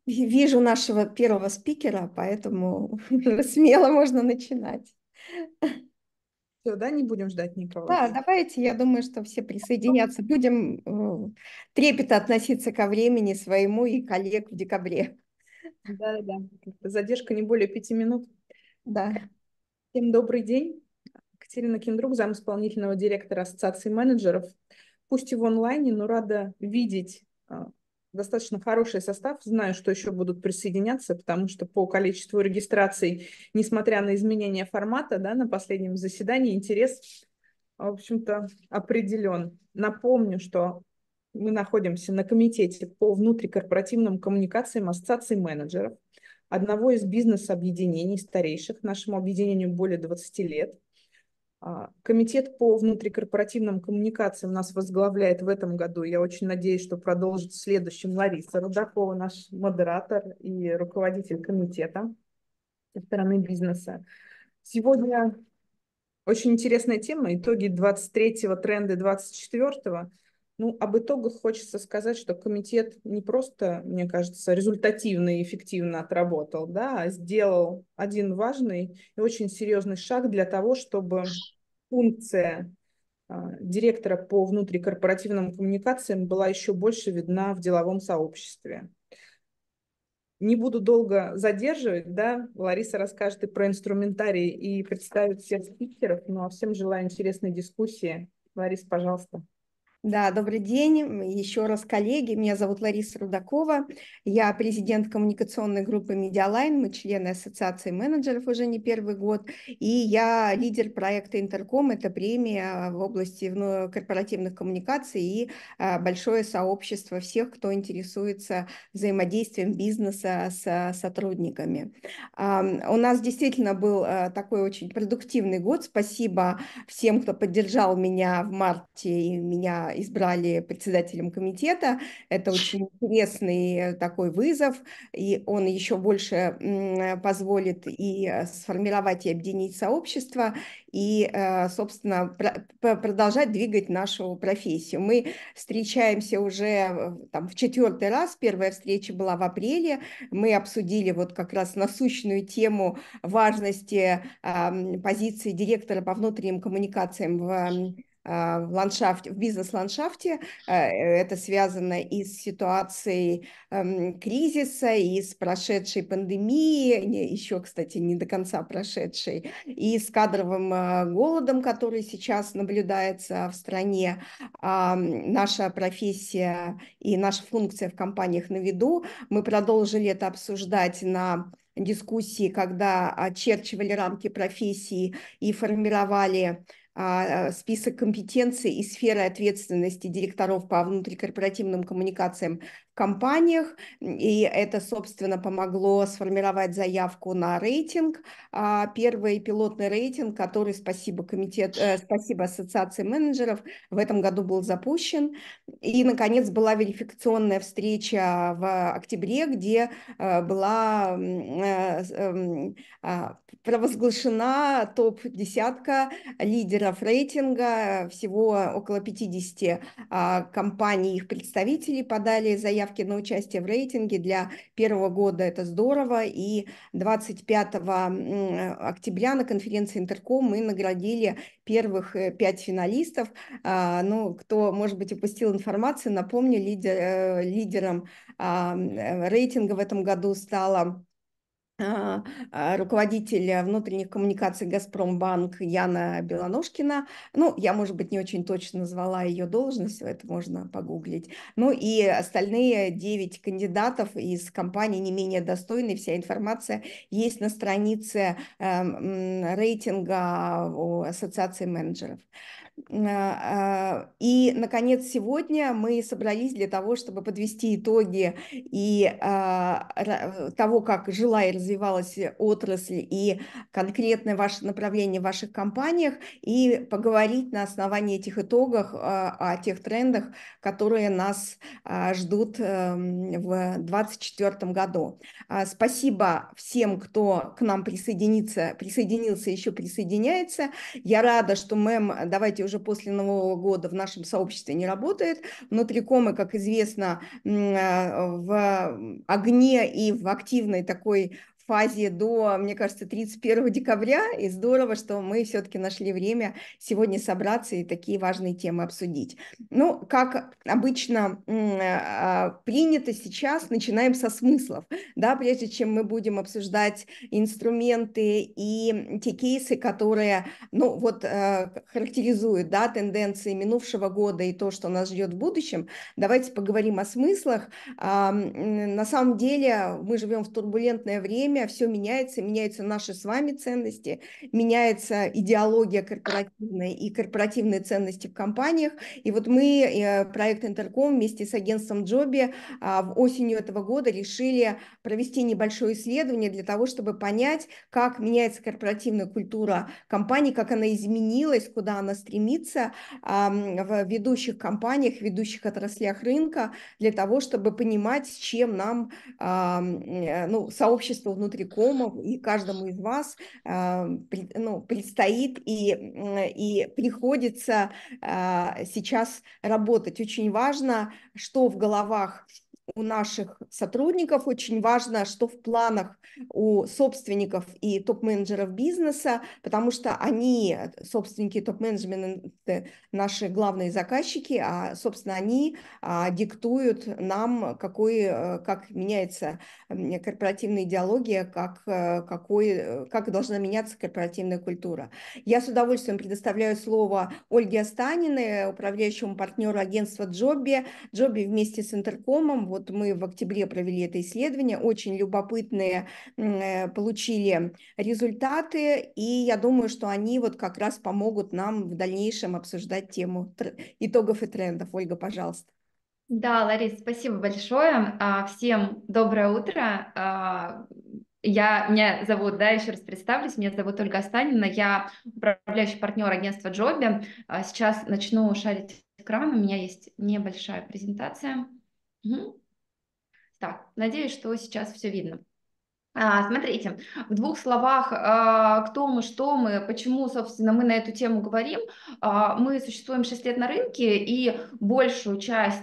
Вижу нашего первого спикера, поэтому смело можно начинать. Все, да, не будем ждать никого. Да, давайте, я думаю, что все присоединятся. Будем трепетно относиться ко времени своему и коллег в декабре. Да, да. Задержка не более 5 минут. Да. Всем добрый день. Катерина Киндрук, замисполнительного директора Ассоциации менеджеров. Пусть и в онлайне, но рада видеть достаточно хороший состав. Знаю, что еще будут присоединяться, потому что по количеству регистраций, несмотря на изменение формата, да, на последнем заседании, интерес, в общем-то, определен. Напомню, что мы находимся на комитете по внутрикорпоративным коммуникациям Ассоциации менеджеров, одного из бизнес-объединений старейших. Нашему объединению более 20 лет. Комитет по внутрикорпоративным коммуникациям нас возглавляет в этом году. Я очень надеюсь, что продолжит в следующем Лариса Рудакова, наш модератор и руководитель комитета со стороны бизнеса. Сегодня очень интересная тема. Итоги 23-го, тренды 24-го. Ну, об итогах хочется сказать, что комитет не просто, мне кажется, результативно и эффективно отработал, да, а сделал один важный и очень серьезный шаг для того, чтобы функция директора по внутрикорпоративным коммуникациям была еще больше видна в деловом сообществе. Не буду долго задерживать, да, Лариса расскажет и про инструментарий, и представит всех спикеров, ну а всем желаю интересной дискуссии. Лариса, пожалуйста. Да, добрый день. Еще раз, коллеги. Меня зовут Лариса Рудакова. Я президент коммуникационной группы Медиалайн. Мы члены Ассоциации менеджеров уже не первый год. И я лидер проекта Интерком. Это премия в области корпоративных коммуникаций и большое сообщество всех, кто интересуется взаимодействием бизнеса с сотрудниками. У нас действительно был такой очень продуктивный год. Спасибо всем, кто поддержал меня в марте и меня избрали председателем комитета. Это очень интересный такой вызов, и он еще больше позволит и сформировать и объединить сообщество, и, собственно, продолжать двигать нашу профессию. Мы встречаемся уже там, в 4-й раз. Первая встреча была в апреле. Мы обсудили вот как раз насущную тему важности позиции директора по внутренним коммуникациям в ландшафте, в бизнес-ландшафте. Это связано и с ситуацией кризиса, и с прошедшей пандемией, еще, кстати, не до конца прошедшей, и с кадровым голодом, который сейчас наблюдается в стране. Наша профессия и наша функция в компаниях на виду. Мы продолжили это обсуждать на дискуссии, когда очерчивали рамки профессии и формировали список компетенций и сферы ответственности директоров по внутрикорпоративным коммуникациям в компаниях. И это, собственно, помогло сформировать заявку на рейтинг. Первый пилотный рейтинг, который, спасибо Ассоциации менеджеров, в этом году был запущен. И, наконец, была верификационная встреча в октябре, где была провозглашена топ-десятка лидеров рейтинга. Всего около 50 компаний, их представителей подали заявки на участие в рейтинге. Для первого года это здорово. И 25 октября на конференции Интерком мы наградили первых 5 финалистов. Ну, кто, может быть, упустил информацию, напомню, лидером рейтинга в этом году стала руководитель внутренних коммуникаций «Газпромбанк» Яна Белоножкина. Ну, я, может быть, не очень точно назвала ее должность, это можно погуглить. Ну и остальные 9 кандидатов из компаний не менее достойные. Вся информация есть на странице рейтинга Ассоциации менеджеров. И, наконец, сегодня мы собрались для того, чтобы подвести итоги и того, как жила и развивалась отрасль, и конкретное ваше направление в ваших компаниях, и поговорить на основании этих итогов о тех трендах, которые нас ждут в 2024 году. Спасибо всем, кто к нам присоединился, еще присоединяется. Я рада, что, давайте уже после Нового года в нашем сообществе не работает. Внутрикомы, как известно, в огне и в активной такой фазе до, мне кажется, 31 декабря, и здорово, что мы все-таки нашли время сегодня собраться и такие важные темы обсудить. Ну, как обычно принято сейчас, начинаем со смыслов, да, прежде чем мы будем обсуждать инструменты и те кейсы, которые, ну, вот характеризуют, да, тенденции минувшего года и то, что нас ждет в будущем. Давайте поговорим о смыслах. На самом деле мы живем в турбулентное время, все меняется, меняются наши с вами ценности, меняется идеология корпоративная и корпоративные ценности в компаниях. И вот мы, проект Интерком вместе с агентством Джоби в осенью этого года решили провести небольшое исследование для того, чтобы понять, как меняется корпоративная культура компании, как она изменилась, куда она стремится в ведущих компаниях, в ведущих отраслях рынка, для того, чтобы понимать, с чем нам, ну, сообществу внутрикомов и каждому из вас ну, предстоит и приходится сейчас работать. Очень важно, что в головах у наших сотрудников, очень важно, что в планах у собственников и топ-менеджеров бизнеса, потому что они, собственники и топ-менеджменты, наши главные заказчики, а, собственно, они диктуют нам, как меняется корпоративная идеология, как должна меняться корпоративная культура. Я с удовольствием предоставляю слово Ольге Останиной, управляющему партнеру агентства Джоби. Джоби вместе с Интеркомом, вот мы в октябре провели это исследование, очень любопытные получили результаты, и я думаю, что они вот как раз помогут нам в дальнейшем обсуждать тему итогов и трендов. Ольга, пожалуйста. Да, Ларис, спасибо большое. Всем доброе утро. Меня зовут, да, еще раз представлюсь, меня зовут Ольга Останина, я управляющий партнер агентства Джоби. Сейчас начну шарить экран, у меня есть небольшая презентация. Угу. Так, надеюсь, что сейчас все видно. Смотрите, в двух словах, кто мы, что мы, почему, собственно, мы на эту тему говорим. Мы существуем 6 лет на рынке, и большую часть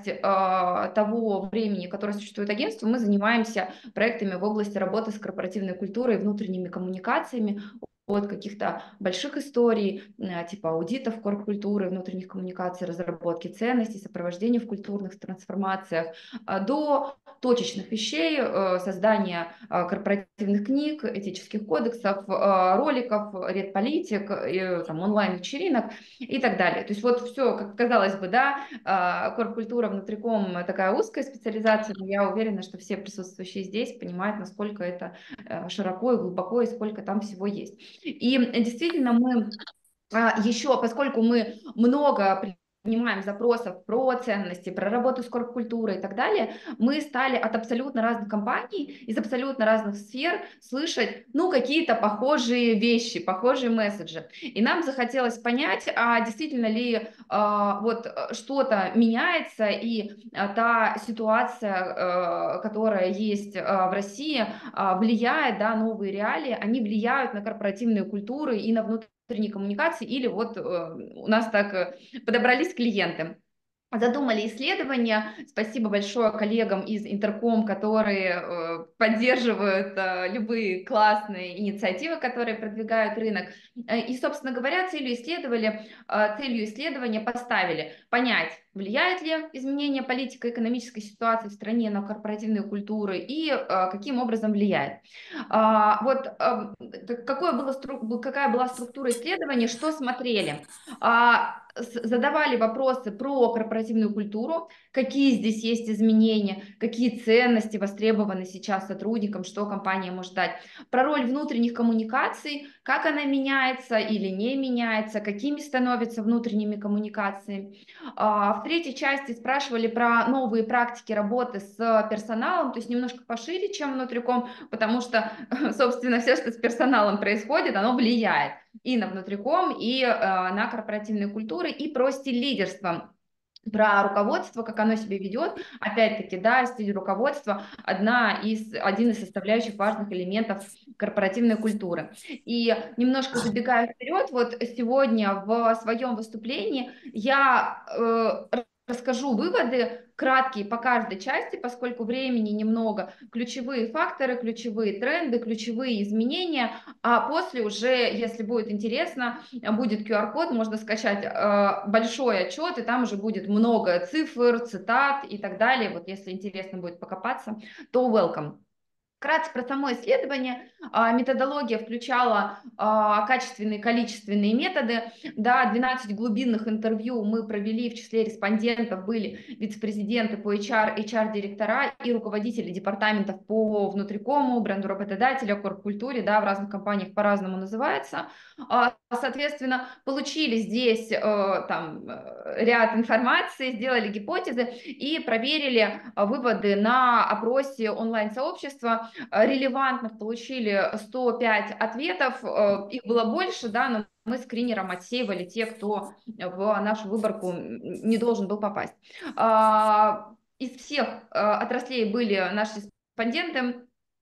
того времени, которое существует агентство, мы занимаемся проектами в области работы с корпоративной культурой и внутренними коммуникациями, от каких-то больших историй, типа аудитов корпкультуры, внутренних коммуникаций, разработки ценностей, сопровождения в культурных трансформациях, до точечных вещей, создания корпоративных книг, этических кодексов, роликов, редполитик, онлайн-вечеринок и так далее. То есть вот все, как казалось бы, да, корпкультура внутриком такая узкая специализация, но я уверена, что все присутствующие здесь понимают, насколько это широко и глубоко, и сколько там всего есть. И действительно мы еще, поскольку мы много принимаем запросов про ценности, про работу с корпкультурой и так далее, мы стали от абсолютно разных компаний, из абсолютно разных сфер слышать, ну, какие-то похожие вещи, похожие месседжи. И нам захотелось понять, действительно ли вот что-то меняется, и та ситуация, которая есть в России, влияет, да, новые реалии, они влияют на корпоративную культуру и на внутренние коммуникации, или вот у нас так подобрались клиенты. Задумали исследования. Спасибо большое коллегам из Интерком, которые поддерживают любые классные инициативы, которые продвигают рынок. И, собственно говоря, целью исследования поставили понять, влияет ли изменение политико-экономической ситуации в стране на корпоративную культуру и каким образом влияет. Вот какая была структура исследования, что смотрели? Задавали вопросы про корпоративную культуру, какие здесь есть изменения, какие ценности востребованы сейчас сотрудникам, что компания может дать, про роль внутренних коммуникаций, как она меняется или не меняется, какими становятся внутренними коммуникациями. В третьей части спрашивали про новые практики работы с персоналом, то есть немножко пошире, чем внутриком, потому что, собственно, все, что с персоналом происходит, оно влияет и на внутриком, и на корпоративные культуры, и про стиль лидерства. про руководство, как оно себя ведет. Опять-таки, да, стиль руководства один из составляющих важных элементов корпоративной культуры. И немножко забегая вперед, вот сегодня в своем выступлении я расскажу выводы краткие по каждой части, поскольку времени немного, ключевые факторы, ключевые тренды, ключевые изменения, а после уже, если будет интересно, будет QR-код, можно скачать большой отчет, и там уже будет много цифр, цитат и так далее. Вот если интересно будет покопаться, то welcome. Вкратце про само исследование. Методология включала качественные и количественные методы. Да, 12 глубинных интервью мы провели, в числе респондентов были вице-президенты по HR, HR-директора и руководители департаментов по внутрикому, бренду работодателя, корп-культуре, да, в разных компаниях по-разному называется. Соответственно, получили здесь ряд информации, сделали гипотезы и проверили выводы на опросе онлайн-сообщества. Релевантных получили 105 ответов, их было больше, да, но мы скринером отсеивали те, кто в нашу выборку не должен был попасть. Из всех отраслей были наши респонденты.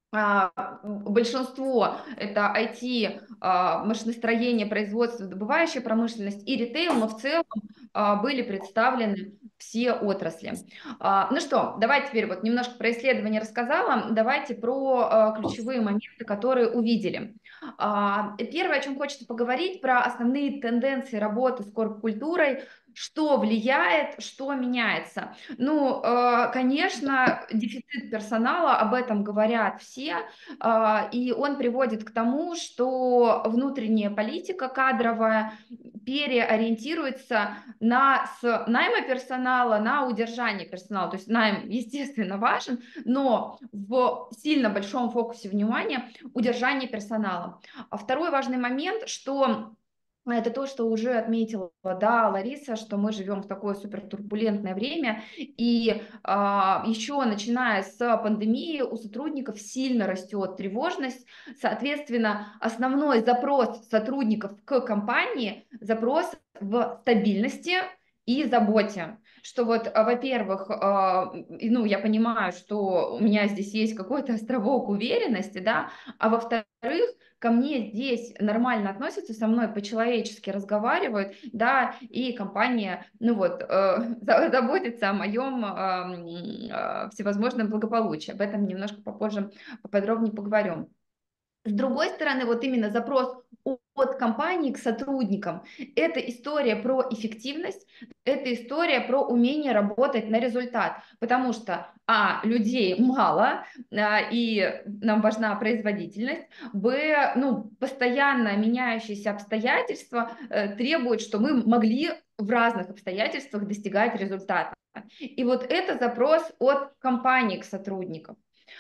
Большинство это IT, машиностроение, производство, добывающая промышленность и ритейл, но в целом были представлены все отрасли. Ну что, давайте теперь вот немножко про исследование рассказала, давайте про ключевые моменты, которые увидели. Первое, о чем хочется поговорить, про основные тенденции работы с корп-культурой, что влияет, что меняется. Ну, конечно, дефицит персонала, об этом говорят все, и он приводит к тому, что внутренняя политика кадровая переориентируется с найма персонала на удержание персонала. То есть найм, естественно, важен, но в сильно большом фокусе внимания удержание персонала. А второй важный момент, что это то, что уже отметила, да, Лариса, что мы живем в такое супертурбулентное время, и еще начиная с пандемии у сотрудников сильно растет тревожность, соответственно, основной запрос сотрудников к компании, запрос в стабильности и заботе. Что вот, во-первых, ну, я понимаю, что у меня здесь есть какой-то островок уверенности, да, а во-вторых, ко мне здесь нормально относятся, со мной по-человечески разговаривают, да, и компания, ну вот, заботится о моем всевозможном благополучии. Об этом немножко попозже поподробнее поговорим. С другой стороны, вот именно запрос от компании к сотрудникам – это история про эффективность, это история про умение работать на результат, потому что людей мало, и нам важна производительность, ну, постоянно меняющиеся обстоятельства требуют, что мы могли в разных обстоятельствах достигать результата. И вот это запрос от компании к сотрудникам.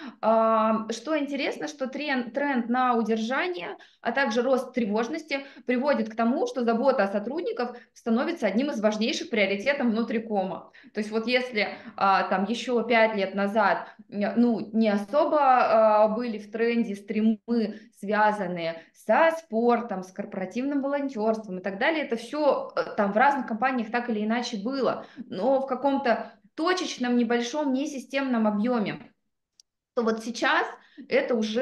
Что интересно, что тренд на удержание, а также рост тревожности приводит к тому, что забота о сотрудниках становится одним из важнейших приоритетов внутри кома. То есть вот если там еще 5 лет назад ну, не особо были в тренде стримы, связанные со спортом, с корпоративным волонтерством и так далее, это все там в разных компаниях так или иначе было, но в каком-то точечном, небольшом, несистемном объеме. То вот сейчас это уже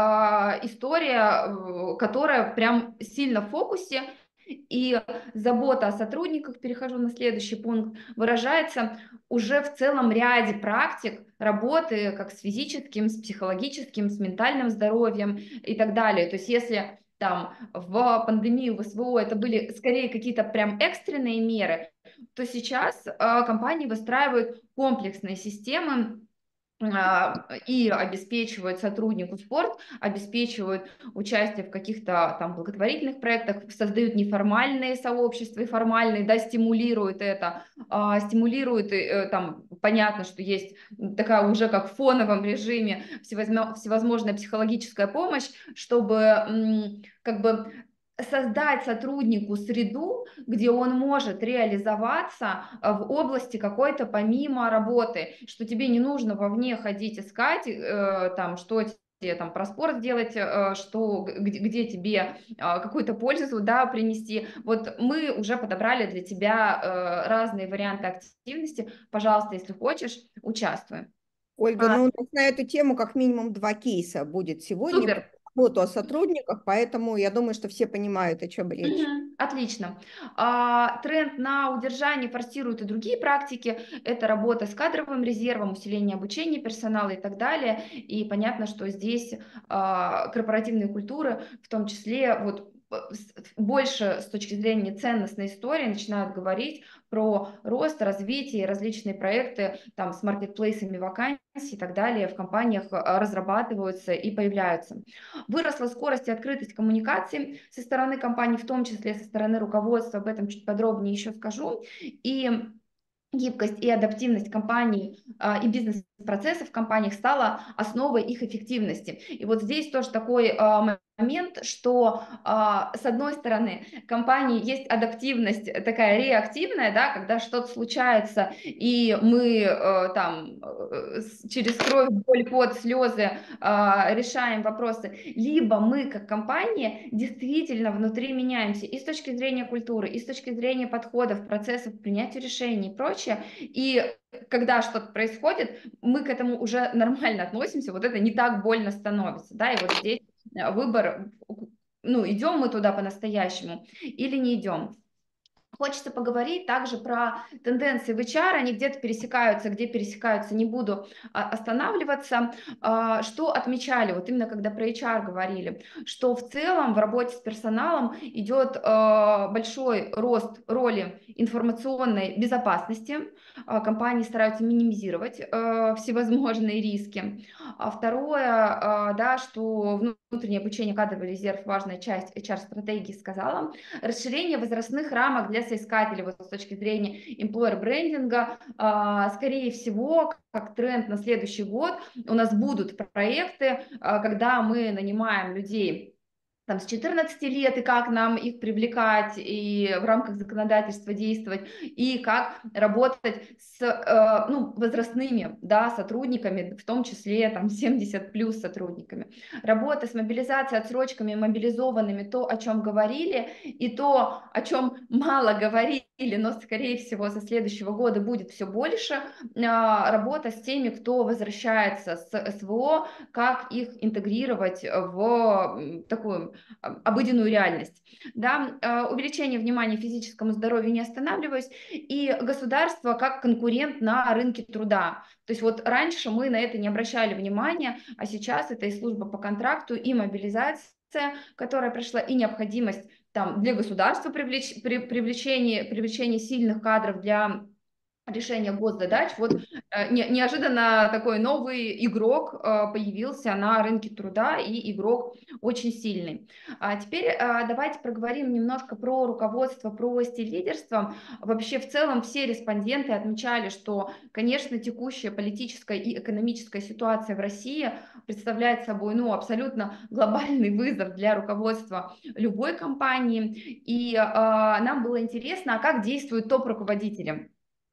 история, которая прям сильно в фокусе, и забота о сотрудниках, перехожу на следующий пункт, выражается уже в целом ряде практик работы как с физическим, с психологическим, с ментальным здоровьем и так далее. То есть если там в пандемию, в СВО это были скорее какие-то прям экстренные меры, то сейчас компании выстраивают комплексные системы и обеспечивают сотруднику спорт, обеспечивают участие в каких-то там благотворительных проектах, создают неформальные сообщества и формальные, да, стимулируют это, стимулируют, там, понятно, что есть такая уже как в фоновом режиме всевозможная психологическая помощь, чтобы как бы создать сотруднику среду, где он может реализоваться в области какой-то помимо работы, что тебе не нужно вовне ходить искать, там, что там про спорт сделать, где тебе какую-то пользу, да, принести. Вот мы уже подобрали для тебя разные варианты активности. Пожалуйста, если хочешь, участвуй. Ольга, ну, у нас на эту тему как минимум 2 кейса будет сегодня про Супер. работу о сотрудниках, поэтому я думаю, что все понимают, о чем речь. Отлично. Тренд на удержание форсируют и другие практики. Это работа с кадровым резервом, усиление обучения персонала и так далее. И понятно, что здесь корпоративные культуры, в том числе вот больше с точки зрения ценностной истории начинают говорить про рост, развитие, различные проекты там, с маркетплейсами вакансий и так далее в компаниях разрабатываются и появляются. Выросла скорость и открытость коммуникаций со стороны компаний, в том числе со стороны руководства, об этом чуть подробнее еще скажу. И гибкость и адаптивность компаний и бизнес-процессов в компаниях стала основой их эффективности. И вот здесь тоже такой момент, что с одной стороны компании есть адаптивность такая реактивная, да, когда что-то случается, и мы через кровь, боль, пот, слезы решаем вопросы, либо мы как компания действительно внутри меняемся и с точки зрения культуры, и с точки зрения подходов, процессов, принятия решений и прочее, и когда что-то происходит, мы к этому уже нормально относимся, вот это не так больно становится, да, и вот здесь выбор, ну, идем мы туда по-настоящему или не идем. Хочется поговорить также про тенденции в HR, они где-то пересекаются, где пересекаются, не буду останавливаться. Что отмечали, вот именно когда про HR говорили, что в целом в работе с персоналом идет большой рост роли информационной безопасности, компании стараются минимизировать всевозможные риски. Второе, да, что внутреннее обучение, кадровый резерв, важная часть HR-стратегии, сказала. Расширение возрастных рамок для соискателей вот с точки зрения employer брендинга, скорее всего, как тренд на следующий год, у нас будут проекты, когда мы нанимаем людей там, с 14 лет, и как нам их привлекать, и в рамках законодательства действовать, и как работать с возрастными, да, сотрудниками, в том числе там, 70 плюс сотрудниками. Работа с мобилизацией, отсрочками, мобилизованными, то, о чем говорили, и то, о чем мало говорили, но, скорее всего, со следующего года будет все больше, работа с теми, кто возвращается с СВО, как их интегрировать в такую обыденную реальность. Да? Увеличение внимания физическому здоровью, не останавливаюсь, и государство как конкурент на рынке труда. То есть вот раньше мы на это не обращали внимания, а сейчас это и служба по контракту, и мобилизация, которая прошла, и необходимость там, для государства привлечение сильных кадров для решения госзадач. Вот неожиданно такой новый игрок появился на рынке труда, и игрок очень сильный. Теперь давайте проговорим немножко про руководство, про стиль лидерства. Вообще в целом все респонденты отмечали, что, конечно, текущая политическая и экономическая ситуация в России представляет собой абсолютно глобальный вызов для руководства любой компании. И нам было интересно, а как действуют топ-руководители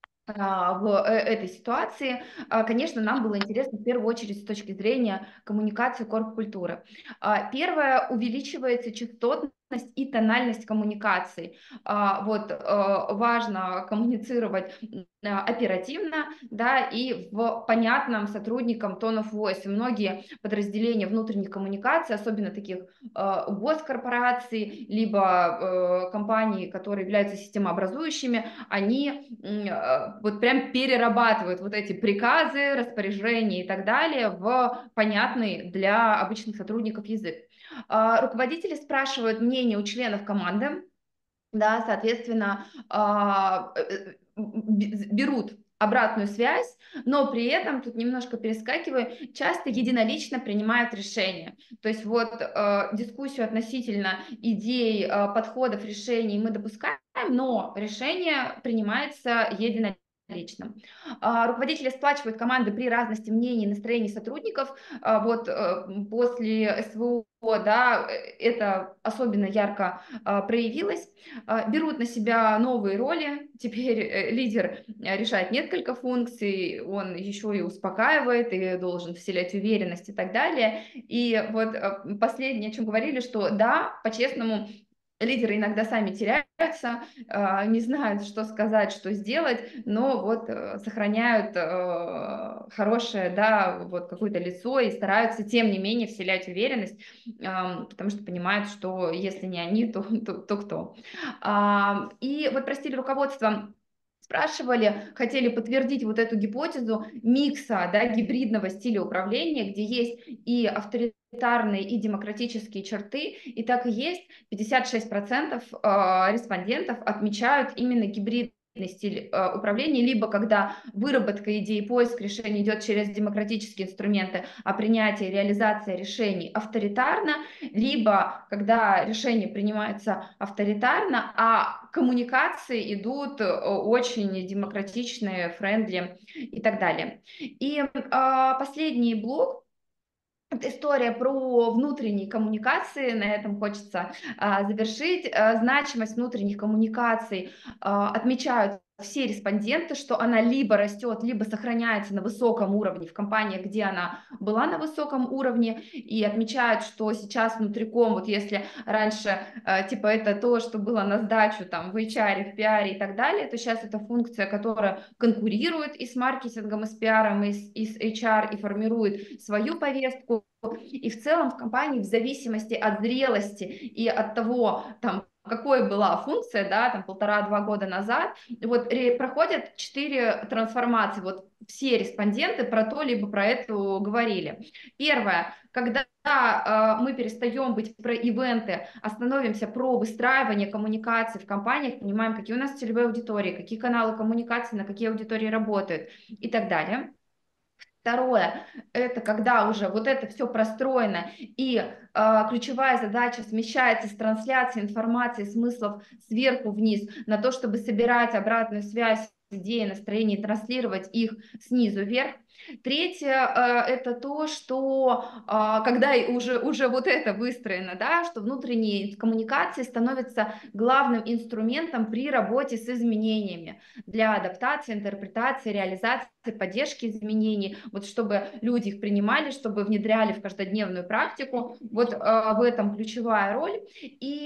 в этой ситуации. Конечно, нам было интересно в первую очередь с точки зрения коммуникации корп-культуры. Первое, увеличивается частотность и тональность коммуникаций. Важно коммуницировать оперативно, да, и в понятном сотрудникам tone of voice. И многие подразделения внутренних коммуникаций, особенно таких госкорпораций, либо компаний, которые являются системообразующими, они вот прям перерабатывают вот эти приказы, распоряжения и так далее в понятный для обычных сотрудников язык. Руководители спрашивают мнение у членов команды, да, соответственно, берут обратную связь, но при этом, тут немножко перескакиваю, часто единолично принимают решения. То есть вот дискуссию относительно идей, подходов, решений мы допускаем, но решение принимается единолично. личном. Руководители сплачивают команды при разности мнений и настроений сотрудников. Вот после СВО, да, это особенно ярко проявилось. Берут на себя новые роли. Теперь лидер решает несколько функций, он еще и успокаивает, и должен вселять уверенность и так далее. И вот последнее, о чем говорили, что да, по-честному, лидеры иногда сами теряются, не знают, что сказать, что сделать, но вот сохраняют хорошее, да, вот какое-то лицо и стараются, тем не менее, вселять уверенность, потому что понимают, что если не они, то кто. И вот про стиль руководства спрашивали, хотели подтвердить вот эту гипотезу микса, да, гибридного стиля управления, где есть и авторитарные, и демократические черты, и так и есть. 56% респондентов отмечают именно гибридный стиль управления, либо когда выработка идей, поиск решений идет через демократические инструменты, а принятие и реализация решений авторитарно, либо когда решения принимаются авторитарно, а коммуникации идут очень демократичные, френдли и так далее. И последний блок. Это история про внутренние коммуникации, на этом хочется завершить. Значимость внутренних коммуникаций отмечают все респонденты, что она либо растет, либо сохраняется на высоком уровне в компаниях, где она была на высоком уровне, и отмечают, что сейчас внутриком, вот если раньше типа это то, что было на сдачу там в HR, в PR и так далее, то сейчас это функция, которая конкурирует и с маркетингом, и с PR, и с HR, и формирует свою повестку. И в целом в компании в зависимости от зрелости и от того, там, какой была функция, да, там 1,5-2 года назад, вот проходят 4 трансформации, вот все респонденты про то, либо про это говорили. Первое, когда мы перестаем быть про ивенты, становимся про выстраивание коммуникаций в компаниях, понимаем, какие у нас целевые аудитории, какие каналы коммуникации, на какие аудитории работают и так далее. Второе, это когда уже вот это все простроено, и ключевая задача смещается с трансляции информации, смыслов сверху вниз на то, чтобы собирать обратную связь, идеи, настроения, и транслировать их снизу вверх. Третье, это то, что когда уже вот это выстроено, да, что внутренние коммуникации становятся главным инструментом при работе с изменениями для адаптации, интерпретации, реализации, поддержки изменений, вот чтобы люди их принимали, чтобы внедряли в каждодневную практику, вот в этом ключевая роль. И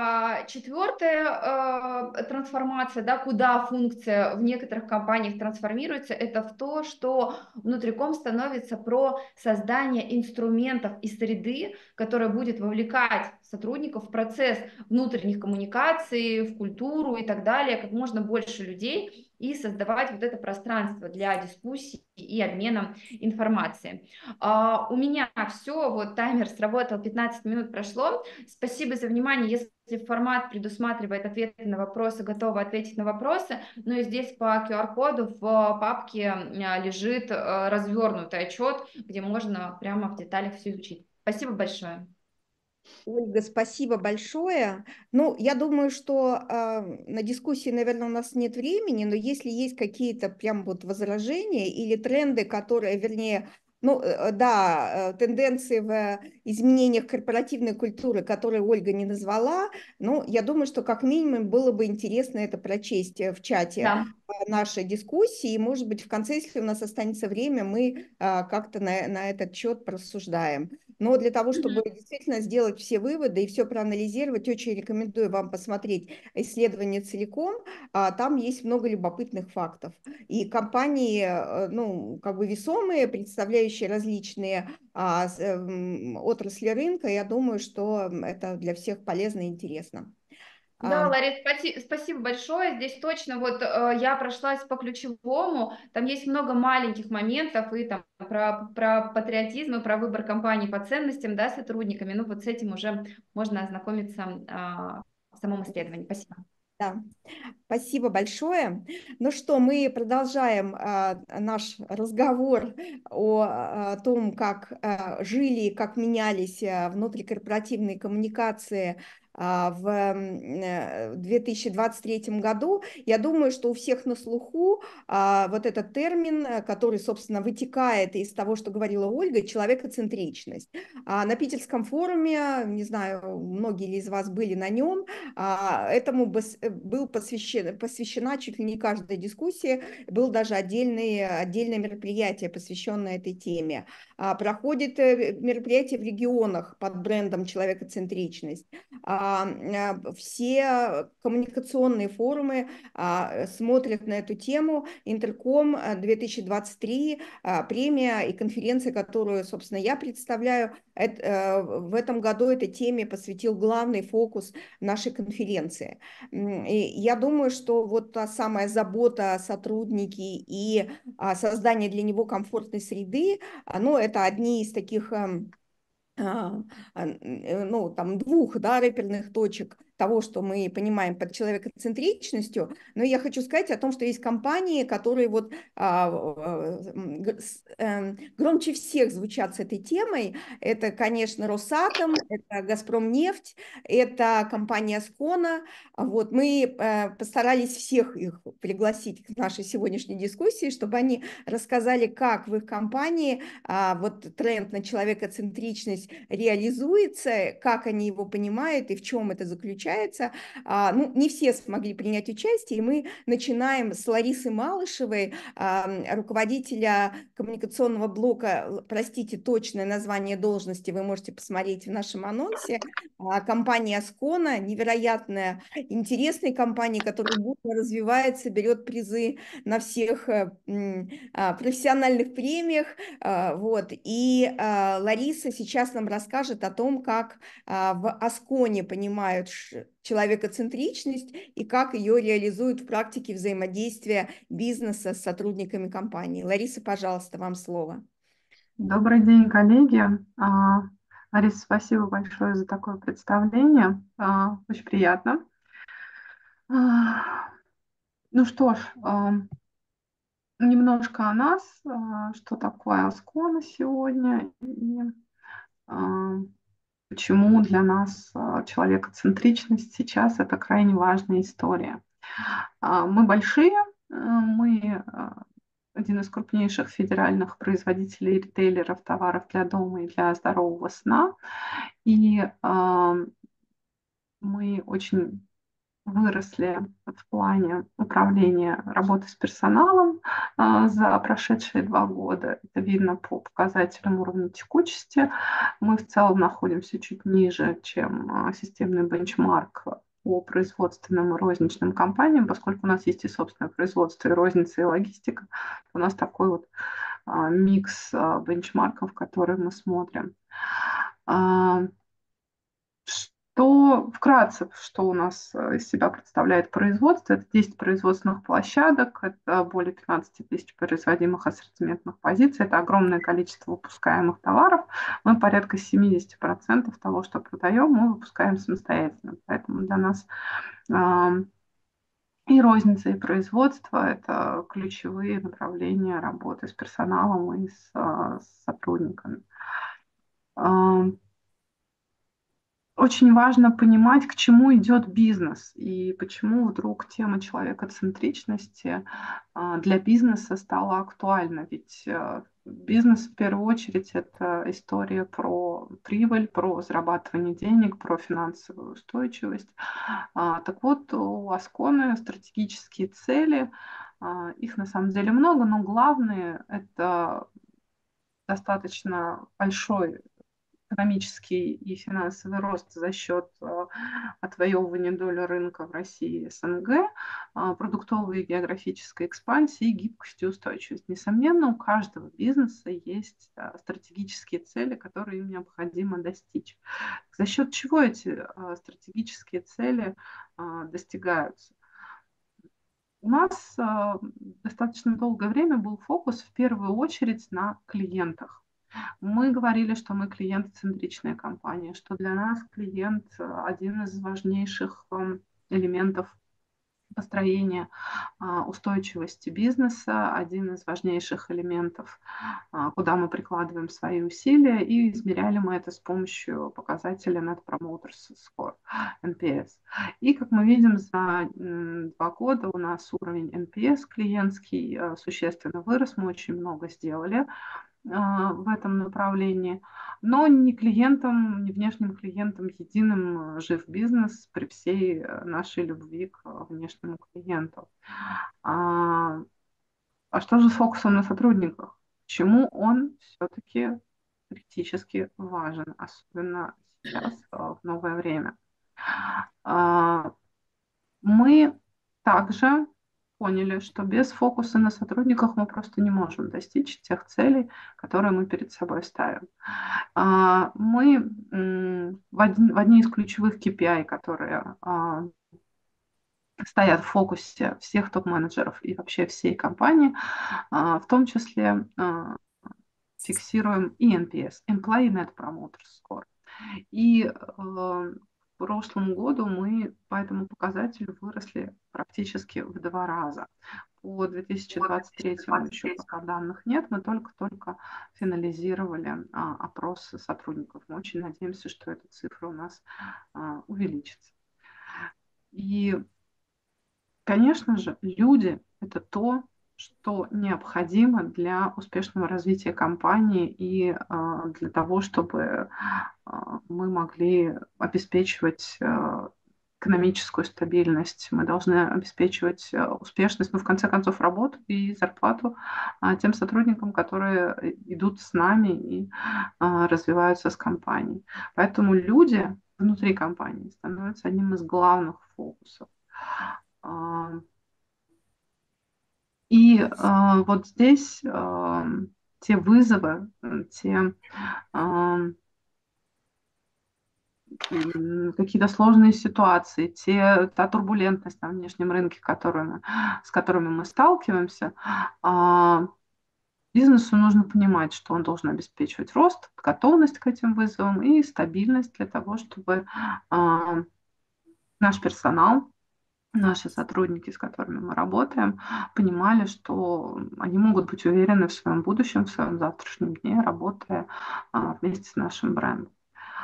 четвертая трансформация, да, куда функция в некоторых компаниях трансформируется, это в то, что внутриком становится про создание инструментов и среды, которая будет вовлекать сотрудников в процесс внутренних коммуникаций, в культуру и так далее, как можно больше людей, и создавать вот это пространство для дискуссий и обмена информацией. У меня все, вот таймер сработал, 15 минут прошло. Спасибо за внимание. Если формат предусматривает ответы на вопросы, готова ответить на вопросы. Ну и здесь по QR-коду в папке лежит развернутый отчет, где можно прямо в деталях все изучить. Спасибо большое. Ольга, спасибо большое. Ну, я думаю, что на дискуссии, наверное, у нас нет времени, но если есть какие-то прям вот возражения или тренды, которые, вернее, ну, да, тенденции в изменениях корпоративной культуры, которые Ольга не назвала, ну, я думаю, что как минимум было бы интересно это прочесть в чате Да. нашей дискуссии, и, может быть, в конце, если у нас останется время, мы как-то на этот счет порассуждаем. Но для того, чтобы действительно сделать все выводы и все проанализировать, очень рекомендую вам посмотреть исследование целиком. Там есть много любопытных фактов. И компании, ну, как бы весомые, представляющие различные отрасли рынка, я думаю, что это для всех полезно и интересно. Да, Ларис, спасибо большое. Здесь точно вот я прошлась по ключевому, там есть много маленьких моментов и там про патриотизм и про выбор компании по ценностям, да, сотрудниками. Ну вот с этим уже можно ознакомиться в самом исследовании. Спасибо. Да. Спасибо большое. Ну что, мы продолжаем наш разговор о том, как жили, как менялись внутрикорпоративные коммуникации в 2023 году. Я думаю, что у всех на слуху вот этот термин, который, собственно, вытекает из того, что говорила Ольга, человекоцентричность. На Питерском форуме, не знаю, многие ли из вас были на нем, этому был посвящена чуть ли не каждая дискуссия, было даже отдельное мероприятие, посвященное этой теме. Проходит мероприятие в регионах под брендом «Человекоцентричность». Все коммуникационные форумы смотрят на эту тему. Интерком 2023, премия и конференция, которую, собственно, я представляю, в этом году этой теме посвятил главный фокус нашей конференции. И я думаю, что вот та самая забота о сотруднике и создание для него комфортной среды, ну, это одни из таких ну, там двух, да, рэперных точек того, что мы понимаем под человекоцентричностью, но я хочу сказать о том, что есть компании, которые вот громче всех звучат с этой темой. Это, конечно, Росатом, это Газпромнефть, это компания Скона. Вот, мы постарались всех их пригласить к нашей сегодняшней дискуссии, чтобы они рассказали, как в их компании вот тренд на человекоцентричность реализуется, как они его понимают и в чем это заключается. Ну, не все смогли принять участие, и мы начинаем с Ларисы Малышевой, руководителя коммуникационного блока, простите, точное название должности вы можете посмотреть в нашем анонсе, компания Аскона, невероятная, интересная компания, которая бурно развивается, берет призы на всех профессиональных премиях, вот, и Лариса сейчас нам расскажет о том, как в Асконе понимают человекоцентричность и как ее реализуют в практике взаимодействия бизнеса с сотрудниками компании. Лариса, пожалуйста, вам слово. Добрый день, коллеги. Лариса, спасибо большое за такое представление. Очень приятно. Ну что ж, немножко о нас, что такое Аскона сегодня и почему для нас человекоцентричность сейчас это крайне важная история. Мы большие, мы один из крупнейших федеральных производителей и ритейлеров товаров для дома и для здорового сна. И мы очень выросли в плане управления работы с персоналом за прошедшие 2 года. Это видно по показателям уровня текучести. Мы в целом находимся чуть ниже, чем системный бенчмарк по производственным и розничным компаниям, поскольку у нас есть и собственное производство, и розница, и логистика. У нас такой вот микс бенчмарков, которые мы смотрим. Что вкратце, что у нас из себя представляет производство? Это 10 производственных площадок, это более 15 тысяч производимых ассортиментных позиций, это огромное количество выпускаемых товаров. Мы порядка 70% того, что продаем, мы выпускаем самостоятельно. Поэтому для нас и розница, и производство – это ключевые направления работы с персоналом и с сотрудниками. Очень важно понимать, к чему идет бизнес и почему вдруг тема человекоцентричности для бизнеса стала актуальна. Ведь бизнес в первую очередь это история про прибыль, про зарабатывание денег, про финансовую устойчивость. Так вот, у Асконы стратегические цели, их на самом деле много, но главные это достаточно большой экономический и финансовый рост за счет отвоевывания доли рынка в России и СНГ, продуктовой и географической экспансии и гибкость и устойчивость. Несомненно, у каждого бизнеса есть стратегические цели, которые им необходимо достичь. За счет чего эти стратегические цели достигаются? У нас достаточно долгое время был фокус в первую очередь на клиентах. Мы говорили, что мы клиент-центричная компания, что для нас клиент один из важнейших элементов построения устойчивости бизнеса, один из важнейших элементов, куда мы прикладываем свои усилия, и измеряли мы это с помощью показателя Net Promoter Score, NPS. И, как мы видим, за 2 года у нас уровень NPS клиентский существенно вырос, мы очень много сделали в этом направлении, но не клиентам, не внешним клиентам единым жив бизнес при всей нашей любви к внешнему клиенту. А что же с фокусом на сотрудниках? Почему он все-таки критически важен, особенно сейчас, в новое время? Мы также поняли, что без фокуса на сотрудниках мы просто не можем достичь тех целей, которые мы перед собой ставим. Мы в одни из ключевых KPI, которые стоят в фокусе всех топ-менеджеров и вообще всей компании, в том числе фиксируем и NPS, Employee Net Promoter Score. И в прошлом году мы по этому показателю выросли практически в 2 раза. По 2023 еще пока данных нет, мы только-только финализировали опрос сотрудников. Мы очень надеемся, что эта цифра у нас увеличится. И, конечно же, люди – это то, что необходимо для успешного развития компании и для того, чтобы мы могли обеспечивать экономическую стабильность, мы должны обеспечивать успешность, в конце концов, работу и зарплату тем сотрудникам, которые идут с нами и развиваются с компанией. Поэтому люди внутри компании становятся одним из главных фокусов. И вот здесь те вызовы, те какие-то сложные ситуации, та турбулентность на внешнем рынке, с которыми мы сталкиваемся, бизнесу нужно понимать, что он должен обеспечивать рост, готовность к этим вызовам и стабильность для того, чтобы наш персонал, наши сотрудники, с которыми мы работаем, понимали, что они могут быть уверены в своем будущем, в своем завтрашнем дне, работая вместе с нашим брендом.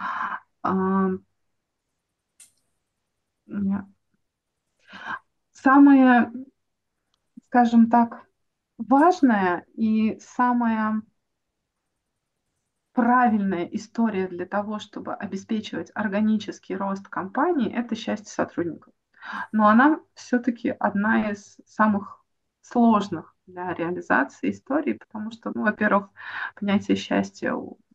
Самое, скажем так, важное и самая правильная история для того, чтобы обеспечивать органический рост компании, это счастье сотрудников. Но она все-таки одна из самых сложных для реализации истории, потому что, во-первых, понятие счастья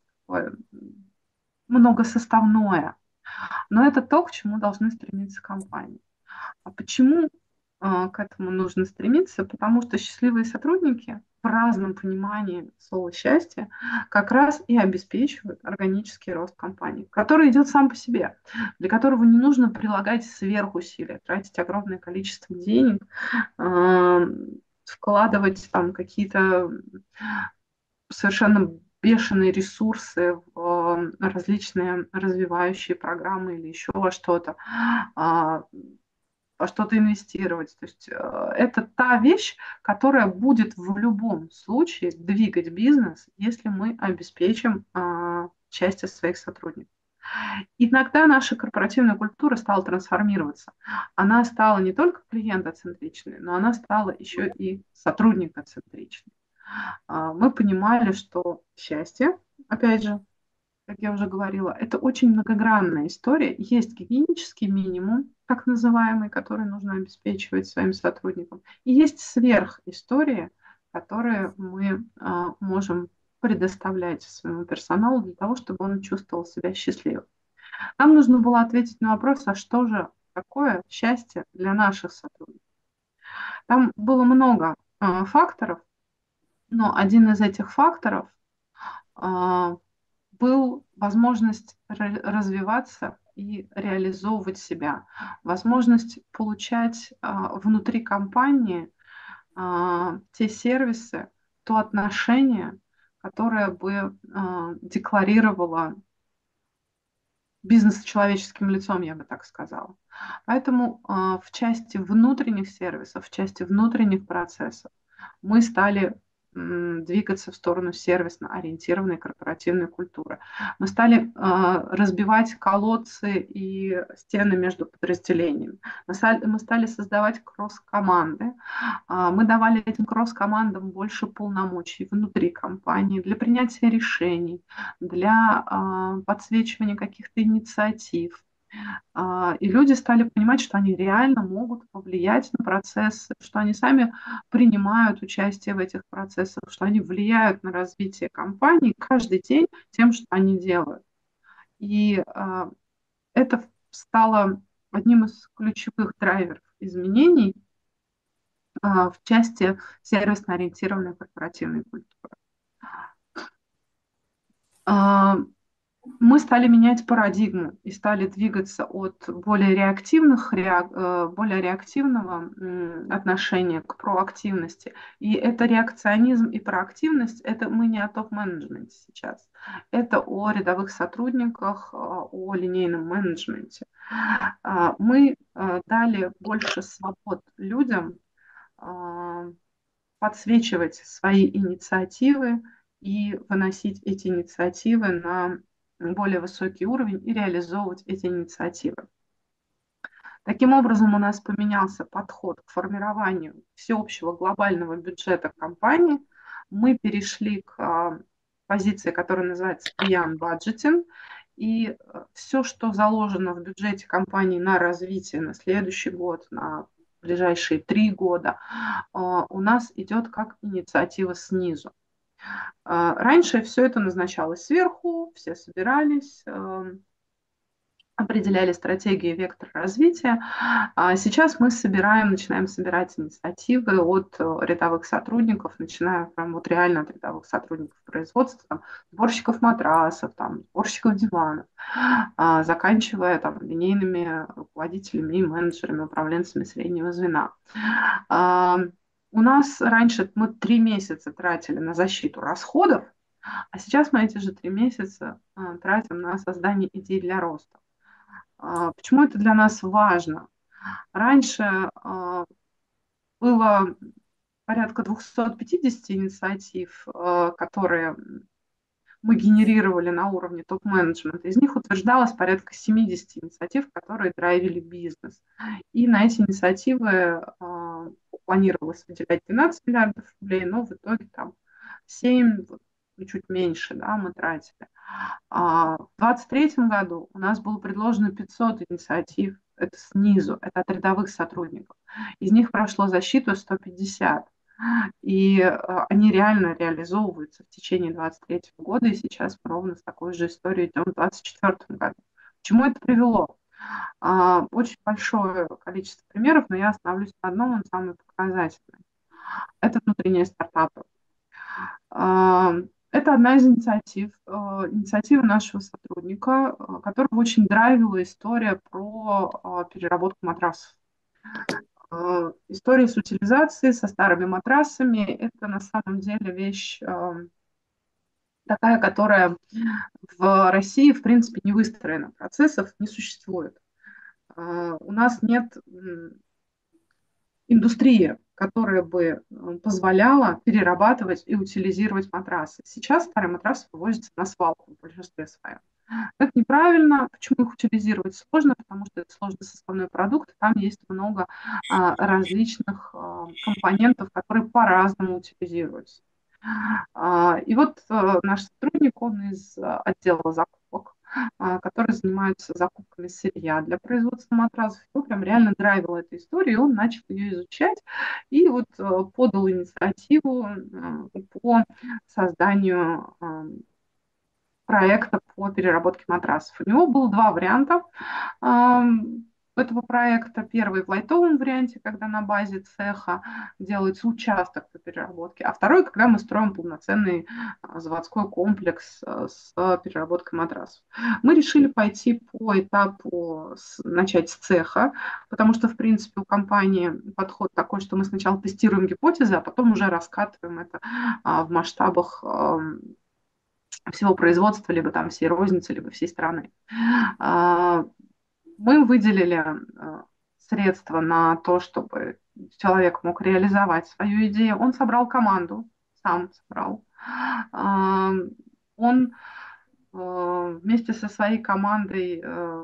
многосоставное, но это то, к чему должны стремиться компании. А почему к этому нужно стремиться? Потому что счастливые сотрудники в разном понимании слова счастье как раз и обеспечивают органический рост компании, который идет сам по себе, для которого не нужно прилагать сверхусилия, тратить огромное количество денег, вкладывать там какие-то совершенно бешеные ресурсы в различные развивающие программы или еще во что-то инвестировать. То есть это та вещь, которая будет в любом случае двигать бизнес, если мы обеспечим счастье своих сотрудников. Иногда наша корпоративная культура стала трансформироваться. Она стала не только клиентоцентричной, но она стала еще и сотрудникоцентричной. Мы понимали, что счастье, опять же, как я уже говорила, это очень многогранная история. Есть гигиенический минимум, так называемый, который нужно обеспечивать своим сотрудникам. И есть сверхистория, которые мы можем предоставлять своему персоналу для того, чтобы он чувствовал себя счастливым. Нам нужно было ответить на вопрос, а что же такое счастье для наших сотрудников? Там было много факторов, но один из этих факторов был возможность развиваться и реализовывать себя, возможность получать внутри компании те сервисы, то отношение, которое бы декларировало бизнес с человеческим лицом, я бы так сказала. Поэтому в части внутренних сервисов, в части внутренних процессов мы стали двигаться в сторону сервисно-ориентированной корпоративной культуры. Мы стали разбивать колодцы и стены между подразделениями. Мы стали создавать кросс-команды. Мы давали этим кросс-командам больше полномочий внутри компании для принятия решений, для подсвечивания каких-то инициатив. И люди стали понимать, что они реально могут повлиять на процессы, что они сами принимают участие в этих процессах, что они влияют на развитие компании каждый день тем, что они делают. И это стало одним из ключевых драйверов изменений в части сервисно-ориентированной корпоративной культуры. Мы стали менять парадигму и стали двигаться от более реактивного отношения к проактивности. И это реакционизм и проактивность, это мы не о топ-менеджменте сейчас. Это о рядовых сотрудниках, о линейном менеджменте. Мы дали больше свобод людям подсвечивать свои инициативы и выносить эти инициативы на более высокий уровень и реализовывать эти инициативы. Таким образом, у нас поменялся подход к формированию всеобщего глобального бюджета компании. Мы перешли к позиции, которая называется Beyond Budgeting. И все, что заложено в бюджете компании на развитие на следующий год, на ближайшие 3 года, у нас идет как инициатива снизу. Раньше все это назначалось сверху, все собирались, определяли стратегии, вектор развития. А сейчас мы начинаем собирать инициативы от рядовых сотрудников, начиная прям вот реально от рядовых сотрудников производства, там, сборщиков матрасов, там, сборщиков диванов, заканчивая там, линейными руководителями и менеджерами, управленцами среднего звена. У нас раньше мы 3 месяца тратили на защиту расходов, а сейчас мы эти же 3 месяца тратим на создание идей для роста. Почему это для нас важно? Раньше было порядка 250 инициатив, которые мы генерировали на уровне топ-менеджмента. Из них утверждалось порядка 70 инициатив, которые драйвили бизнес. И на эти инициативы планировалось выделять 12 миллиардов рублей, но в итоге там 7, чуть меньше, да, мы тратили. В 2023 году у нас было предложено 500 инициатив, это снизу, это от рядовых сотрудников. Из них прошло защиту 150. И они реально реализовываются в течение 2023 года, и сейчас мы ровно с такой же историей идем в 2024 году. К чему это привело? Очень большое количество примеров, но я остановлюсь на одном, он самый показательный. Это внутренние стартапы. Это одна из инициатива нашего сотрудника, которого очень драйвила история про переработку матрасов. История с утилизацией, со старыми матрасами – это на самом деле вещь такая, которая в России, в принципе, не выстроена, процессов не существует. У нас нет индустрии, которая бы позволяла перерабатывать и утилизировать матрасы. Сейчас старые матрасы вывозятся на свалку в большинстве своем. Это неправильно. Почему их утилизировать сложно? Потому что это сложный составной продукт. Там есть много различных компонентов, которые по-разному утилизируются. И вот наш сотрудник, он из отдела закупок, который занимается закупками сырья для производства матрасов. Его прям реально драйвила эта история, и он начал ее изучать и вот подал инициативу по созданию проекта по переработке матрасов. У него было 2 варианта этого проекта. Первый в лайтовом варианте, когда на базе цеха делается участок по переработке, а второй, когда мы строим полноценный заводской комплекс с переработкой матрасов. Мы решили пойти по этапу, начать с цеха, потому что, в принципе, у компании подход такой, что мы сначала тестируем гипотезы, а потом уже раскатываем это в масштабах всего производства, либо там всей розницы, либо всей страны. А, Мы выделили средства на то, чтобы человек мог реализовать свою идею. Он собрал команду, сам собрал. А, Он вместе со своей командой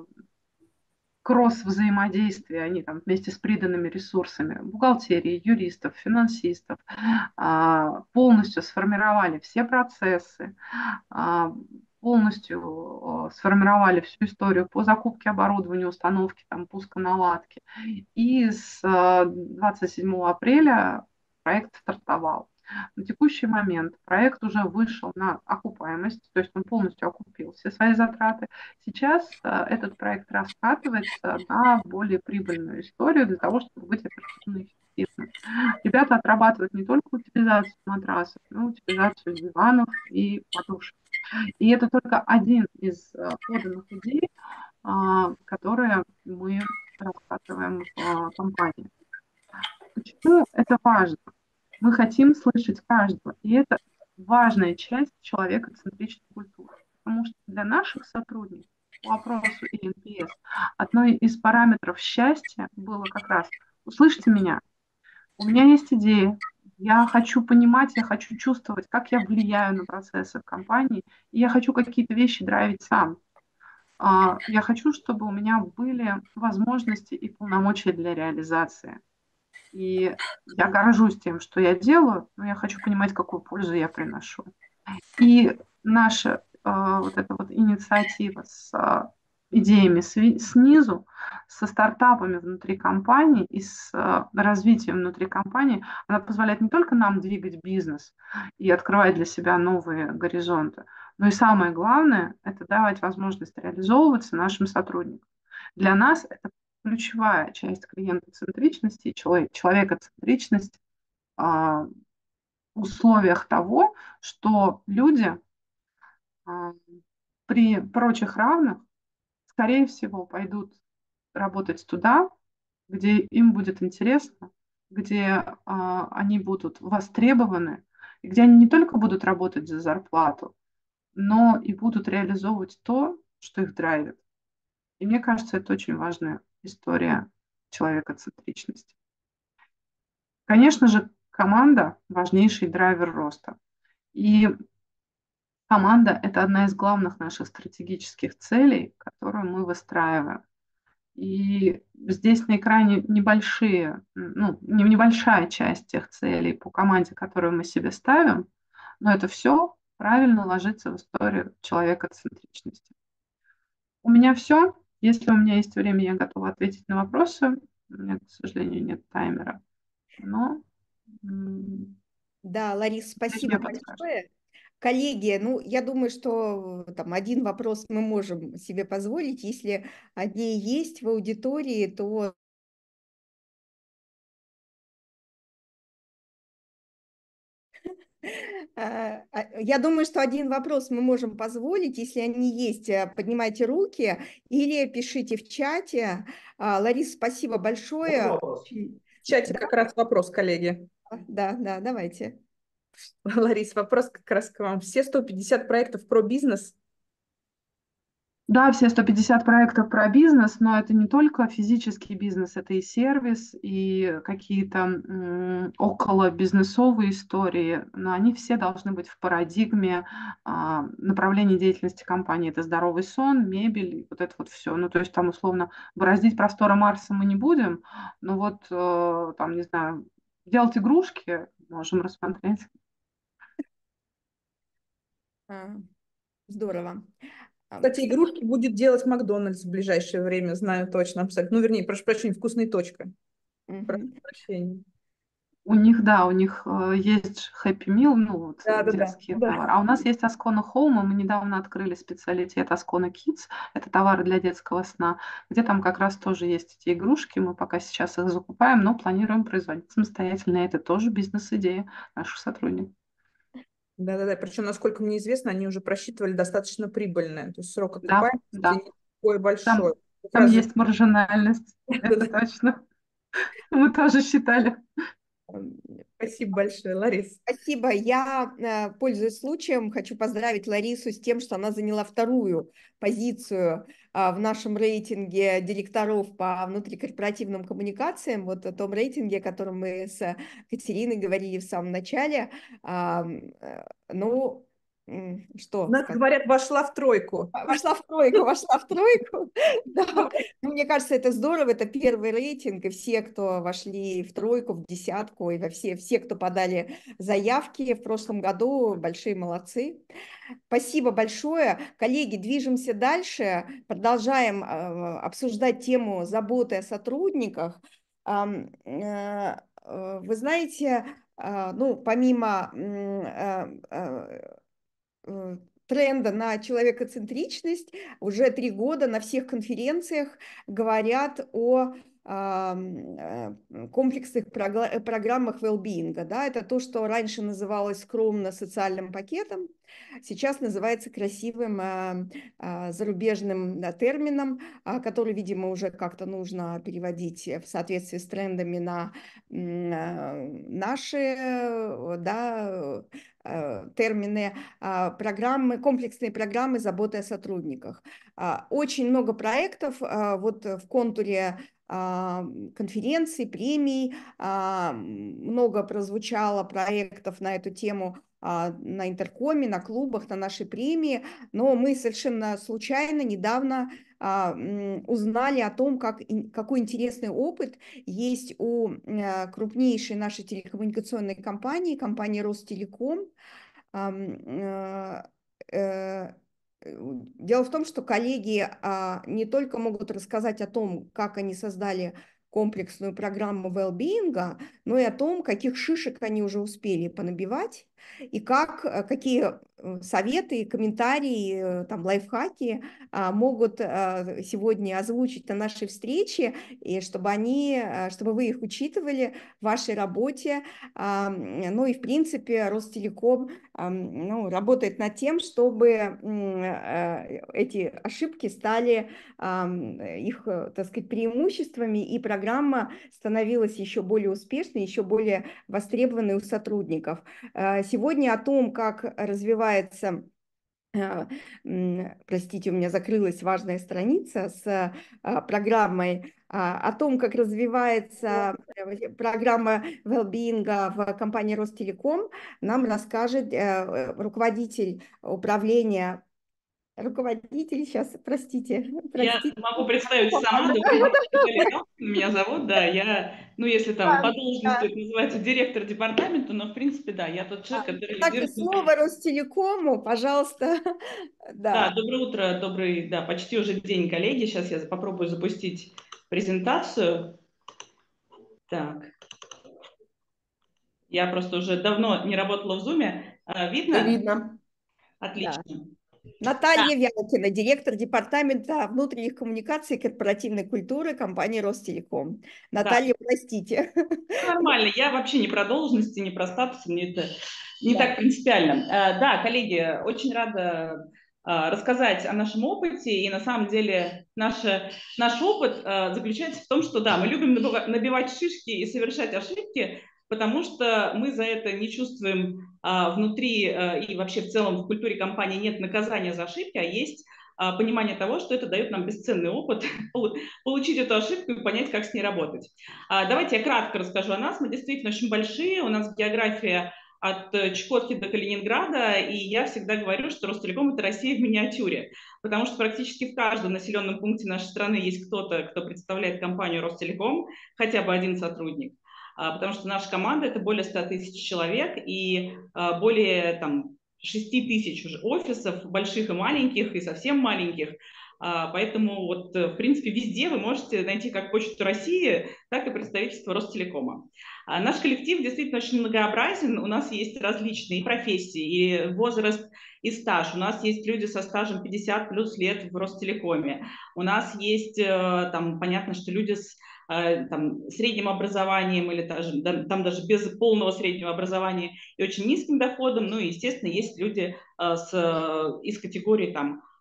кросс-взаимодействия, они там вместе с приданными ресурсами бухгалтерии, юристов, финансистов полностью сформировали все процессы, а, полностью сформировали всю историю по закупке оборудования, установке, там, пуска наладки. И с 27 апреля проект стартовал. На текущий момент проект уже вышел на окупаемость, то есть он полностью окупил все свои затраты. Сейчас этот проект раскатывается на более прибыльную историю для того, чтобы быть оперативно эффективным. Ребята отрабатывают не только утилизацию матрасов, но и утилизацию диванов и подушек. И это только один из поданных идей, которые мы рассматриваем в компании. Почему это важно? Мы хотим слышать каждого, и это важная часть человекоцентричной культуры. Потому что для наших сотрудников по опросу ИНПС одной из параметров счастья было как раз «услышьте меня, у меня есть идея, я хочу понимать, я хочу чувствовать, как я влияю на процессы в компании, и я хочу какие-то вещи драйвить сам. Я хочу, чтобы у меня были возможности и полномочия для реализации. И я горжусь тем, что я делаю, но я хочу понимать, какую пользу я приношу. И наша вот эта вот инициатива с идеями снизу, со стартапами внутри компании и с развитием внутри компании, она позволяет не только нам двигать бизнес и открывать для себя новые горизонты, но и самое главное – это давать возможность реализовываться нашим сотрудникам. Для нас это ключевая часть клиентоцентричности и человекоцентричности в условиях того, что люди при прочих равных, скорее всего, пойдут работать туда, где им будет интересно, где они будут востребованы, и где они не только будут работать за зарплату, но и будут реализовывать то, что их драйвит. И мне кажется, это очень важная история человекоцентричности. Конечно же, команда – важнейший драйвер роста. И команда – это одна из главных наших стратегических целей, которую мы выстраиваем. И здесь на экране небольшая часть тех целей по команде, которую мы себе ставим, но это все правильно ложится в историю человекоцентричности. У меня все. Если у меня есть время, я готова ответить на вопросы. У меня, к сожалению, нет таймера. Но Да, Ларис, спасибо мне подскажут. большое. Коллеги, ну, я думаю, что там один вопрос мы можем себе позволить. Если они есть в аудитории, то я думаю, что один вопрос мы можем позволить. Если они есть, поднимайте руки или пишите в чате. Ларис, спасибо большое. В чате Да, как раз вопрос, коллеги. да, давайте. Ларис, вопрос как раз к вам. Все 150 проектов про бизнес? Да, все 150 проектов про бизнес, но это не только физический бизнес, это и сервис, и какие-то около бизнесовые истории, но они все должны быть в парадигме направления деятельности компании. Это здоровый сон, мебель, вот это вот все. Ну, то есть там условно бороздить просторы Марса мы не будем, но вот там, не знаю, делать игрушки можем рассмотреть. Здорово. Кстати, игрушки будет делать Макдональдс в ближайшее время, знаю точно, абсолютно. Ну, вернее, прошу прощения, вкусная точка. Прошу прощения. У них, да, у них есть Happy Meal, ну вот Да. детские товары. А у нас есть Ascona Home, и мы недавно открыли специалитет Ascona Kids, это товары для детского сна, где там как раз тоже есть эти игрушки, мы пока сейчас их закупаем, но планируем производить самостоятельно. Это тоже бизнес-идея наших сотрудников. Да. Причем, насколько мне известно, они уже просчитывали достаточно прибыльное. То есть срок Да, окупаемости да. не такой большой. Там есть маржинальность, это точно. Мы тоже считали. Спасибо большое, Ларис. Спасибо. Я, пользуясь случаем, хочу поздравить Ларису с тем, что она заняла вторую позицию в нашем рейтинге директоров по внутрикорпоративным коммуникациям, вот о том рейтинге, о котором мы с Катериной говорили в самом начале. Ну, что Нас сказать? говорят, вошла в тройку. Вошла в тройку, вошла в тройку. Да. Ну, мне кажется, это здорово, это первый рейтинг, и все, кто вошли в тройку, в десятку, и все, кто подали заявки в прошлом году, большие молодцы. Спасибо большое. Коллеги, движемся дальше, продолжаем обсуждать тему заботы о сотрудниках. Вы знаете, ну, помимо тренда на человекоцентричность, уже 3 года на всех конференциях говорят о комплексных программах well-being. Да? Это то, что раньше называлось скромно социальным пакетом, сейчас называется красивым зарубежным термином, который, видимо, уже как-то нужно переводить в соответствии с трендами на наши, да, термины, программы, комплексные программы заботы о сотрудниках. Очень много проектов вот в контуре конференций, премий, много прозвучало проектов на эту тему на интеркоме, на клубах, на нашей премии, но мы совершенно случайно недавно узнали о том, какой интересный опыт есть у крупнейшей нашей телекоммуникационной компании, компании Ростелеком. Дело в том, что коллеги не только могут рассказать о том, как они создали комплексную программу well-being, но и о том, каких шишек они уже успели понабивать, и какие советы, комментарии, там, лайфхаки могут сегодня озвучить на нашей встрече, и чтобы вы их учитывали в вашей работе. Ну и, в принципе, Ростелеком работает над тем, чтобы эти ошибки стали их, так сказать, преимуществами, и программа становилась еще более успешной, еще более востребованной у сотрудников. Сегодня о том, как развивается, простите, у меня закрылась важная страница с программой, о том, как развивается программа well-being в компании Ростелеком, нам расскажет руководитель управления. Сейчас, простите. Я могу представить сама, меня зовут, да, если там по должности это называется директор департамента, но в принципе, да, я тот человек, который лидирует. Слово Ростелекому, пожалуйста. Да, доброе утро, почти уже день, коллеги. Сейчас я попробую запустить презентацию. Так. Я просто уже давно не работала в Zoom. Видно? Видно. Отлично. Да. Наталья Вялкина, директор департамента внутренних коммуникаций и корпоративной культуры компании Ростелеком. Наталья, простите. Нормально, я вообще не про должности, не про статус, мне это не так принципиально. Да, коллеги, очень рада рассказать о нашем опыте, и на самом деле наш опыт заключается в том, что да, мы любим набивать шишки и совершать ошибки, потому что мы за это не чувствуем внутри и вообще в целом в культуре компании нет наказания за ошибки, а есть понимание того, что это дает нам бесценный опыт, получить эту ошибку и понять, как с ней работать. Давайте я кратко расскажу о нас. Мы действительно очень большие, у нас география от Чукотки до Калининграда, и я всегда говорю, что Ростелеком – это Россия в миниатюре, потому что практически в каждом населенном пункте нашей страны есть кто-то, кто представляет компанию Ростелеком, хотя бы один сотрудник. Потому что наша команда – это более 100 тысяч человек и более 6 тысяч уже офисов, больших и маленьких, и совсем маленьких. Поэтому вот, в принципе, везде вы можете найти как Почту России, так и представительство Ростелекома. Наш коллектив действительно очень многообразен. У нас есть различные профессии, и возраст, и стаж. У нас есть люди со стажем 50 плюс лет в Ростелекоме. У нас есть, понятно, что люди с средним образованием или даже без полного среднего образования и очень низким доходом. Ну и, естественно, есть люди из категории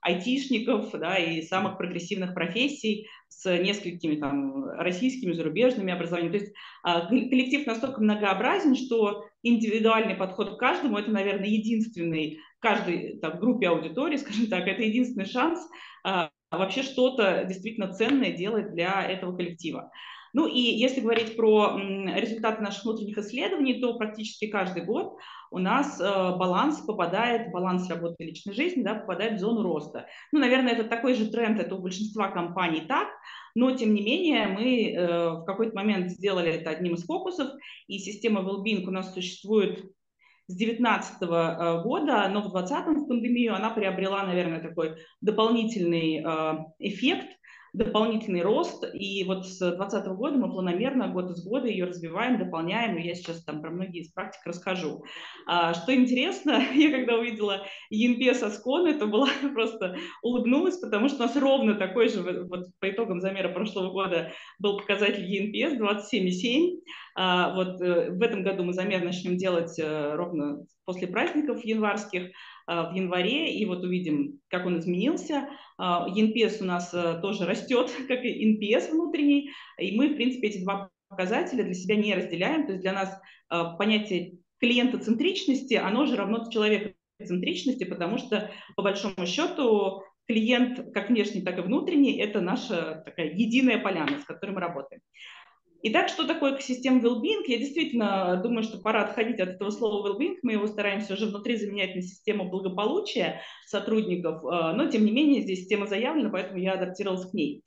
айтишников, да, и самых прогрессивных профессий с несколькими там российскими, зарубежными образованиями. То есть коллектив настолько многообразен, что индивидуальный подход к каждому – это, наверное, единственный, в каждой там, группе аудитории, скажем так, это единственный шанс вообще что-то действительно ценное делать для этого коллектива. Ну и если говорить про результаты наших внутренних исследований, то практически каждый год у нас баланс работы и личной жизни, да, попадает в зону роста. Ну, наверное, это такой же тренд, это у большинства компаний так, но тем не менее мы в какой-то момент сделали это одним из фокусов, и система Wellbeing у нас существует с 2019 года, но в 2020 в пандемию она приобрела, наверное, такой дополнительный эффект, дополнительный рост. И вот с 2020 года мы планомерно год из года ее развиваем, дополняем. И я сейчас там про многие из практик расскажу. Что интересно, я когда увидела ЕНП со Скон, это была просто улыбнулась, потому что у нас ровно такой же, вот по итогам замера прошлого года был показатель ЕНП с 27,7. Вот в этом году мы замер начнем делать ровно после праздников январских, в январе, и вот увидим, как он изменился. ЕНПС у нас тоже растет, как и НПС внутренний, и мы, в принципе, эти два показателя для себя не разделяем, то есть для нас понятие клиентоцентричности, оно же равно человекоцентричности, потому что, по большому счету, клиент, как внешний, так и внутренний, это наша такая единая поляна, с которой мы работаем. Итак, что такое экосистема Wellbeing? Я действительно думаю, что пора отходить от этого слова Wellbeing. Мы его стараемся уже внутри заменять на систему благополучия сотрудников, но тем не менее здесь тема заявлена, поэтому я адаптировалась к ней.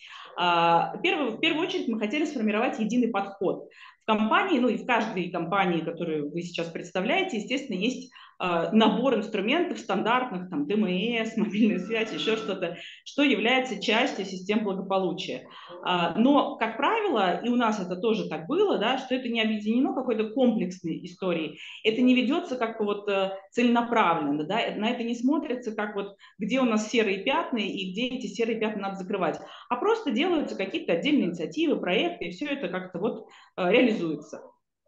В первую очередь мы хотели сформировать единый подход. В компании, ну и в каждой компании, которую вы сейчас представляете, естественно, есть набор инструментов стандартных, там, ДМС, мобильная связь, еще что-то, что является частью систем благополучия. Но, как правило, и у нас это тоже так было, да, что это не объединено какой-то комплексной историей. Это не ведется как вот целенаправленно, да, на это не смотрится как вот где у нас серые пятна и где эти серые пятна надо закрывать, а просто делаются какие-то отдельные инициативы, проекты, и все это как-то вот реализуется.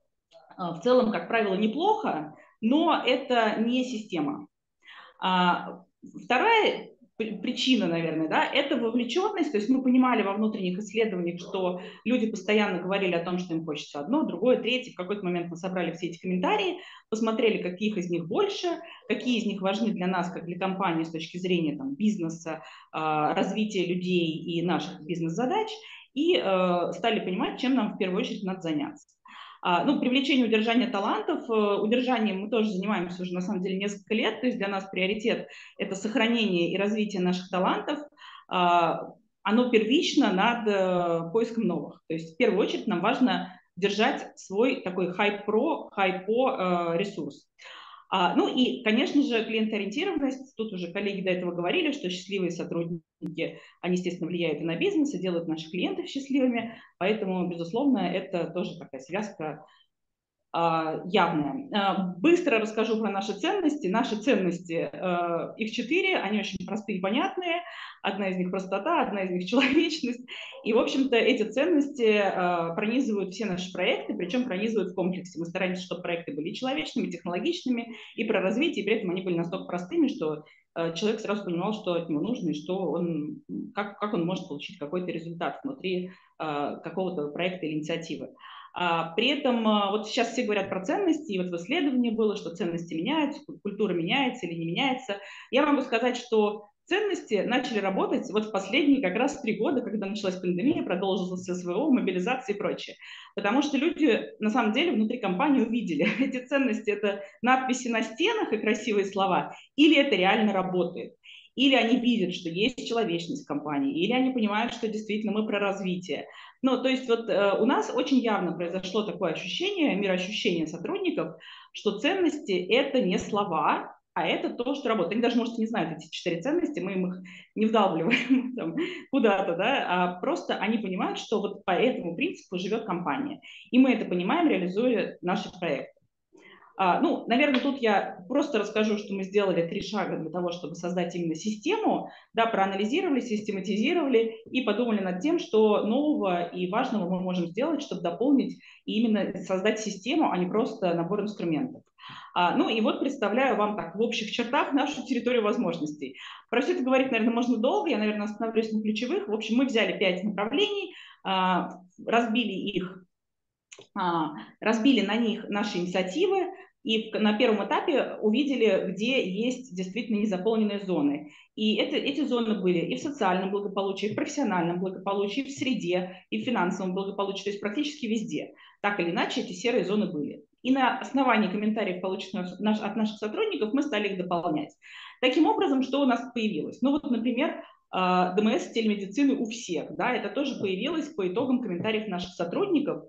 В целом, как правило, неплохо, но это не система. Вторая причина, наверное, да, это вовлеченность. То есть мы понимали во внутренних исследованиях, что люди постоянно говорили о том, что им хочется одно, другое, третье. В какой-то момент мы собрали все эти комментарии, посмотрели, каких из них больше, какие из них важны для нас, как для компании с точки зрения там, бизнеса, развития людей и наших бизнес-задач, и стали понимать, чем нам в первую очередь надо заняться. Ну, привлечение и удержание талантов. Удержанием мы тоже занимаемся уже, на самом деле, несколько лет. То есть для нас приоритет – это сохранение и развитие наших талантов. Оно первично над поиском новых. То есть в первую очередь нам важно держать свой такой хайп-по ресурс. Ну и, конечно же, клиентоориентированность. Тут уже коллеги до этого говорили, что счастливые сотрудники, они, естественно, влияют и на бизнес, и делают наших клиентов счастливыми. Поэтому, безусловно, это тоже такая связка явная. Быстро расскажу про наши ценности. Наши ценности, их 4, они очень простые и понятные. Одна из них простота, одна из них человечность. И, в общем-то, эти ценности пронизывают все наши проекты, причем пронизывают в комплексе. Мы стараемся, чтобы проекты были технологичными, технологичными, и про развитие, и при этом они были настолько простыми, что человек сразу понимал, что от него нужно, и что он, как он может получить какой-то результат внутри какого-то проекта или инициативы. При этом вот сейчас все говорят про ценности, и вот в исследовании было, что ценности меняются, культура меняется или не меняется. Я могу сказать, что ценности начали работать вот в последние как раз 3 года, когда началась пандемия, продолжилась СВО, мобилизация и прочее. Потому что люди на самом деле внутри компании увидели, эти ценности – это надписи на стенах и красивые слова, или это реально работает. Или они видят, что есть человечность в компании, или они понимают, что действительно мы про развитие. Ну, то есть вот у нас очень явно произошло такое ощущение, мироощущение сотрудников, что ценности – это не слова, а это то, что работает. Они даже, может, не знают эти 4 ценности, мы им их не вдалбливаем там, куда-то, да, а просто они понимают, что вот по этому принципу живет компания. И мы это понимаем, реализуя наши проекты. Ну, наверное, тут я просто расскажу, что мы сделали 3 шага для того, чтобы создать именно систему, да, проанализировали, систематизировали и подумали над тем, что нового и важного мы можем сделать, чтобы дополнить и именно создать систему, а не просто набор инструментов. Ну и вот представляю вам так в общих чертах нашу территорию возможностей. Про все это говорить, наверное, можно долго, я, наверное, остановлюсь на ключевых. В общем, мы взяли 5 направлений, разбили их, разбили на них наши инициативы, и на первом этапе увидели, где есть действительно незаполненные зоны. И эти зоны были и в социальном благополучии, и в профессиональном благополучии, и в среде, и в финансовом благополучии, то есть практически везде. Так или иначе, эти серые зоны были. И на основании комментариев, полученных от наших сотрудников, мы стали их дополнять. Таким образом, что у нас появилось? Ну вот, например, ДМС телемедицины у всех. Да, это тоже появилось по итогам комментариев наших сотрудников,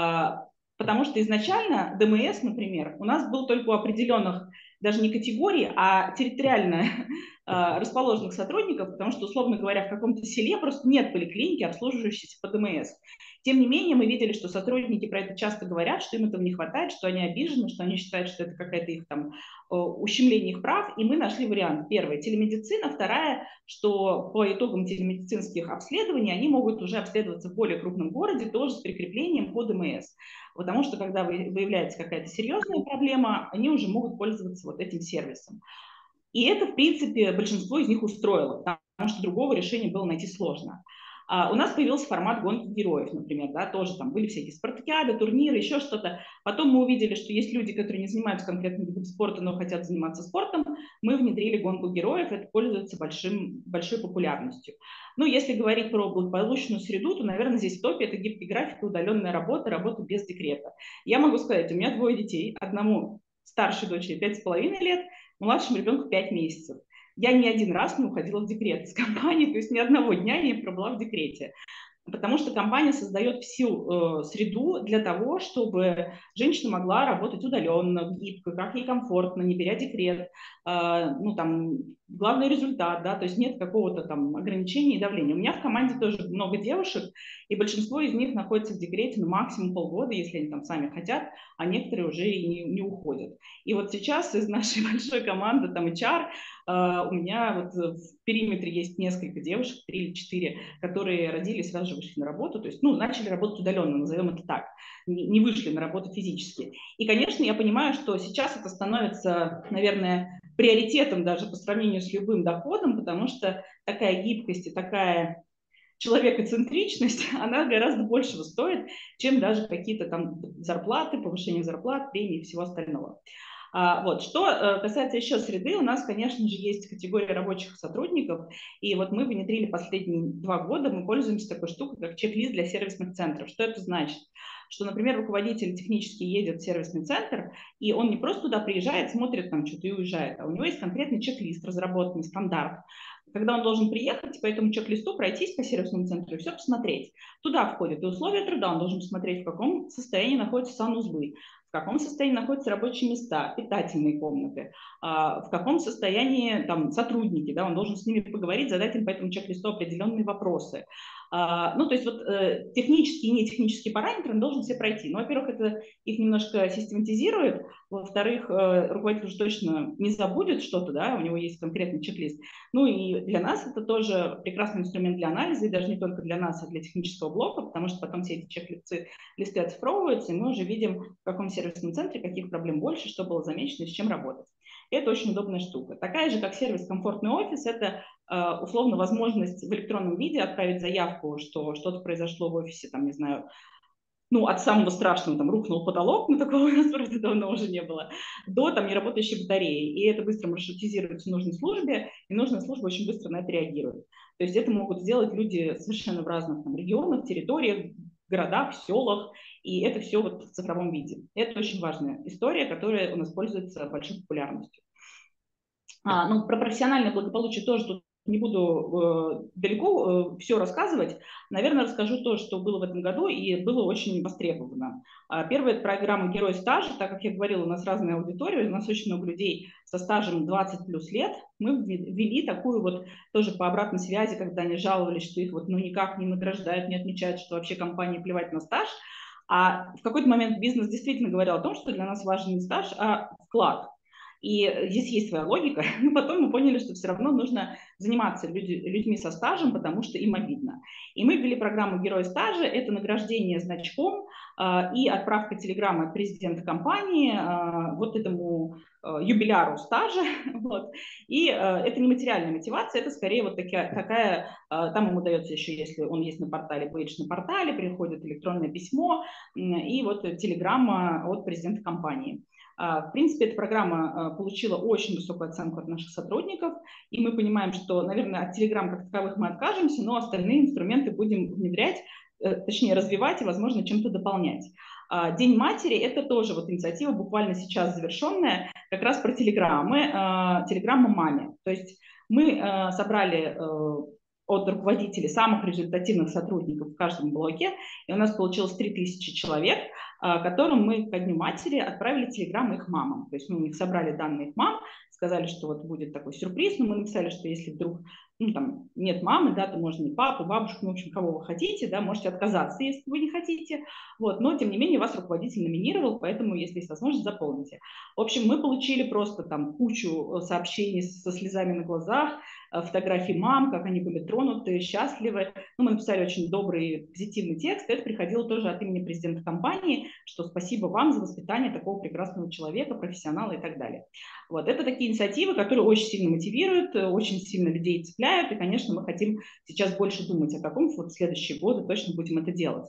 потому что изначально ДМС, например, у нас был только у определенных, даже не категорий, а территориально расположенных сотрудников, потому что, условно говоря, в каком-то селе просто нет поликлиники, обслуживающейся по ДМС. Тем не менее, мы видели, что сотрудники про это часто говорят, что им этого не хватает, что они обижены, что они считают, что это какая-то их там ущемление их прав, и мы нашли вариант. Первое – телемедицина, вторая, что по итогам телемедицинских обследований они могут уже обследоваться в более крупном городе, тоже с прикреплением по ДМС. Потому что, когда выявляется какая-то серьезная проблема, они уже могут пользоваться вот этим сервисом. И это, в принципе, большинство из них устроило, потому что другого решения было найти сложно. У нас появился формат гонки героев, например, да, тоже там были всякие спартакиады, турниры, еще что-то. Потом мы увидели, что есть люди, которые не занимаются конкретным видом спорта, но хотят заниматься спортом. Мы внедрили гонку героев, это пользуется большой популярностью. Ну, если говорить про благополучную среду, то, наверное, здесь в топе это гибкий график, удаленная работа, работа без декрета. Я могу сказать, у меня 2 детей, одному старшей дочери 5,5 лет, младшему ребенку 5 месяцев. Я ни один раз не уходила в декрет из компании, то есть ни одного дня я не пробыла в декрете. Потому что компания создает всю среду для того, чтобы женщина могла работать удаленно, гибко, как ей комфортно, не беря декрет. Ну, там, главный результат, да, то есть нет какого-то там ограничения и давления. У меня в команде тоже много девушек, и большинство из них находится в декрете, ну, максимум полгода, если они там сами хотят, а некоторые уже и не уходят. И вот сейчас из нашей большой команды, там, HR, у меня вот в периметре есть несколько девушек, 3 или 4, которые родились, сразу же вышли на работу, то есть, ну, начали работать удаленно, назовем это так, не вышли на работу физически. И, конечно, я понимаю, что сейчас это становится, наверное, приоритетом даже по сравнению с любым доходом, потому что такая гибкость и такая человекоцентричность, она гораздо большего стоит, чем даже какие-то там зарплаты, повышение зарплат, премии и всего остального. Вот. Что касается еще среды, у нас, конечно же, есть категория рабочих сотрудников, и вот мы внедрили последние 2 года, мы пользуемся такой штукой, как чек-лист для сервисных центров. Что это значит? Что, например, руководитель технически едет в сервисный центр, и он не просто туда приезжает, смотрит там что-то и уезжает, а у него есть конкретный чек-лист, разработанный стандарт, когда он должен приехать, по этому чек-листу пройтись по сервисному центру и все посмотреть. Туда входят и условия труда, он должен посмотреть, в каком состоянии находятся санузлы, в каком состоянии находятся рабочие места, питательные комнаты, в каком состоянии там сотрудники, да, он должен с ними поговорить, задать им по этому чек-листу определенные вопросы. Ну, то есть вот технические и нетехнические параметры он должен все пройти. Ну, во-первых, это их немножко систематизирует, во-вторых, руководитель уже точно не забудет что-то, да, у него есть конкретный чек-лист. Ну и для нас это тоже прекрасный инструмент для анализа, и даже не только для нас, а для технического блока, потому что потом все эти чек-листы оцифровываются, и мы уже видим, в каком сервисном центре каких проблем больше, что было замечено и с чем работать. Это очень удобная штука. Такая же, как сервис «Комфортный офис», это условно возможность в электронном виде отправить заявку, что что-то произошло в офисе, там, не знаю, ну, от самого страшного, там, рухнул потолок, но такого у нас просто давно уже не было, до там неработающей батареи. И это быстро маршрутизируется в нужной службе, и нужная служба очень быстро на это реагирует. То есть это могут сделать люди совершенно в разных там регионах, территориях, городах, селах, и это все вот в цифровом виде. Это очень важная история, которая у нас пользуется большой популярностью. Ну, про профессиональное благополучие тоже тут не буду далеко все рассказывать. Наверное, расскажу то, что было в этом году и было очень востребовано. Первая – это программа «Герой стажа». Так как я говорила, у нас разная аудитория, у нас очень много людей со стажем 20 плюс лет. Мы ввели такую вот тоже по обратной связи, когда они жаловались, что их вот ну никак не награждают, не отмечают, что вообще компании плевать на стаж. А в какой-то момент бизнес действительно говорил о том, что для нас важен не стаж, а вклад. И здесь есть своя логика, но потом мы поняли, что все равно нужно заниматься людьми со стажем, потому что им обидно. И мы ввели программу «Герой стажа». Это награждение значком и отправка телеграммы от президента компании вот этому юбиляру стажа. Вот. И это не материальная мотивация, это скорее вот такая, там ему дается еще, если он есть на портале, бейдж на портале, приходит электронное письмо и вот телеграмма от президента компании. В принципе, эта программа получила очень высокую оценку от наших сотрудников, и мы понимаем, что, наверное, от Telegram как таковых мы откажемся, но остальные инструменты будем внедрять, точнее развивать и, возможно, чем-то дополнять. День матери – это тоже вот инициатива, буквально сейчас завершенная, как раз про телеграммы, телеграмма маме. То есть мы собрали от руководителей самых результативных сотрудников в каждом блоке, и у нас получилось 3000 человек, которым мы ко Дню матери отправили телеграммы их мамам. То есть мы у них собрали данные их мам, сказали, что вот будет такой сюрприз, но мы написали, что если вдруг там нет мамы, да, то можно и папу, бабушку, ну, в общем, кого вы хотите, да, можете отказаться, если вы не хотите, вот, но, тем не менее, вас руководитель номинировал, поэтому, если есть возможность, заполните. В общем, мы получили просто там кучу сообщений со слезами на глазах, фотографий мам, как они были тронуты, счастливы. Ну, мы написали очень добрый, позитивный текст, это приходило тоже от имени президента компании, что спасибо вам за воспитание такого прекрасного человека, профессионала и так далее. Вот, это такие инициативы, которые очень сильно мотивируют, очень сильно людей цепляют, и, конечно, мы хотим сейчас больше думать о таком, вот в следующие годы точно будем это делать.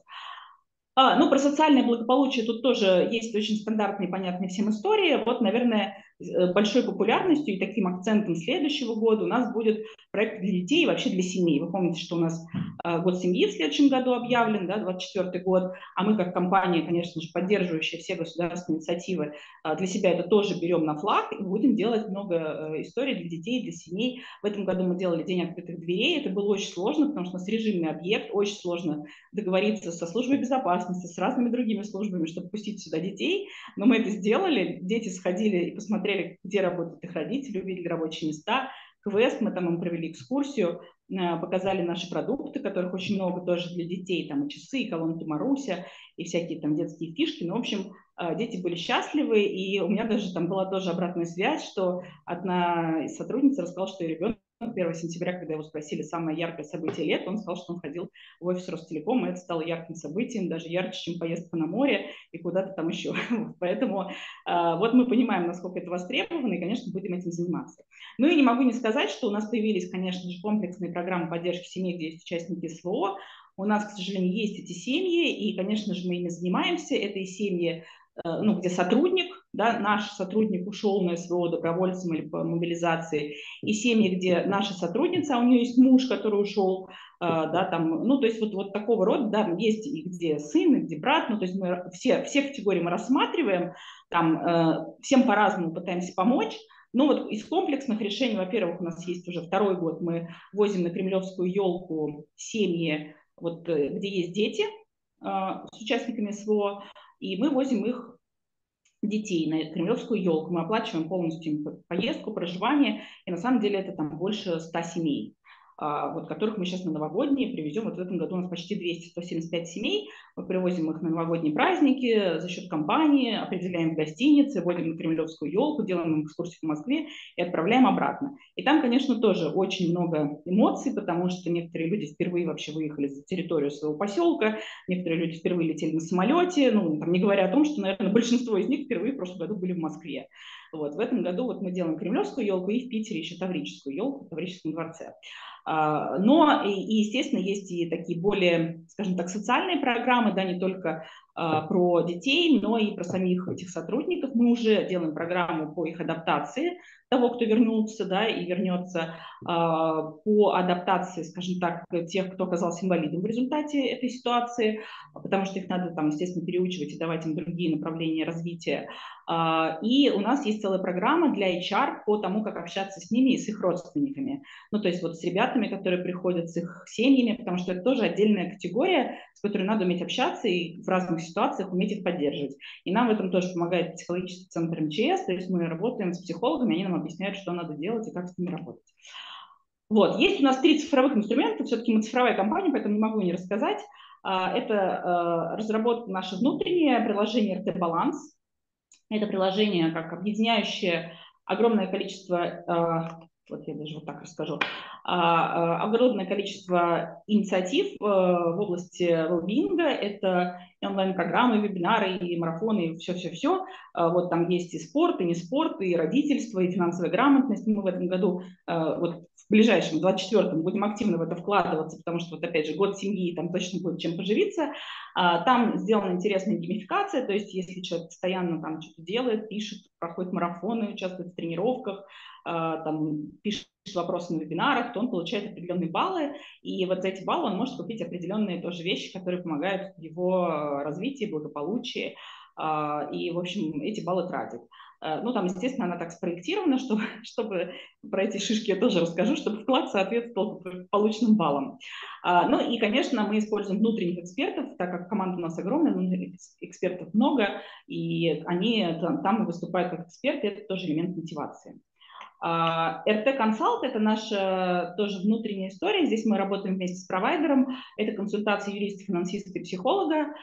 Ну, про социальное благополучие тут тоже есть очень стандартные, понятные всем истории. Вот, наверное, большой популярностью и таким акцентом следующего года у нас будет проект для детей и вообще для семей. Вы помните, что у нас год семьи в следующем году объявлен, да, 24-й год, а мы как компания, конечно же, поддерживающая все государственные инициативы, для себя это тоже берем на флаг и будем делать много историй для детей, для семей. В этом году мы делали День открытых дверей, это было очень сложно, потому что у нас режимный объект, очень сложно договориться со службой безопасности, с разными другими службами, чтобы пустить сюда детей, но мы это сделали, дети сходили и посмотрели, где работают их родители, увидели рабочие места, квест, мы там им провели экскурсию, показали наши продукты, которых очень много тоже для детей, там и часы, и колонки Маруся, и всякие там детские фишки, ну, в общем, дети были счастливы, и у меня даже там была тоже обратная связь, что одна из сотрудниц рассказала, что ее ребенок 1 сентября, когда его спросили самое яркое событие лета, он сказал, что он ходил в офис Ростелекома, и это стало ярким событием, даже ярче, чем поездка на море и куда-то там еще. Поэтому вот мы понимаем, насколько это востребовано, и, конечно, будем этим заниматься. Ну и не могу не сказать, что у нас появились, конечно же, комплексные программы поддержки семей, где есть участники СВО. У нас, к сожалению, есть эти семьи, и, конечно же, мы ими занимаемся. Это и семьи, ну, где сотрудник, да, наш сотрудник ушел на СВО добровольцем или по мобилизации, и семьи, где наша сотрудница, а у нее есть муж, который ушел, да, там, ну, то есть вот такого рода, да, есть и где сын, и где брат, ну, то есть мы все категории мы рассматриваем, там, всем по-разному пытаемся помочь. Но вот из комплексных решений, во-первых, у нас есть уже 2-й год, мы возим на Кремлевскую елку семьи, вот, где есть дети с участниками СВО, и мы возим их детей на Кремлевскую елку. Мы оплачиваем полностью им поездку, проживание, и на самом деле это там больше 100 семей, вот, которых мы сейчас на новогодние привезем. Вот в этом году у нас почти 200-175 семей. Мы привозим их на новогодние праздники за счет компании, определяем в гостинице, водим на Кремлевскую елку, делаем им экскурсию в Москве и отправляем обратно. И там, конечно, тоже очень много эмоций, потому что некоторые люди впервые вообще выехали за территорию своего поселка, некоторые люди впервые летели на самолете, ну, там, не говоря о том, что, наверное, большинство из них впервые в прошлом году были в Москве. Вот, в этом году вот мы делаем Кремлевскую елку и в Питере еще Таврическую елку в Таврическом дворце. Но, естественно, есть и такие более, скажем так, социальные программы, да, не только про детей, но и про самих этих сотрудников. Мы уже делаем программу по их адаптации, того, кто вернулся, да, и вернется, по адаптации, скажем так, тех, кто оказался инвалидом в результате этой ситуации, потому что их надо там, естественно, переучивать и давать им другие направления развития. И у нас есть целая программа для HR по тому, как общаться с ними и с их родственниками. Ну, то есть вот с ребятами, которые приходят, с их семьями, потому что это тоже отдельная категория, с которой надо уметь общаться и в разных ситуациях уметь их поддерживать. И нам в этом тоже помогает психологический центр МЧС, то есть мы работаем с психологами, они нам объясняют, что надо делать и как с ними работать. Вот. Есть у нас 3 цифровых инструмента, все-таки мы цифровая компания, поэтому не могу не рассказать. Это разработка наша внутренняя, приложение РТ-Баланс. Это приложение, как объединяющее огромное количество вот я даже вот так расскажу, огромное количество инициатив в области well-being. Это и онлайн-программы, и вебинары, и марафоны, и все-все-все. Вот там есть и спорт, и не спорт, и родительство, и финансовая грамотность. Мы в этом году, вот в ближайшем, 24-м, будем активно в это вкладываться, потому что, вот опять же, год семьи, там точно будет чем поживиться. Там сделана интересная геймификация, то есть если человек постоянно там что-то делает, пишет, проходит марафоны, участвует в тренировках, там, пишет вопросы на вебинарах, то он получает определенные баллы, и вот за эти баллы он может купить определенные тоже вещи, которые помогают в его развитии, благополучии, и, в общем, эти баллы тратит. Ну, там, естественно, она так спроектирована, чтобы про эти шишки я тоже расскажу, чтобы вклад соответствовал полученным баллам. Ну и, конечно, мы используем внутренних экспертов, так как команда у нас огромная, внутренних экспертов много, и они там выступают как эксперты, это тоже элемент мотивации. РТ Консалт – это наша тоже внутренняя история. Здесь мы работаем вместе с провайдером. Это консультации юриста, финансиста и психолога,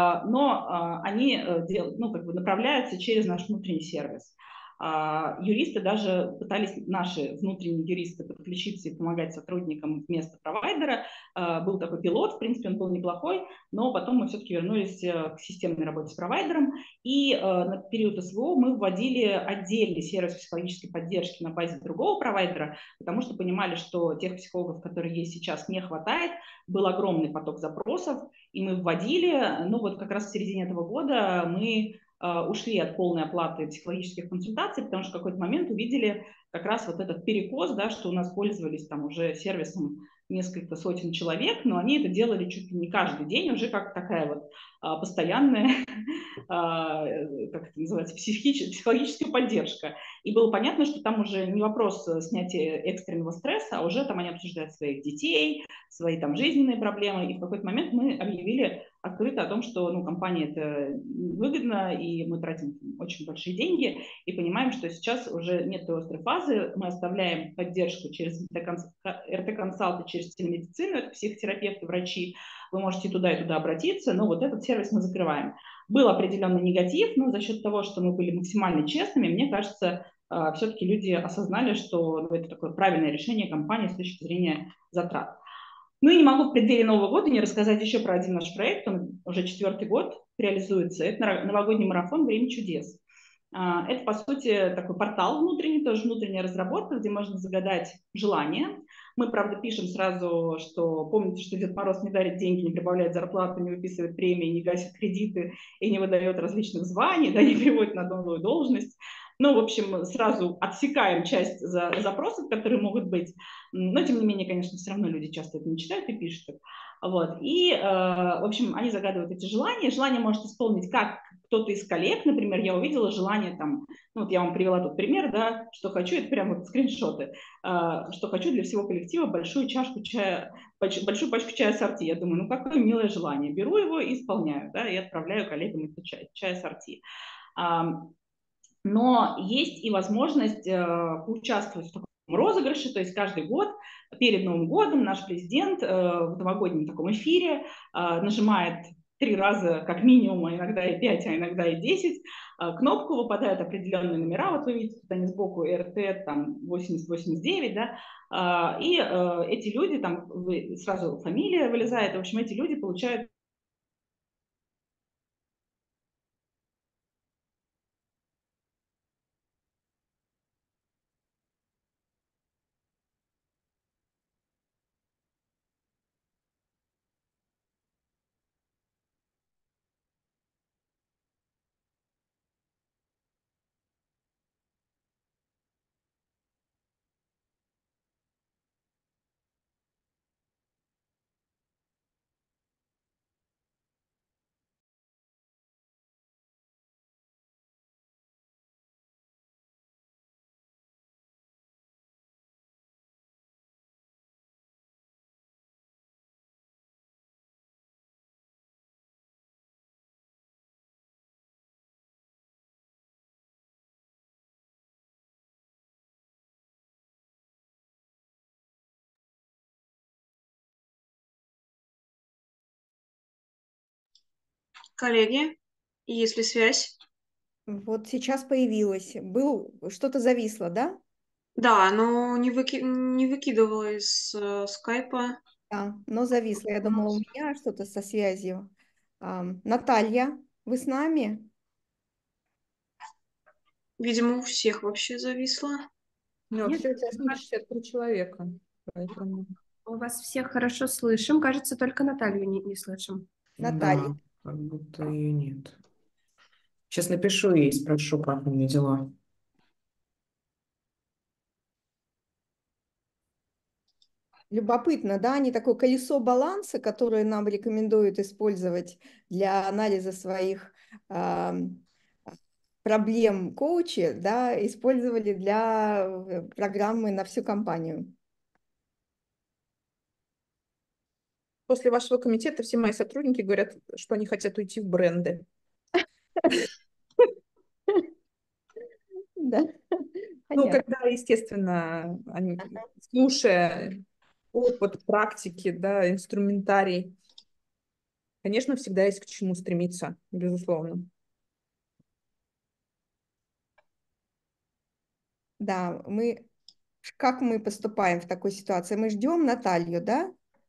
но они направляются через наш внутренний сервис. Юристы даже пытались, наши внутренние юристы, подключиться и помогать сотрудникам вместо провайдера. Был такой пилот, в принципе, он был неплохой, но потом мы все-таки вернулись к системной работе с провайдером. И на период СВО мы вводили отдельный сервис психологической поддержки на базе другого провайдера, потому что понимали, что тех психологов, которые есть сейчас, не хватает. Был огромный поток запросов, и мы вводили. Ну вот как раз в середине этого года мы ушли от полной оплаты психологических консультаций, потому что в какой-то момент увидели как раз вот этот перекос, да, что у нас пользовались там уже сервисом несколько сотен человек, но они это делали чуть ли не каждый день, уже как такая вот постоянная, как это называется, психологическая поддержка. И было понятно, что там уже не вопрос снятия экстренного стресса, а уже там они обсуждают своих детей, свои там жизненные проблемы. И в какой-то момент мы объявили открыто о том, что компании это выгодно, и мы тратим очень большие деньги, и понимаем, что сейчас уже нет той острой фазы, мы оставляем поддержку через РТ-консалты, через телемедицину, это психотерапевты, врачи, вы можете туда и туда обратиться, но вот этот сервис мы закрываем. Был определенный негатив, но за счет того, что мы были максимально честными, мне кажется, все-таки люди осознали, что это такое правильное решение компании с точки зрения затрат. Ну и не могу в преддверии Нового года не рассказать еще про один наш проект, он уже 4-й год реализуется. Это новогодний марафон «Время чудес». Это, по сути, такой портал внутренний, тоже внутренняя разработка, где можно загадать желание. Мы, правда, пишем сразу, что помните, что Дед Мороз не дарит деньги, не прибавляет зарплату, не выписывает премии, не гасит кредиты и не выдает различных званий, да, не переводит на новую должность. Ну, в общем, сразу отсекаем часть запросов, которые могут быть. Но, тем не менее, конечно, все равно люди часто это не читают и пишут. Вот. И, в общем, они загадывают эти желания. Желание может исполнить как кто-то из коллег. Например, я увидела желание там, ну, вот я вам привела тут пример, да, что хочу, это прямо вот скриншоты, что хочу для всего коллектива большую чашку чая, большую пачку чая ассорти. Я думаю, ну, какое милое желание. Беру его и исполняю, да, и отправляю коллегам этот чай ассорти. Но есть и возможность поучаствовать в таком розыгрыше, то есть каждый год перед Новым годом наш президент в новогоднем таком эфире нажимает 3 раза как минимум, а иногда и 5, а иногда и 10, кнопку, выпадают определенные номера, вот вы видите, тут они сбоку РТ, там 8089, да, и эти люди, там сразу фамилия вылезает, в общем, эти люди получают Коллеги, есть ли связь? Вот сейчас появилось. Что-то зависло, да? Да, но не выкидывала из скайпа. Да, но зависла. Я думала, у меня что-то со связью. Наталья, вы с нами? Видимо, у всех вообще зависло. Ну, Нет, вообще участники 63 человека. Поэтому... У вас всех хорошо слышим. Кажется, только Наталью не слышим. Наталья. Да, как будто ее нет. Сейчас напишу ей, спрошу, как у нее дела. Любопытно, да, они такое колесо баланса, которое нам рекомендуют использовать для анализа своих ам, проблем коучи, да, использовали для программы на всю компанию. После вашего комитета все мои сотрудники говорят, что они хотят уйти в бренды. Да, Ну, понятно. когда, естественно, они, слушая опыт, практики, да, инструментарий, конечно, всегда есть к чему стремиться, безусловно. Да, как мы поступаем в такой ситуации? Мы ждем Наталью, да?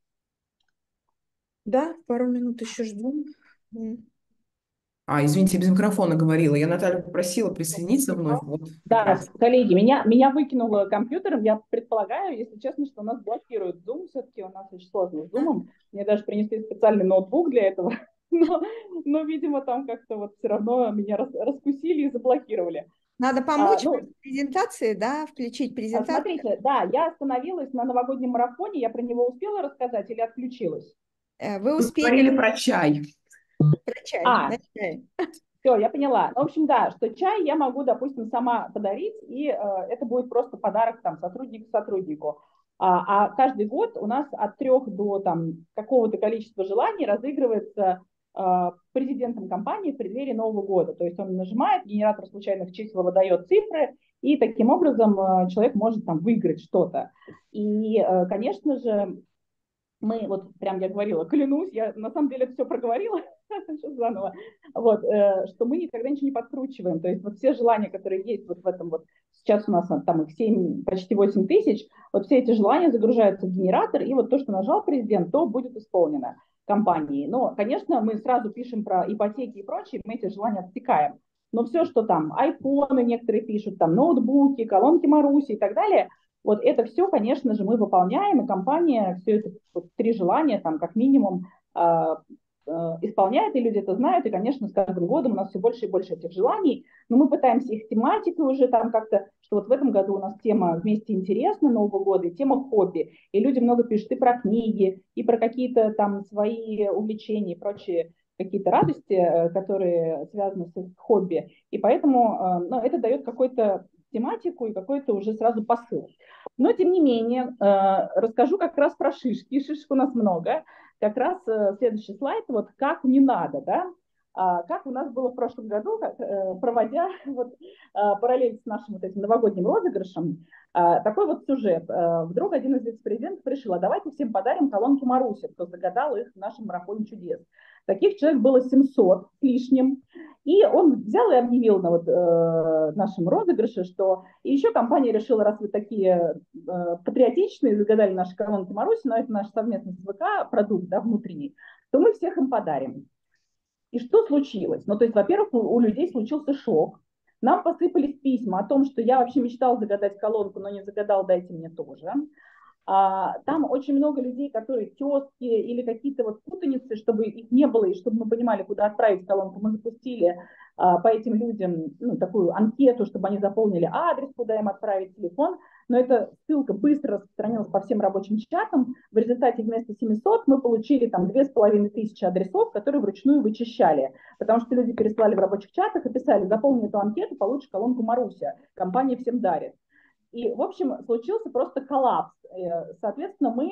Да, пару минут еще ждем. М. Извините, я без микрофона говорила. Я Наталью попросила присоединиться вновь. Вот, как Да, раз. коллеги, меня выкинуло компьютером. Я предполагаю, если честно, что нас блокирует Zoom. Все-таки у нас очень сложно с Zoom. Мне даже принесли специальный ноутбук для этого. Но видимо, там как-то вот все равно меня раскусили и заблокировали. Надо помочь Ну, в презентации, да, включить презентацию. смотрите, да, я остановилась на новогоднем марафоне. Я про него успела рассказать или отключилась? Вы Вы успели говорили про чай. про чай, на чай. Все, я поняла. В общем, да, что чай я могу, допустим, сама подарить, и это будет просто подарок там сотруднику сотруднику. А каждый год у нас от 3 до там какого-то количества желаний разыгрывается президентом компании в преддверии Нового года. То есть он нажимает, генератор случайных чисел выдает цифры, и таким образом человек может там выиграть что-то. И, конечно же, мы, вот прям я говорила, клянусь, я на самом деле это все проговорила, сейчас заново, вот, что мы никогда ничего не подкручиваем, то есть вот все желания, которые есть вот в этом вот, сейчас у нас там их 7, почти 8 тысяч, вот все эти желания загружаются в генератор, и вот то, что нажал президент, то будет исполнено компанией. Но, конечно, мы сразу пишем про ипотеки и прочее, мы эти желания отсекаем. Но все, что там, айфоны некоторые пишут, там, ноутбуки, колонки Маруси и так далее, вот это все, конечно же, мы выполняем, и компания все это вот, 3 желания, там, как минимум, исполняет, и люди это знают, и, конечно, с каждым годом у нас все больше и больше этих желаний, но мы пытаемся их тематикой уже там как-то, что вот в этом году у нас тема «Вместе интересно» Нового года, и тема «Хобби», и люди много пишут и про книги, и про какие-то там свои увлечения и прочие какие-то радости, которые связаны с хобби, и поэтому ну, это дает какой-то тематику и какой-то уже сразу посыл. Но, тем не менее, расскажу как раз про шишки. Шишек у нас много. Как раз следующий слайд, вот как не надо, да? Как у нас было в прошлом году, проводя вот, параллель с нашим вот этим новогодним розыгрышем, такой вот сюжет. Вдруг один из вице-президентов решил, давайте всем подарим колонки Маруси, кто загадал их в нашем марафоне чудес. Таких человек было 700 с лишним. И он взял и объявил на вот, нашем розыгрыше, что и еще компания решила, раз вы такие патриотичные, загадали наши колонки Маруси, но это наш совместный с ВК продукт, да, внутренний, то мы всех им подарим. И что случилось? Ну, то есть, во-первых, у людей случился шок. Нам посыпались письма о том, что я вообще мечтал загадать колонку, но не загадал, дайте мне тоже. Там очень много людей, которые тезки или какие-то вот путаницы, чтобы их не было, и чтобы мы понимали, куда отправить колонку, мы запустили по этим людям ну, такую анкету, чтобы они заполнили адрес, куда им отправить, телефон. Но эта ссылка быстро распространилась по всем рабочим чатам. В результате вместо 700 мы получили там 2500 адресов, которые вручную вычищали. Потому что люди переслали в рабочих чатах и писали, заполни эту анкету, получишь колонку Маруся. Компания всем дарит. И, в общем, случился просто коллапс. Соответственно, мы,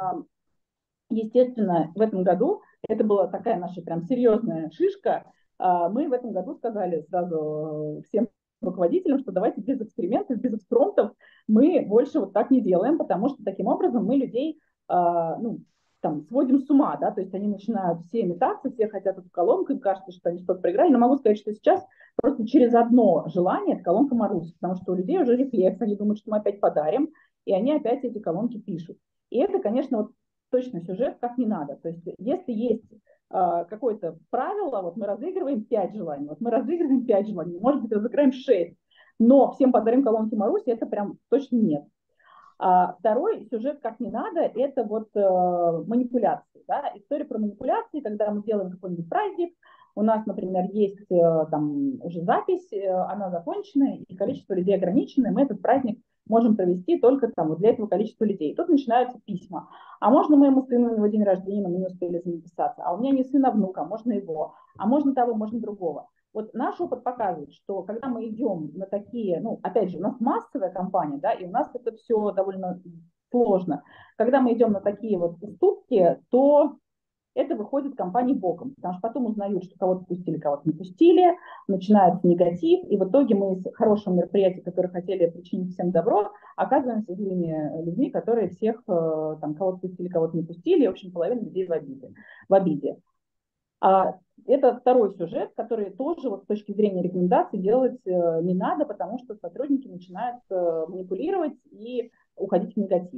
естественно, в этом году, это была такая наша прям серьезная шишка, мы в этом году сказали сразу всем руководителям, что давайте без экспериментов, без экспромтов мы больше вот так не делаем, потому что таким образом мы людей ну, там сводим с ума, да, то есть они начинают все метаться, все хотят эту колонку, им кажется, что они что-то проиграли, но могу сказать, что сейчас просто через одно желание эта колонка Маруси, потому что у людей уже рефлекс, они думают, что мы опять подарим, и они опять эти колонки пишут. И это, конечно, вот точно сюжет как не надо. То есть если есть какое-то правило, вот мы разыгрываем 5 желаний, вот мы разыгрываем 5 желаний, может быть, разыграем 6, но всем подарим колонки Маруси, это прям точно нет. Второй сюжет как не надо, это вот манипуляции. Да? История про манипуляции, когда мы делаем какой-нибудь праздник, у нас, например, есть там уже запись, она закончена, и количество людей ограничено, и мы этот праздник можем провести только там вот для этого количества людей. Тут начинаются письма. А можно моему сыну, у него день рождения, но мы не успели записаться. А у меня не сын, а внук, а можно его. А можно того, можно другого. Вот наш опыт показывает, что когда мы идем на такие, ну, опять же, у нас массовая компания, да, и у нас это все довольно сложно. Когда мы идем на такие вот уступки, то это выходит компании боком, потому что потом узнают, что кого-то пустили, кого-то не пустили, начинается негатив, и в итоге мы из хорошего мероприятия, которое хотели причинить всем добро, оказываемся злыми людьми, которые всех, там, кого-то пустили, кого-то не пустили, и, в общем, половина людей в обиде. Это второй сюжет, который тоже вот с точки зрения рекомендаций делать не надо, потому что сотрудники начинают манипулировать и уходить в негатив.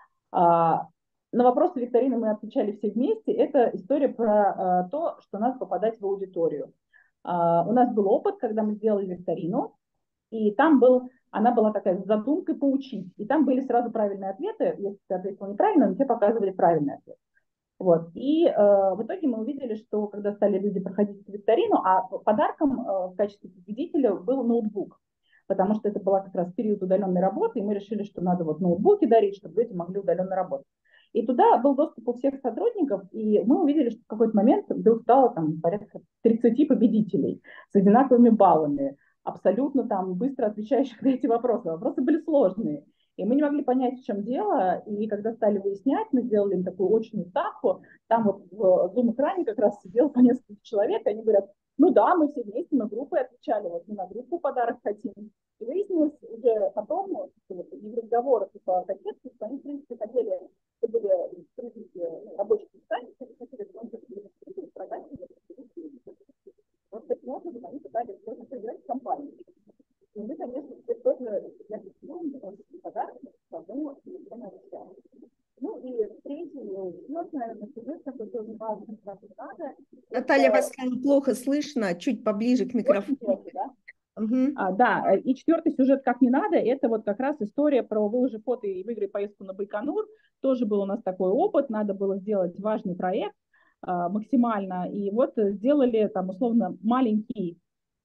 На вопросы викторины мы отвечали все вместе. Это история про то, что надо попадать в аудиторию. У нас был опыт, когда мы сделали викторину, и там она была такая с задумкой поучить. И там были сразу правильные ответы. Если ты ответил неправильно, но тебе показывали правильный ответ. Вот. И в итоге мы увидели, что когда стали люди проходить викторину, подарком в качестве победителя был ноутбук, потому что это была как раз период удаленной работы, и мы решили, что надо вот ноутбуки дарить, чтобы люди могли удаленно работать. И туда был доступ у всех сотрудников, и мы увидели, что в какой-то момент вдруг стало там порядка 30 победителей с одинаковыми баллами, абсолютно там быстро отвечающих на эти вопросы. Вопросы были сложные. И мы не могли понять, в чем дело, и когда стали выяснять, мы сделали им такую очную ставку, там вот в Zoom-экране как раз сидело по несколько человек, и они говорят, ну да, мы все вместе на группы отвечали, вот мы на группу подарок хотим. И выяснилось уже потом, что вот в разговорах и по соседству, что они, в принципе, хотели, это были рабочие специалисты, они хотели продать, вот таким образом они пытались проиграть в компании. И мы, конечно, тоже подарок тому, что мы обещали. Ну и третий, наверное, сюжет, который тоже важный, надо. Наталья, вас плохо слышно, чуть поближе к микрофону. Да, и четвертый сюжет «Как не надо» – это вот как раз история про «Выложи фото и выиграй поездку на Байконур». Тоже был у нас такой опыт, надо было сделать важный проект максимально. И вот сделали там условно маленький,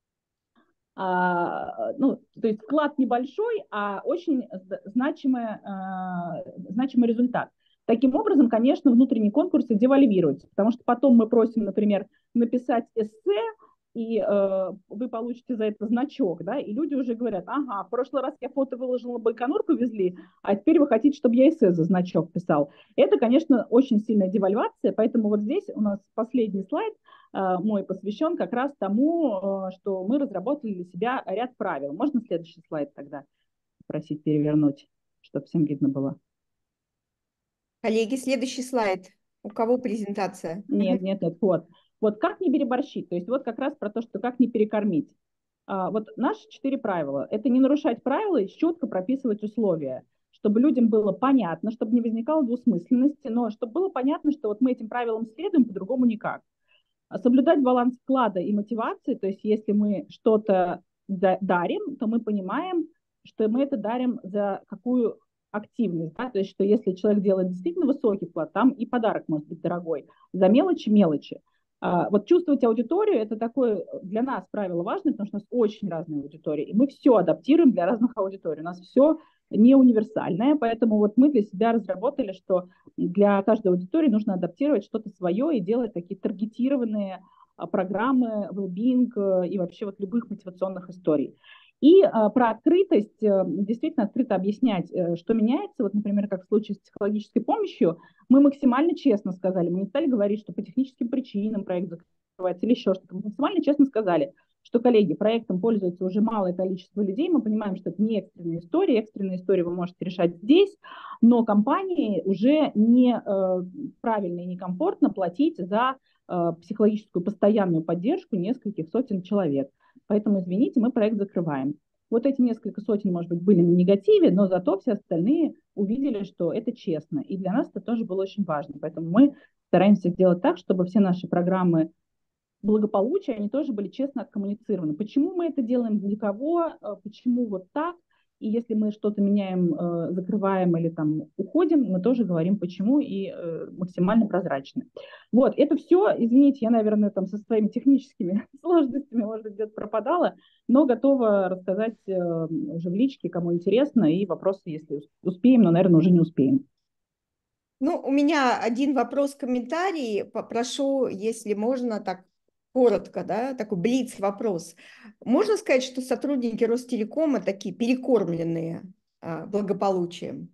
ну, то есть вклад небольшой, а очень значимый результат. Таким образом, конечно, внутренние конкурсы девальвируются, потому что потом мы просим, например, написать эссе, и вы получите за это значок, да, и люди уже говорят, ага, в прошлый раз я фото выложила, Байконур повезли, а теперь вы хотите, чтобы я эссе за значок писал. Это, конечно, очень сильная девальвация, поэтому вот здесь у нас последний слайд мой посвящен как раз тому, что мы разработали для себя ряд правил. Можно следующий слайд тогда просить перевернуть, чтобы всем видно было? Коллеги, следующий слайд. У кого презентация? Нет, вот. Вот как не переборщить, то есть вот как раз про то, что как не перекормить. Вот наши 4 правила. Это не нарушать правила и четко прописывать условия, чтобы людям было понятно, чтобы не возникало двусмысленности, но чтобы было понятно, что вот мы этим правилам следуем, по-другому никак. Соблюдать баланс вклада и мотивации, то есть если мы что-то дарим, то мы понимаем, что мы это дарим за какую активность, да? То есть что если человек делает действительно высокий вклад, там и подарок может быть дорогой, за мелочи. Вот чувствовать аудиторию – это такое для нас правило важное, потому что у нас очень разные аудитории, и мы все адаптируем для разных аудиторий. У нас все не универсальное, поэтому вот мы для себя разработали, что для каждой аудитории нужно адаптировать что-то свое и делать такие таргетированные программы, вебинг и вообще вот любых мотивационных историй. И про открытость, действительно открыто объяснять, что меняется. Вот, например, как в случае с психологической помощью, мы максимально честно сказали, мы не стали говорить, что по техническим причинам проект закрывается или еще что-то. Мы максимально честно сказали, что, коллеги, проектом пользуется уже малое количество людей, мы понимаем, что это не экстренные истории вы можете решать здесь, но компании уже не правильно и некомфортно платить за психологическую постоянную поддержку нескольких сотен человек. Поэтому, извините, мы проект закрываем. Вот эти несколько сотен, может быть, были на негативе, но зато все остальные увидели, что это честно. И для нас это тоже было очень важно. Поэтому мы стараемся сделать так, чтобы все наши программы благополучия, они тоже были честно откоммуницированы. Почему мы это делаем, для кого, почему вот так. И если мы что-то меняем, закрываем или там уходим, мы тоже говорим почему и максимально прозрачно. Вот, это все, извините, я, наверное, там со своими техническими сложностями, может быть, где-то пропадала, но готова рассказать уже в личке, кому интересно, и вопросы, если успеем, но, наверное, уже не успеем. Ну, у меня один вопрос, комментарий. Попрошу, если можно, так коротко, да, такой блиц-вопрос. Можно сказать, что сотрудники Ростелекома такие перекормленные благополучием?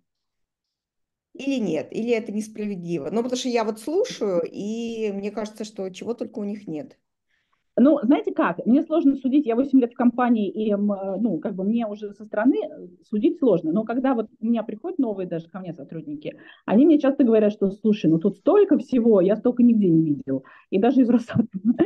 Или нет? Или это несправедливо? Ну, потому что я вот слушаю, и мне кажется, что чего только у них нет. Ну, знаете как, мне сложно судить, я 8 лет в компании, и, ну, как бы мне уже со стороны судить сложно, но когда вот у меня приходят новые даже ко мне сотрудники, они мне часто говорят, что, слушай, ну тут столько всего, я столько нигде не видел, и даже из Росатома.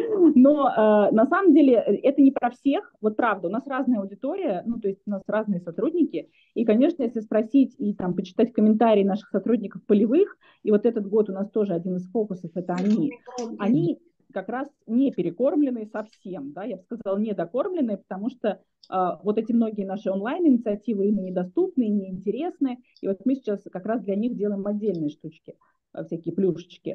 Но на самом деле это не про всех, вот правда, у нас разная аудитория, ну, то есть у нас разные сотрудники, и, конечно, если спросить и там почитать комментарии наших сотрудников полевых, и вот этот год у нас тоже один из фокусов, это они как раз не перекормленные совсем, да, я бы сказала, недокормленные, потому что вот эти многие наши онлайн-инициативы им недоступны, неинтересны, и вот мы сейчас как раз для них делаем отдельные штучки, всякие плюшечки.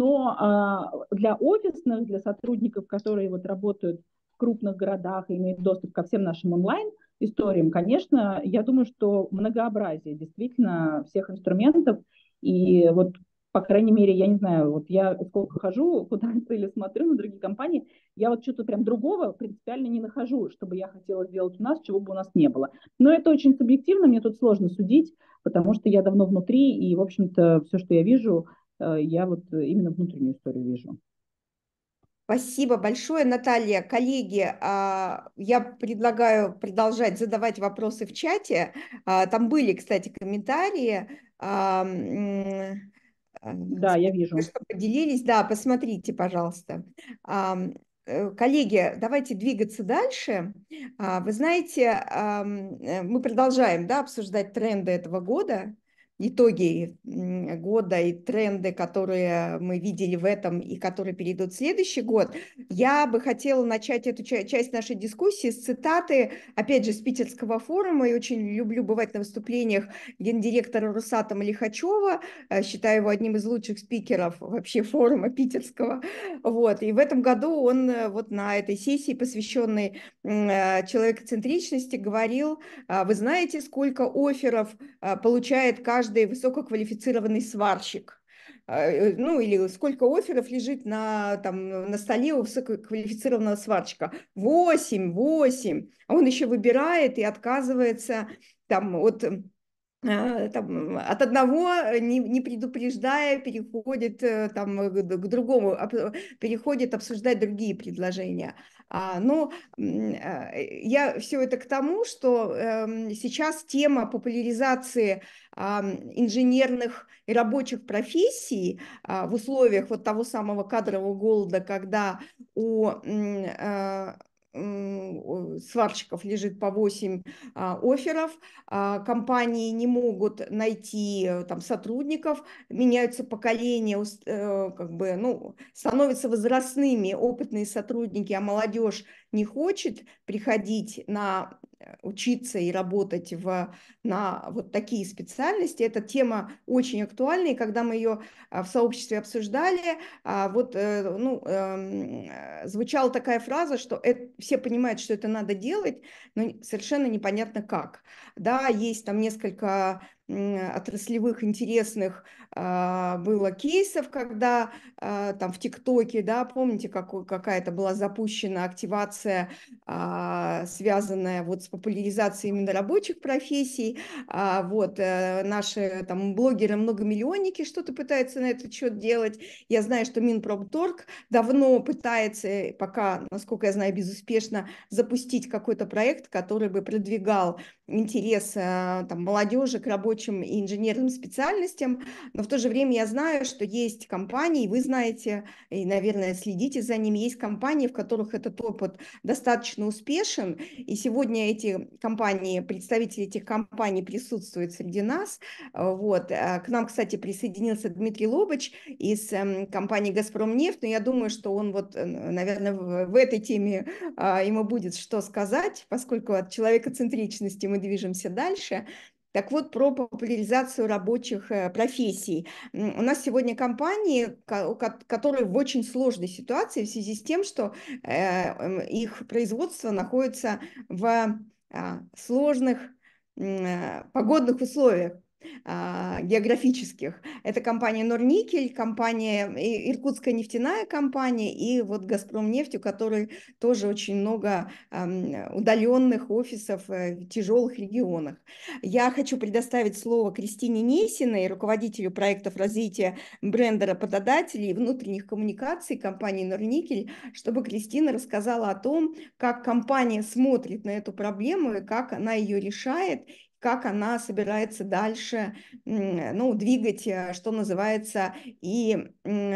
Но для офисных, для сотрудников, которые вот работают в крупных городах и имеют доступ ко всем нашим онлайн-историям, конечно, я думаю, что многообразие действительно всех инструментов, и вот по крайней мере, я не знаю, вот я сколько хожу куда-то или смотрю на другие компании, я вот что-то прям другого принципиально не нахожу, чтобы я хотела сделать у нас, чего бы у нас не было. Но это очень субъективно, мне тут сложно судить, потому что я давно внутри, и, в общем-то, все, что я вижу, я вот именно внутреннюю историю вижу. Спасибо большое, Наталья. Коллеги, я предлагаю продолжать задавать вопросы в чате. Там были, кстати, комментарии. Да, я вижу. Что поделились. Да, посмотрите, пожалуйста. Коллеги, давайте двигаться дальше. Вы знаете, мы продолжаем, да, обсуждать тренды этого года, итоги года и тренды, которые мы видели в этом и которые перейдут в следующий год. Я бы хотела начать эту часть нашей дискуссии с цитаты, опять же, с Питерского форума. И очень люблю бывать на выступлениях гендиректора Росатома Лихачева. Считаю его одним из лучших спикеров вообще форума питерского. Вот. И в этом году он вот на этой сессии, посвященной человекоцентричности, говорил: вы знаете, сколько офферов получает каждый высококвалифицированный сварщик? Ну, или сколько офферов лежит на столе у высококвалифицированного сварщика? 8. А он еще выбирает и отказывается от одного, не предупреждая, переходит к другому, переходит обсуждать другие предложения. Но я все это к тому, что сейчас тема популяризации инженерных и рабочих профессий в условиях вот того самого кадрового голода, когда у сварщиков лежит по 8 офферов, компании не могут найти там сотрудников, меняются поколения, становятся возрастными опытные сотрудники, а молодежь не хочет приходить учиться и работать на вот такие специальности. Эта тема очень актуальна, и когда мы ее в сообществе обсуждали, звучала такая фраза, что все понимают, что это надо делать, но совершенно непонятно как. Да, есть там несколько отраслевых интересных было кейсов, когда там в ТикТоке, да, помните, какая-то была запущена активация, связанная вот с популяризацией именно рабочих профессий. Вот наши там блогеры, многомиллионники что-то пытаются на этот счет делать. Я знаю, что Минпромторг давно пытается, пока, насколько я знаю, безуспешно, запустить какой-то проект, который бы продвигал интерес там, молодежи к рабочим и инженерным специальностям, но в то же время я знаю, что есть компании, вы знаете, и, наверное, следите за ними, есть компании, в которых этот опыт достаточно успешен, и сегодня эти компании, представители этих компаний присутствуют среди нас. Вот. К нам, кстати, присоединился Дмитрий Лобач из компании «Газпромнефть», но я думаю, что он вот, наверное, в этой теме ему будет что сказать, поскольку от человекоцентричности мы движемся дальше. Так вот, про популяризацию рабочих профессий. У нас сегодня компании, которые в очень сложной ситуации в связи с тем, что их производство находится в сложных погодных условиях географических. Это компания Норникель, компания Иркутская нефтяная компания и вот Газпромнефть, у которой тоже очень много удаленных офисов в тяжелых регионах. Я хочу предоставить слово Кристине Несиной, руководителю проектов развития бренда работодателей и внутренних коммуникаций компании Норникель, чтобы Кристина рассказала о том, как компания смотрит на эту проблему и как она ее решает, как она собирается дальше, ну, двигать, что называется, и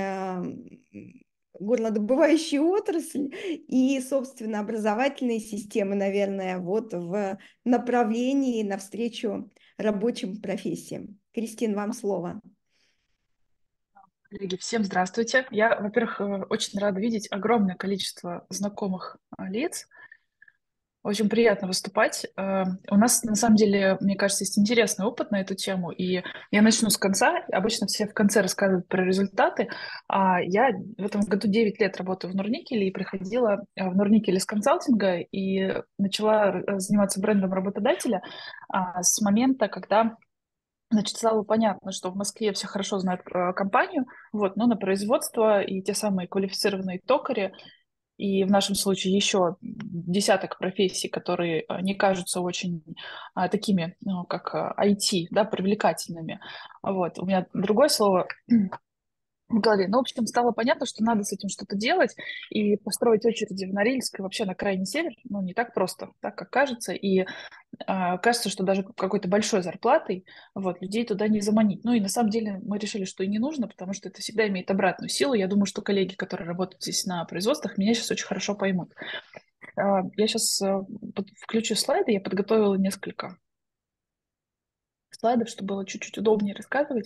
горнодобывающую отрасль, и, собственно, образовательные системы, наверное, вот в направлении навстречу рабочим профессиям. Кристин, вам слово. Коллеги, всем здравствуйте. Я, во-первых, очень рада видеть огромное количество знакомых лиц. Очень приятно выступать. У нас, на самом деле, мне кажется, есть интересный опыт на эту тему, и я начну с конца. Обычно все в конце рассказывают про результаты. Я в этом году 9 лет работаю в Норникеле и приходила в Норникеле с консалтинга и начала заниматься брендом работодателя с момента, когда, значит, стало понятно, что в Москве все хорошо знают про компанию, вот, но на производство и те самые квалифицированные токари, и в нашем случае еще десяток профессий, которые не кажутся очень такими, ну, как IT, да, привлекательными. Вот. У меня другое слово в голове. Ну, в общем, стало понятно, что надо с этим что-то делать, и построить очереди в Норильск и вообще на крайний север, ну, не так просто, так как кажется, и кажется, что даже какой-то большой зарплатой вот, людей туда не заманить. Ну и на самом деле мы решили, что и не нужно, потому что это всегда имеет обратную силу. Я думаю, что коллеги, которые работают здесь на производствах, меня сейчас очень хорошо поймут. Я сейчас включу слайды, я подготовила несколько слайдов, чтобы было чуть-чуть удобнее рассказывать.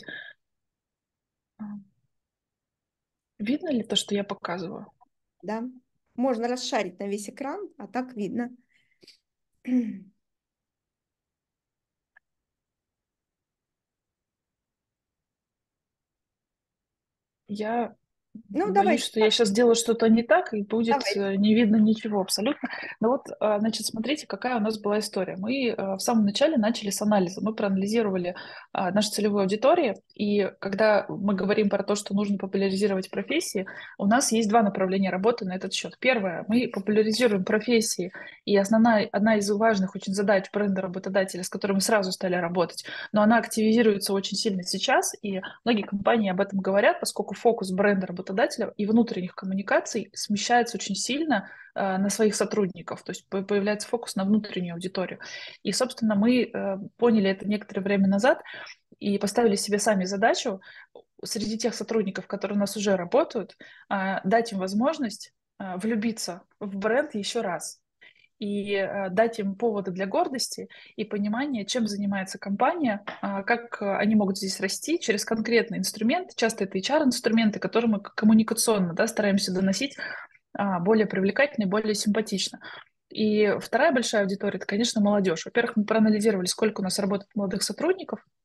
Видно ли то, что я показываю? Да, можно расшарить на весь экран, а так видно. Я Ну, боюсь, давайте что я сейчас сделаю что-то не так, и будет Давайте. не видно ничего абсолютно. Но вот, значит, смотрите, какая у нас была история. Мы в самом начале начали с анализа. Мы проанализировали нашу целевую аудиторию, и когда мы говорим про то, что нужно популяризировать профессии, у нас есть два направления работы на этот счет. Первое, мы популяризируем профессии, и одна из важных очень задач бренда работодателя, с которой мы сразу стали работать, но она активизируется очень сильно сейчас, и многие компании об этом говорят, поскольку фокус бренда работодателя и внутренних коммуникаций смещается очень сильно на своих сотрудников, то есть появляется фокус на внутреннюю аудиторию. И, собственно, мы поняли это некоторое время назад и поставили себе сами задачу среди тех сотрудников, которые у нас уже работают, дать им возможность влюбиться в бренд еще раз и дать им поводы для гордости и понимания, чем занимается компания, как они могут здесь расти через конкретный инструмент. Часто это HR-инструменты, которые мы коммуникационно, да, стараемся доносить более привлекательно и более симпатично. И вторая большая аудитория – это, конечно, молодежь. Во-первых, мы проанализировали, сколько у нас работает молодых сотрудников,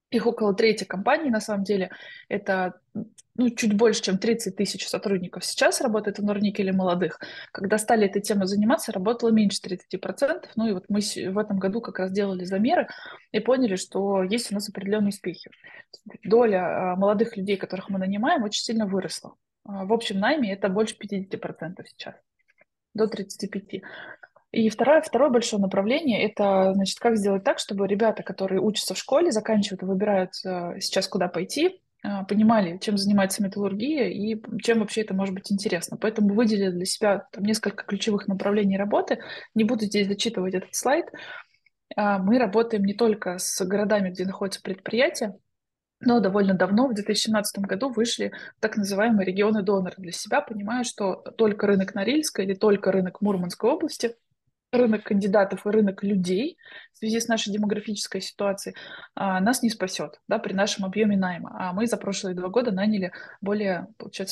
Их около трети компаний, на самом деле, это чуть больше, чем 30 тысяч сотрудников сейчас работает в Норникеле молодых. Когда стали этой темой заниматься, работало меньше 30%. Ну и вот мы в этом году как раз делали замеры и поняли, что есть у нас определенные успехи. Доля молодых людей, которых мы нанимаем, очень сильно выросла. В общем найме это больше 50% сейчас, до 35%. И второе большое направление – это, значит, как сделать так, чтобы ребята, которые учатся в школе, заканчивают и выбирают сейчас, куда пойти, понимали, чем занимается металлургия и чем вообще это может быть интересно. Поэтому выделили для себя там несколько ключевых направлений работы. Не буду здесь зачитывать этот слайд. Мы работаем не только с городами, где находятся предприятия, но довольно давно, в 2017 году, вышли так называемые регионы-доноры для себя, понимая, что только рынок Норильска или только рынок Мурманской области, рынок кандидатов и рынок людей в связи с нашей демографической ситуацией нас не спасет, да, при нашем объеме найма. А мы за прошлые 2 года наняли более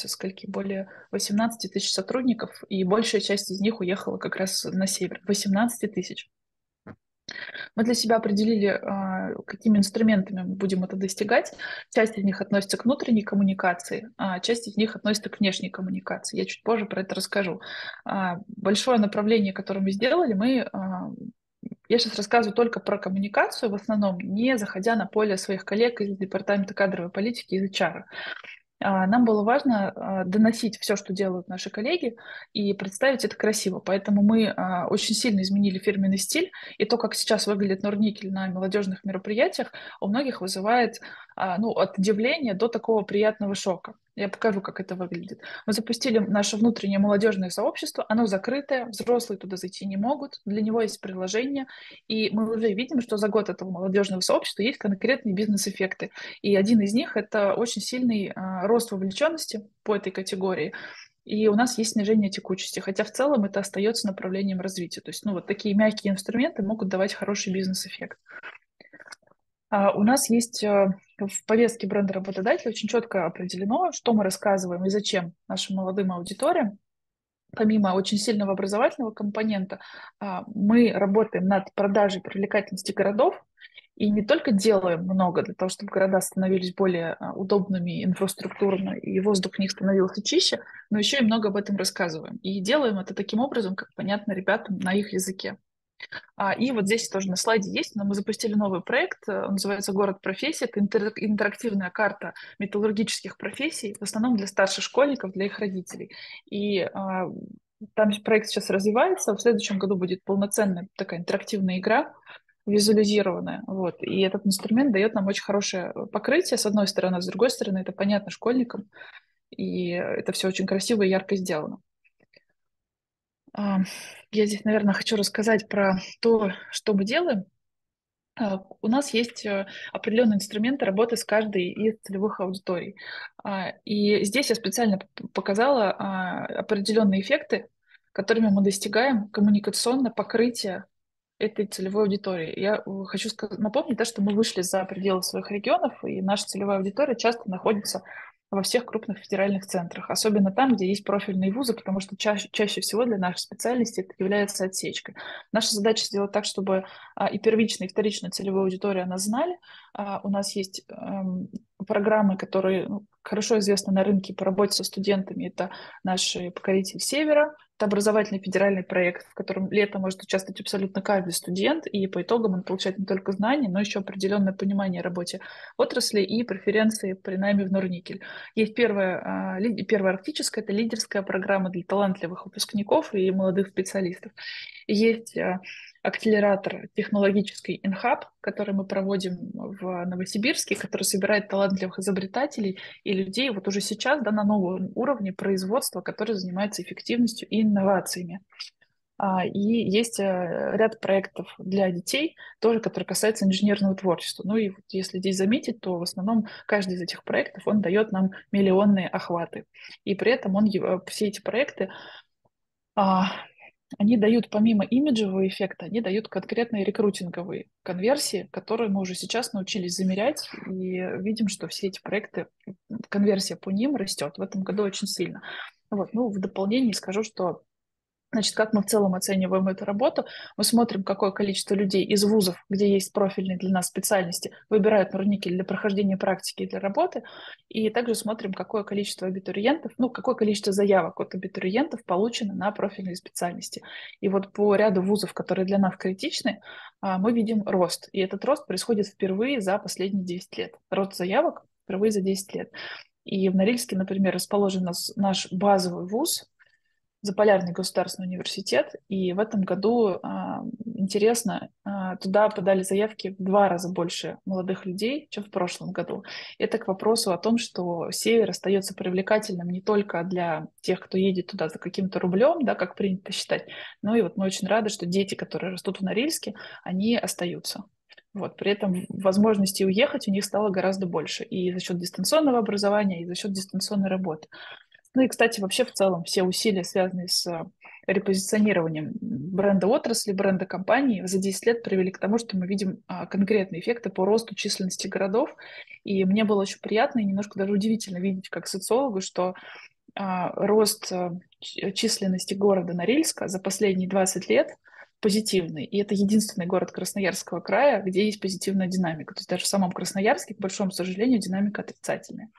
18 тысяч сотрудников, и большая часть из них уехала как раз на север. 18 тысяч. Мы для себя определили, какими инструментами мы будем это достигать. Часть из них относится к внутренней коммуникации, а часть из них относится к внешней коммуникации. Я чуть позже про это расскажу. Большое направление, которое мы сделали, я сейчас рассказываю только про коммуникацию, в основном не заходя на поле своих коллег из департамента кадровой политики, из HR. Нам было важно доносить все, что делают наши коллеги, и представить это красиво. Поэтому мы очень сильно изменили фирменный стиль, и то, как сейчас выглядит Норникель на молодежных мероприятиях, у многих вызывает от удивления до такого приятного шока. Я покажу, как это выглядит. Мы запустили наше внутреннее молодежное сообщество. Оно закрытое, взрослые туда зайти не могут. Для него есть приложение. И мы уже видим, что за год этого молодежного сообщества есть конкретные бизнес-эффекты. И один из них – это очень сильный рост вовлеченности по этой категории. И у нас есть снижение текучести. Хотя в целом это остается направлением развития. То есть вот такие мягкие инструменты могут давать хороший бизнес-эффект. У нас есть в повестке бренда работодателя очень четко определено, что мы рассказываем и зачем нашим молодым аудиториям. Помимо очень сильного образовательного компонента, мы работаем над продажей привлекательности городов и не только делаем много для того, чтобы города становились более удобными инфраструктурно и воздух в них становился чище, но еще и много об этом рассказываем. И делаем это таким образом, как понятно ребятам на их языке. И вот здесь тоже на слайде есть, но мы запустили новый проект, он называется «Город профессий». Это интерактивная карта металлургических профессий, в основном для старших школьников, для их родителей. И там проект сейчас развивается, в следующем году будет полноценная такая интерактивная игра, визуализированная. Вот. И этот инструмент дает нам очень хорошее покрытие, с одной стороны, а с другой стороны, это понятно школьникам, и это все очень красиво и ярко сделано. Я здесь, наверное, хочу рассказать про то, что мы делаем. У нас есть определенные инструменты работы с каждой из целевых аудиторий. И здесь я специально показала определенные эффекты, которыми мы достигаем коммуникационно покрытия этой целевой аудитории. Я хочу напомнить, что мы вышли за пределы своих регионов, и наша целевая аудитория часто находится во всех крупных федеральных центрах, особенно там, где есть профильные вузы, потому что чаще всего для нашей специальности это является отсечкой. Наша задача сделать так, чтобы и первичную, и вторичную целевую аудиторию она знали. У нас есть программы, которые хорошо известны на рынке по работе со студентами. Это наш «Покоритель Севера», это образовательный федеральный проект, в котором летом может участвовать абсолютно каждый студент, и по итогам он получает не только знания, но еще определенное понимание о работе отрасли и преференции при найме в Норникель. Есть первая арктическая, это лидерская программа для талантливых выпускников и молодых специалистов. Есть акселератор технологический InHub, который мы проводим в Новосибирске, который собирает талантливых изобретателей и людей вот уже сейчас на новом уровне производства, который занимается эффективностью и инновациями. И есть ряд проектов для детей, тоже, которые касаются инженерного творчества. Ну и вот если здесь заметить, то в основном каждый из этих проектов, он дает нам миллионные охваты. И при этом все эти проекты они дают помимо имиджевого эффекта, они дают конкретные рекрутинговые конверсии, которые мы уже сейчас научились замерять, и видим, что все эти проекты, конверсия по ним растет в этом году очень сильно. В дополнение скажу, что Значит, как мы в целом оцениваем эту работу? Мы смотрим, какое количество людей из вузов, где есть профильные для нас специальности, выбирают Нурникель для прохождения практики и для работы. И также смотрим, какое количество абитуриентов, ну, какое количество заявок от абитуриентов получено на профильные специальности. И вот по ряду вузов, которые для нас критичны, мы видим рост. И этот рост происходит впервые за последние 10 лет. Рост заявок впервые за 10 лет. И в Норильске, например, расположен наш базовый вуз, Заполярный государственный университет, и в этом году, интересно, туда подали заявки в 2 раза больше молодых людей, чем в прошлом году. Это к вопросу о том, что север остается привлекательным не только для тех, кто едет туда за каким-то рублем, да, как принято считать, но и вот мы очень рады, что дети, которые растут в Норильске, они остаются. Вот, при этом возможностей уехать у них стало гораздо больше и за счет дистанционного образования, и за счет дистанционной работы. Ну и, кстати, вообще в целом все усилия, связанные с репозиционированием бренда отрасли, бренда компании, за 10 лет привели к тому, что мы видим конкретные эффекты по росту численности городов. И мне было очень приятно и немножко даже удивительно видеть как социологу, что рост численности города Норильска за последние 20 лет позитивный. И это единственный город Красноярского края, где есть позитивная динамика. То есть даже в самом Красноярске, к большому сожалению, динамика отрицательная.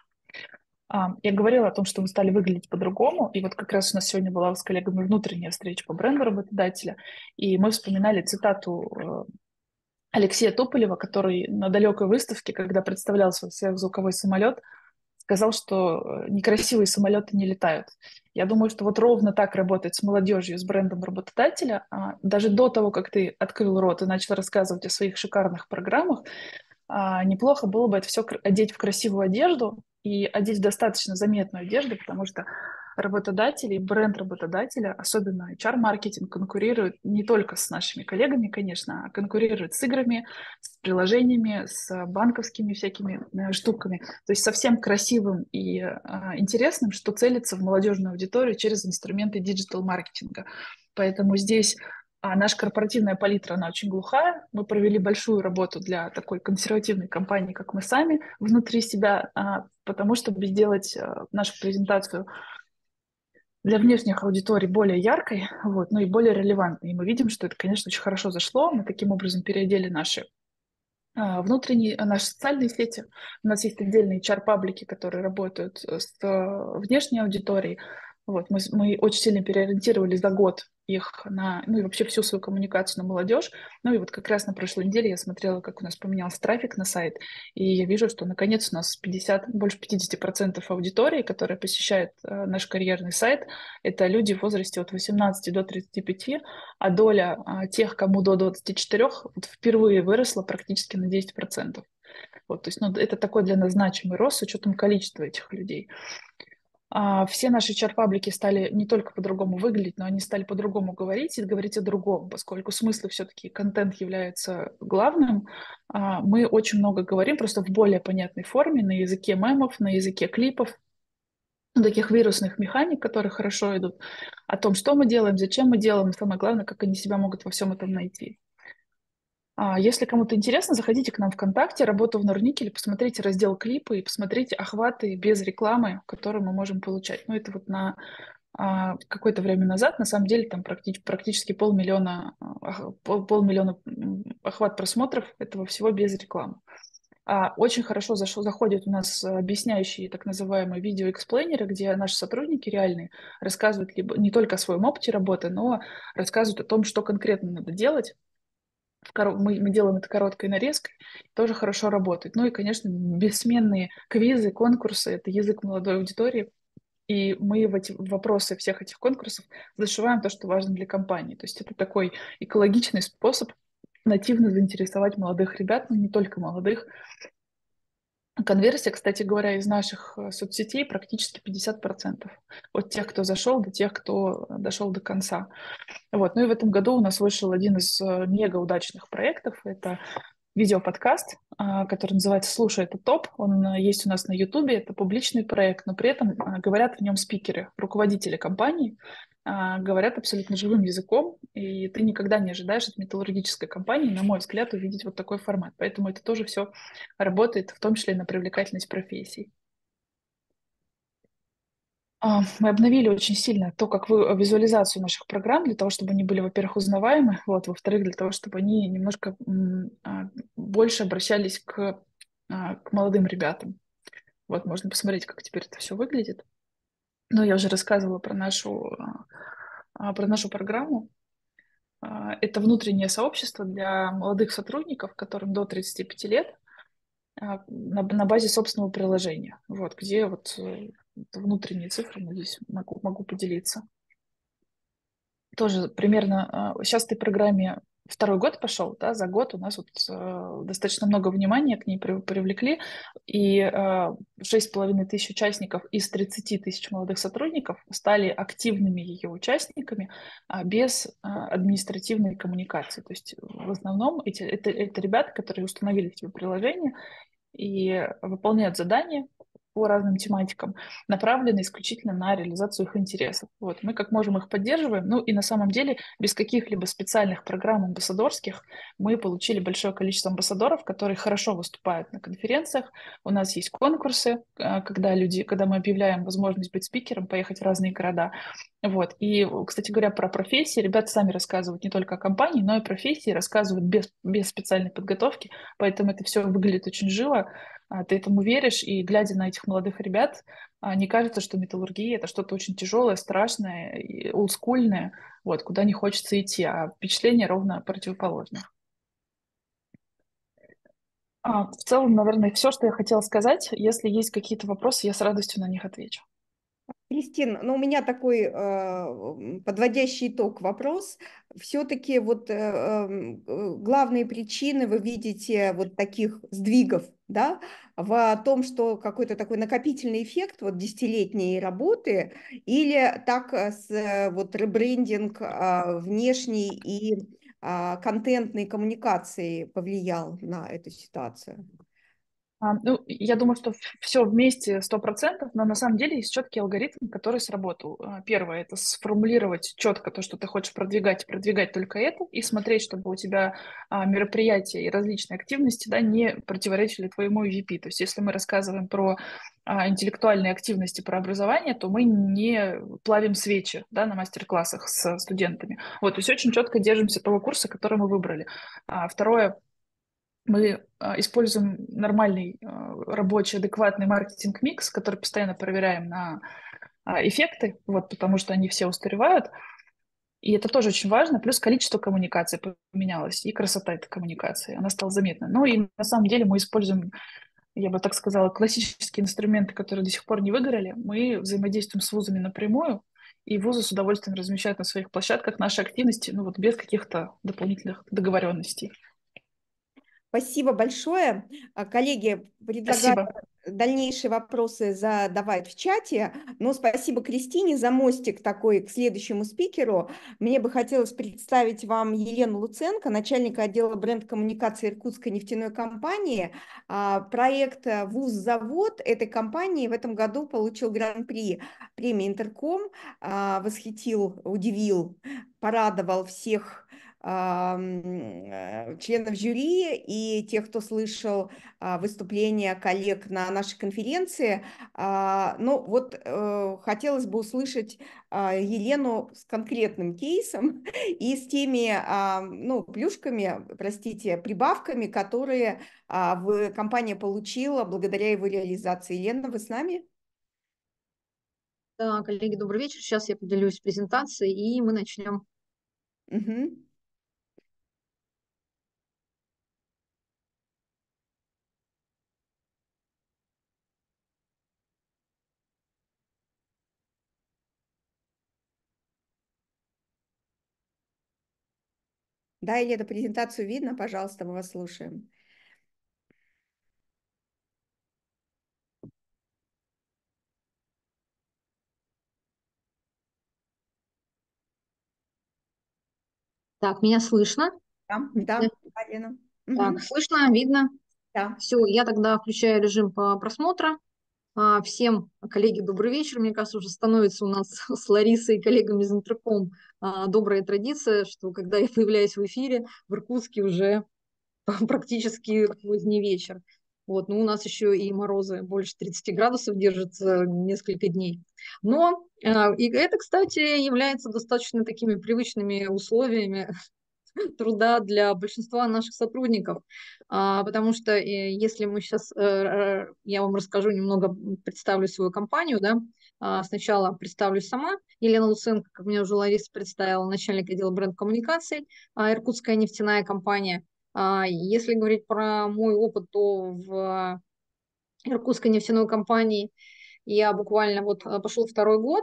Я говорила о том, что мы стали выглядеть по-другому, и вот как раз у нас сегодня была с коллегами внутренняя встреча по бренду работодателя, и мы вспоминали цитату Алексея Туполева, который на далекой выставке, когда представлял свой сверхзвуковой самолет, сказал, что некрасивые самолеты не летают. Я думаю, что вот ровно так работать с молодежью, с брендом работодателя. Даже до того, как ты открыл рот и начал рассказывать о своих шикарных программах, неплохо было бы это все одеть в красивую одежду и одеть в достаточно заметную одежду, потому что работодатели, бренд работодателя, особенно HR-маркетинг, конкурирует не только с нашими коллегами, конечно, а конкурирует с играми, с приложениями, с банковскими всякими штуками. То есть совсем красивым и интересным, что целится в молодежную аудиторию через инструменты диджитал-маркетинга. Поэтому здесь наша корпоративная палитра, она очень глухая. Мы провели большую работу для такой консервативной компании, как мы сами, внутри себя, потому чтобы сделать нашу презентацию для внешних аудиторий более яркой, вот, ну и более релевантной. И мы видим, что это, конечно, очень хорошо зашло. Мы таким образом переодели наши социальные сети. У нас есть отдельные HR-паблики, которые работают с внешней аудиторией. Вот, мы очень сильно переориентировали за год их на, ну и вообще всю свою коммуникацию на молодежь. Ну и вот как раз на прошлой неделе я смотрела, как у нас поменялся трафик на сайт, и я вижу, что наконец у нас больше 50% аудитории, которая посещает наш карьерный сайт, это люди в возрасте от 18 до 35, а доля тех, кому до 24, вот впервые выросла практически на 10%. Вот, то есть, ну, это такой для нас значимый рост с учетом количества этих людей. Все наши HR-паблики стали не только по-другому выглядеть, но они стали по-другому говорить и говорить о другом, поскольку смысл все-таки контент является главным. Мы очень много говорим просто в более понятной форме, на языке мемов, на языке клипов, таких вирусных механик, которые хорошо идут, о том, что мы делаем, зачем мы делаем, и самое главное, как они себя могут во всем этом найти. Если кому-то интересно, заходите к нам ВКонтакте, работу в Норникеле, посмотрите раздел клипы и посмотрите охваты без рекламы, которые мы можем получать. Ну, это вот на какое-то время назад, на самом деле, там практически полмиллиона охват просмотров, этого всего без рекламы. Очень хорошо заходят у нас объясняющие так называемые видеоэксплейнеры, где наши сотрудники реальные рассказывают либо не только о своем опыте работы, но рассказывают о том, что конкретно надо делать. Мы делаем это короткой нарезкой, тоже хорошо работает. Ну и, конечно, бессменные квизы, конкурсы — это язык молодой аудитории. И мы в эти вопросы всех этих конкурсов зашиваем то, что важно для компании. То есть это такой экологичный способ нативно заинтересовать молодых ребят, но не только молодых. Конверсия, кстати говоря, из наших соцсетей практически 50%. От тех, кто зашел, до тех, кто дошел до конца. Вот. Ну и в этом году у нас вышел один из мега удачных проектов. Это видеоподкаст, который называется «Слушай, это топ». Он есть у нас на Ютубе, это публичный проект, но при этом говорят в нем спикеры, руководители компании, говорят абсолютно живым языком, и ты никогда не ожидаешь от металлургической компании, на мой взгляд, увидеть вот такой формат. Поэтому это тоже все работает, в том числе и на привлекательность профессий. Мы обновили очень сильно то, как визуализацию наших программ, для того, чтобы они были, во-первых, узнаваемы, вот, во-вторых, для того, чтобы они немножко больше обращались к молодым ребятам. Вот, можно посмотреть, как теперь это все выглядит. Но я уже рассказывала про нашу программу. Это внутреннее сообщество для молодых сотрудников, которым до 35 лет, на базе собственного приложения, вот, где вот внутренние цифры, надеюсь, могу поделиться. Тоже примерно сейчас этой программе второй год пошел, да, за год у нас вот достаточно много внимания к ней привлекли, и 6500 участников из 30 тысяч молодых сотрудников стали активными ее участниками без административной коммуникации. То есть в основном это ребята, которые установили себе приложение и выполняют задания по разным тематикам, направленные исключительно на реализацию их интересов. Вот. Мы как можем их поддерживаем. Ну и на самом деле без каких-либо специальных программ амбассадорских мы получили большое количество амбассадоров, которые хорошо выступают на конференциях. У нас есть конкурсы, когда мы объявляем возможность быть спикером, поехать в разные города. Вот. И, кстати говоря, про профессии ребята сами рассказывают не только о компании, но и профессии, рассказывают без специальной подготовки, поэтому это все выглядит очень живо. Ты этому веришь, и глядя на этих молодых ребят, не кажется, что металлургия — это что-то очень тяжелое, страшное, и олдскульное, вот, куда не хочется идти, а впечатление ровно противоположное. В целом, наверное, все, что я хотела сказать. Если есть какие-то вопросы, я с радостью на них отвечу. Кристина, ну у меня такой подводящий итог вопрос. Все-таки вот главные причины вы видите вот таких сдвигов, да, в том, что какой-то такой накопительный эффект вот десятилетней работы, или так вот ребрендинг внешней и контентной коммуникации повлиял на эту ситуацию? Ну, я думаю, что все вместе 100%, но на самом деле есть четкий алгоритм, который сработал. Первое — это сформулировать четко то, что ты хочешь продвигать только это, и смотреть, чтобы у тебя мероприятия и различные активности, да, не противоречили твоему EVP. То есть если мы рассказываем про интеллектуальные активности, про образование, то мы не плавим свечи, да, на мастер-классах с студентами. Вот, то есть очень четко держимся того курса, который мы выбрали. Второе — мы используем нормальный рабочий, адекватный маркетинг-микс, который постоянно проверяем на эффекты, вот, потому что они все устаревают. И это тоже очень важно. Плюс количество коммуникаций поменялось, и красота этой коммуникации, она стала заметна. Ну и на самом деле мы используем, я бы так сказала, классические инструменты, которые до сих пор не выгорели. Мы взаимодействуем с вузами напрямую, и вузы с удовольствием размещают на своих площадках наши активности, ну вот без каких-то дополнительных договоренностей. Спасибо большое. Коллеги, предлагаю Спасибо. дальнейшие вопросы задавать в чате. Но спасибо Кристине за мостик такой к следующему спикеру. Мне бы хотелось представить вам Елену Луценко, начальника отдела бренд-коммуникации Иркутской нефтяной компании. Проект «Вуз-завод» этой компании в этом году получил гран-при премии «Интерком». Восхитил, удивил, порадовал всех членов жюри и тех, кто слышал выступления коллег на нашей конференции. Ну вот хотелось бы услышать Елену с конкретным кейсом и с теми ну, плюшками, простите, прибавками, которые компания получила благодаря его реализации. Елена, вы с нами? Да, коллеги, добрый вечер. Сейчас я поделюсь презентацией, и мы начнем. Угу. Да, Елена, презентацию видно? Пожалуйста, мы вас слушаем. Так, меня слышно? Да, Елена. Так, Угу. слышно, видно? Да. Все, я тогда включаю режим просмотра. Всем, коллеги, добрый вечер. Мне кажется, уже становится у нас с Ларисой и коллегами из Интерком добрая традиция, что когда я появляюсь в эфире, в Иркутске уже практически поздний вечер. Вот, но у нас еще и морозы больше 30 градусов держатся несколько дней. Но и это, кстати, является достаточно такими привычными условиями труда для большинства наших сотрудников, потому что если мы сейчас, я вам расскажу немного, представлю свою компанию, да, сначала представлюсь сама, Елена Луценко, как меня уже Лариса представила, начальник отдела бренд-коммуникаций, Иркутская нефтяная компания. Если говорить про мой опыт, то в Иркутской нефтяной компании я буквально вот пошел второй год,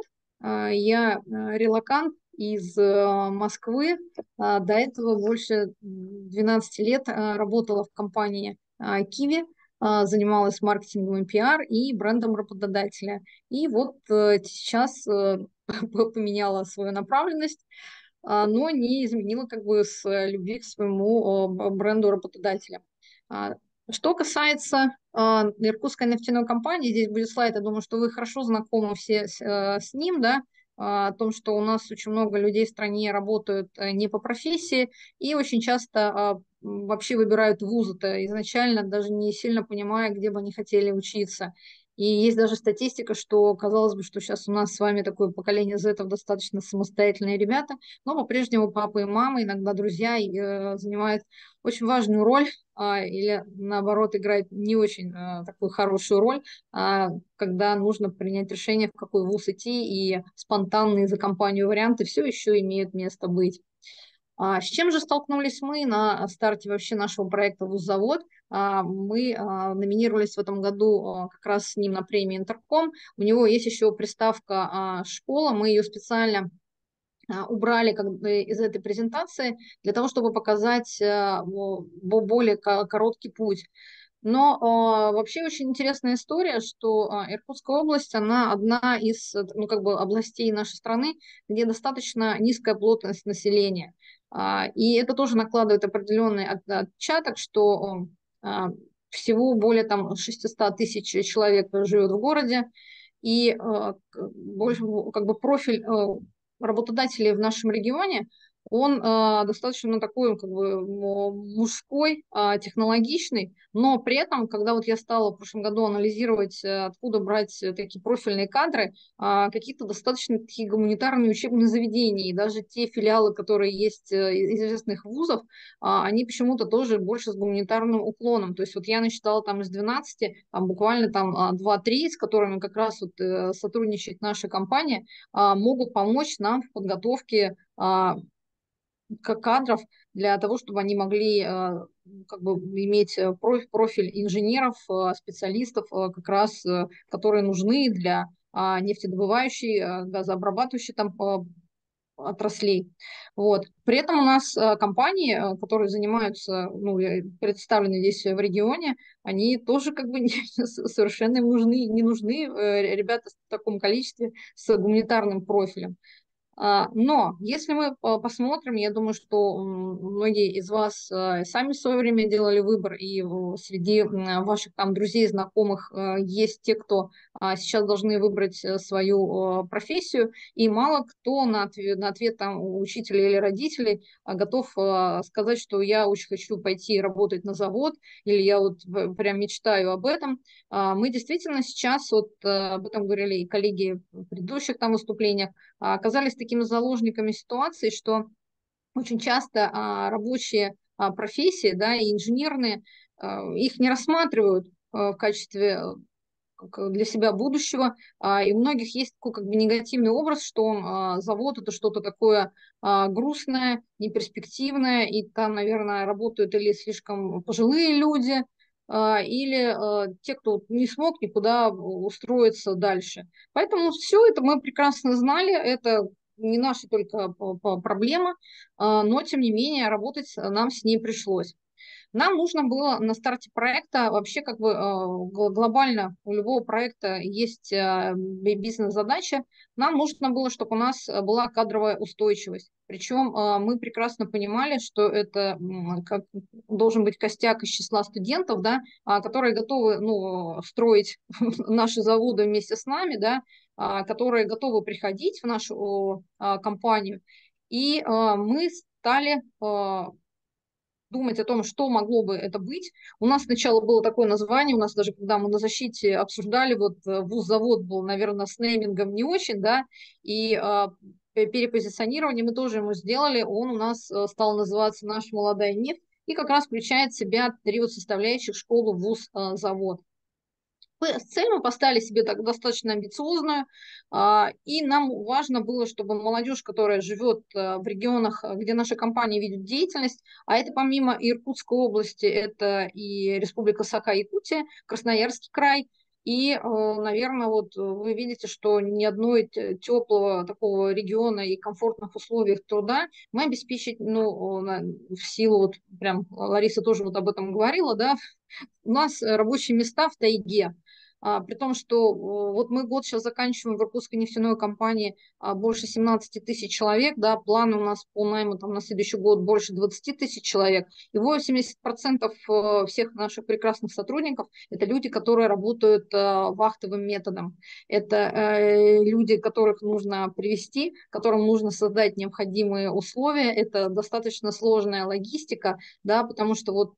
я релокант из Москвы. До этого больше 12 лет работала в компании Киви, занималась маркетингом и пиар и брендом работодателя. И вот сейчас поменяла свою направленность, но не изменила как бы с любви к своему бренду работодателя. Что касается Иркутской нефтяной компании, здесь будет слайд, я думаю, что вы хорошо знакомы все с ним, да, о том, что у нас очень много людей в стране работают не по профессии и очень часто вообще выбирают вузы-то изначально, даже не сильно понимая, где бы они хотели учиться. И есть даже статистика, что казалось бы, что сейчас у нас с вами такое поколение Z достаточно самостоятельные ребята, но по-прежнему папа и мама, иногда друзья занимают очень важную роль или наоборот играет не очень такую хорошую роль, когда нужно принять решение, в какой вуз идти, и спонтанные за компанию варианты все еще имеют место быть. С чем же столкнулись мы на старте вообще нашего проекта «Вуззавод»? Мы номинировались в этом году как раз с ним на премии «Интерком». У него есть еще приставка «Школа». Мы ее специально убрали из этой презентации для того, чтобы показать более короткий путь. Но вообще очень интересная история, что Иркутская область, она одна из ну, как бы областей нашей страны, где достаточно низкая плотность населения. И это тоже накладывает определенный отпечаток, что всего более там 600 тысяч человек живет в городе, и больше, как бы профиль работодателей в нашем регионе, он достаточно такой как бы мужской, технологичный, но при этом, когда вот я стала в прошлом году анализировать, откуда брать такие профильные кадры, какие-то достаточно такие гуманитарные учебные заведения, и даже те филиалы, которые есть из известных вузов, они почему-то тоже больше с гуманитарным уклоном. То есть вот я насчитала там из 12, там буквально там 2-3, с которыми как раз вот сотрудничает наша компания, могут помочь нам в подготовке кадров для того, чтобы они могли как бы иметь профиль инженеров, специалистов, как раз, которые нужны для нефтедобывающей, газообрабатывающей там отраслей. Вот. При этом у нас компании, которые занимаются, ну, представлены здесь в регионе, они тоже как бы совершенно им не нужны ребята в таком количестве с гуманитарным профилем. Но если мы посмотрим, я думаю, что многие из вас сами в свое время делали выбор, и среди ваших там друзей, знакомых есть те, кто сейчас должны выбрать свою профессию, и мало кто на ответ там учителя или родителей готов сказать, что я очень хочу пойти работать на завод, или я вот прям мечтаю об этом. Мы действительно сейчас, вот об этом говорили и коллеги в предыдущих там выступлениях, оказались такими заложниками ситуации, что очень часто рабочие профессии, да, и инженерные, их не рассматривают в качестве для себя будущего, и у многих есть такой как бы негативный образ, что завод это что-то такое грустное, неперспективное, и там, наверное, работают или слишком пожилые люди, или те, кто не смог никуда устроиться дальше. Поэтому все это мы прекрасно знали, это не наша только проблема, но тем не менее работать нам с ней пришлось. Нам нужно было на старте проекта вообще как бы глобально у любого проекта есть бизнес-задача. Нам нужно было, чтобы у нас была кадровая устойчивость. Причем мы прекрасно понимали, что это должен быть костяк из числа студентов, да, которые готовы строить наши заводы вместе с нами, да, которые готовы приходить в нашу компанию. И мы стали думать о том, что могло бы это быть. У нас сначала было такое название, у нас даже, когда мы на защите обсуждали, вот вуз-завод был, наверное, с неймингом не очень, да, и перепозиционирование мы тоже ему сделали, он у нас стал называться «Наша молодая нефть», и как раз включает в себя 3 вот составляющих: школу, вуз, завод. Цель мы поставили себе так достаточно амбициозную, и нам важно было, чтобы молодежь, которая живет в регионах, где наша компания ведет деятельность, а это помимо Иркутской области, это и Республика Саха-Якутия, Красноярский край, и, наверное, вот вы видите, что ни одной теплого такого региона и комфортных условиях труда мы обеспечить, ну, в силу, вот прям Лариса тоже вот об этом говорила, да, у нас рабочие места в тайге, при том, что вот мы год сейчас заканчиваем в Иркутской нефтяной компании, больше 17 тысяч человек, да, планы у нас по найму там на следующий год больше 20 тысяч человек, и 80% всех наших прекрасных сотрудников – это люди, которые работают вахтовым методом. Это люди, которых нужно привести, которым нужно создать необходимые условия. Это достаточно сложная логистика, да, потому что вот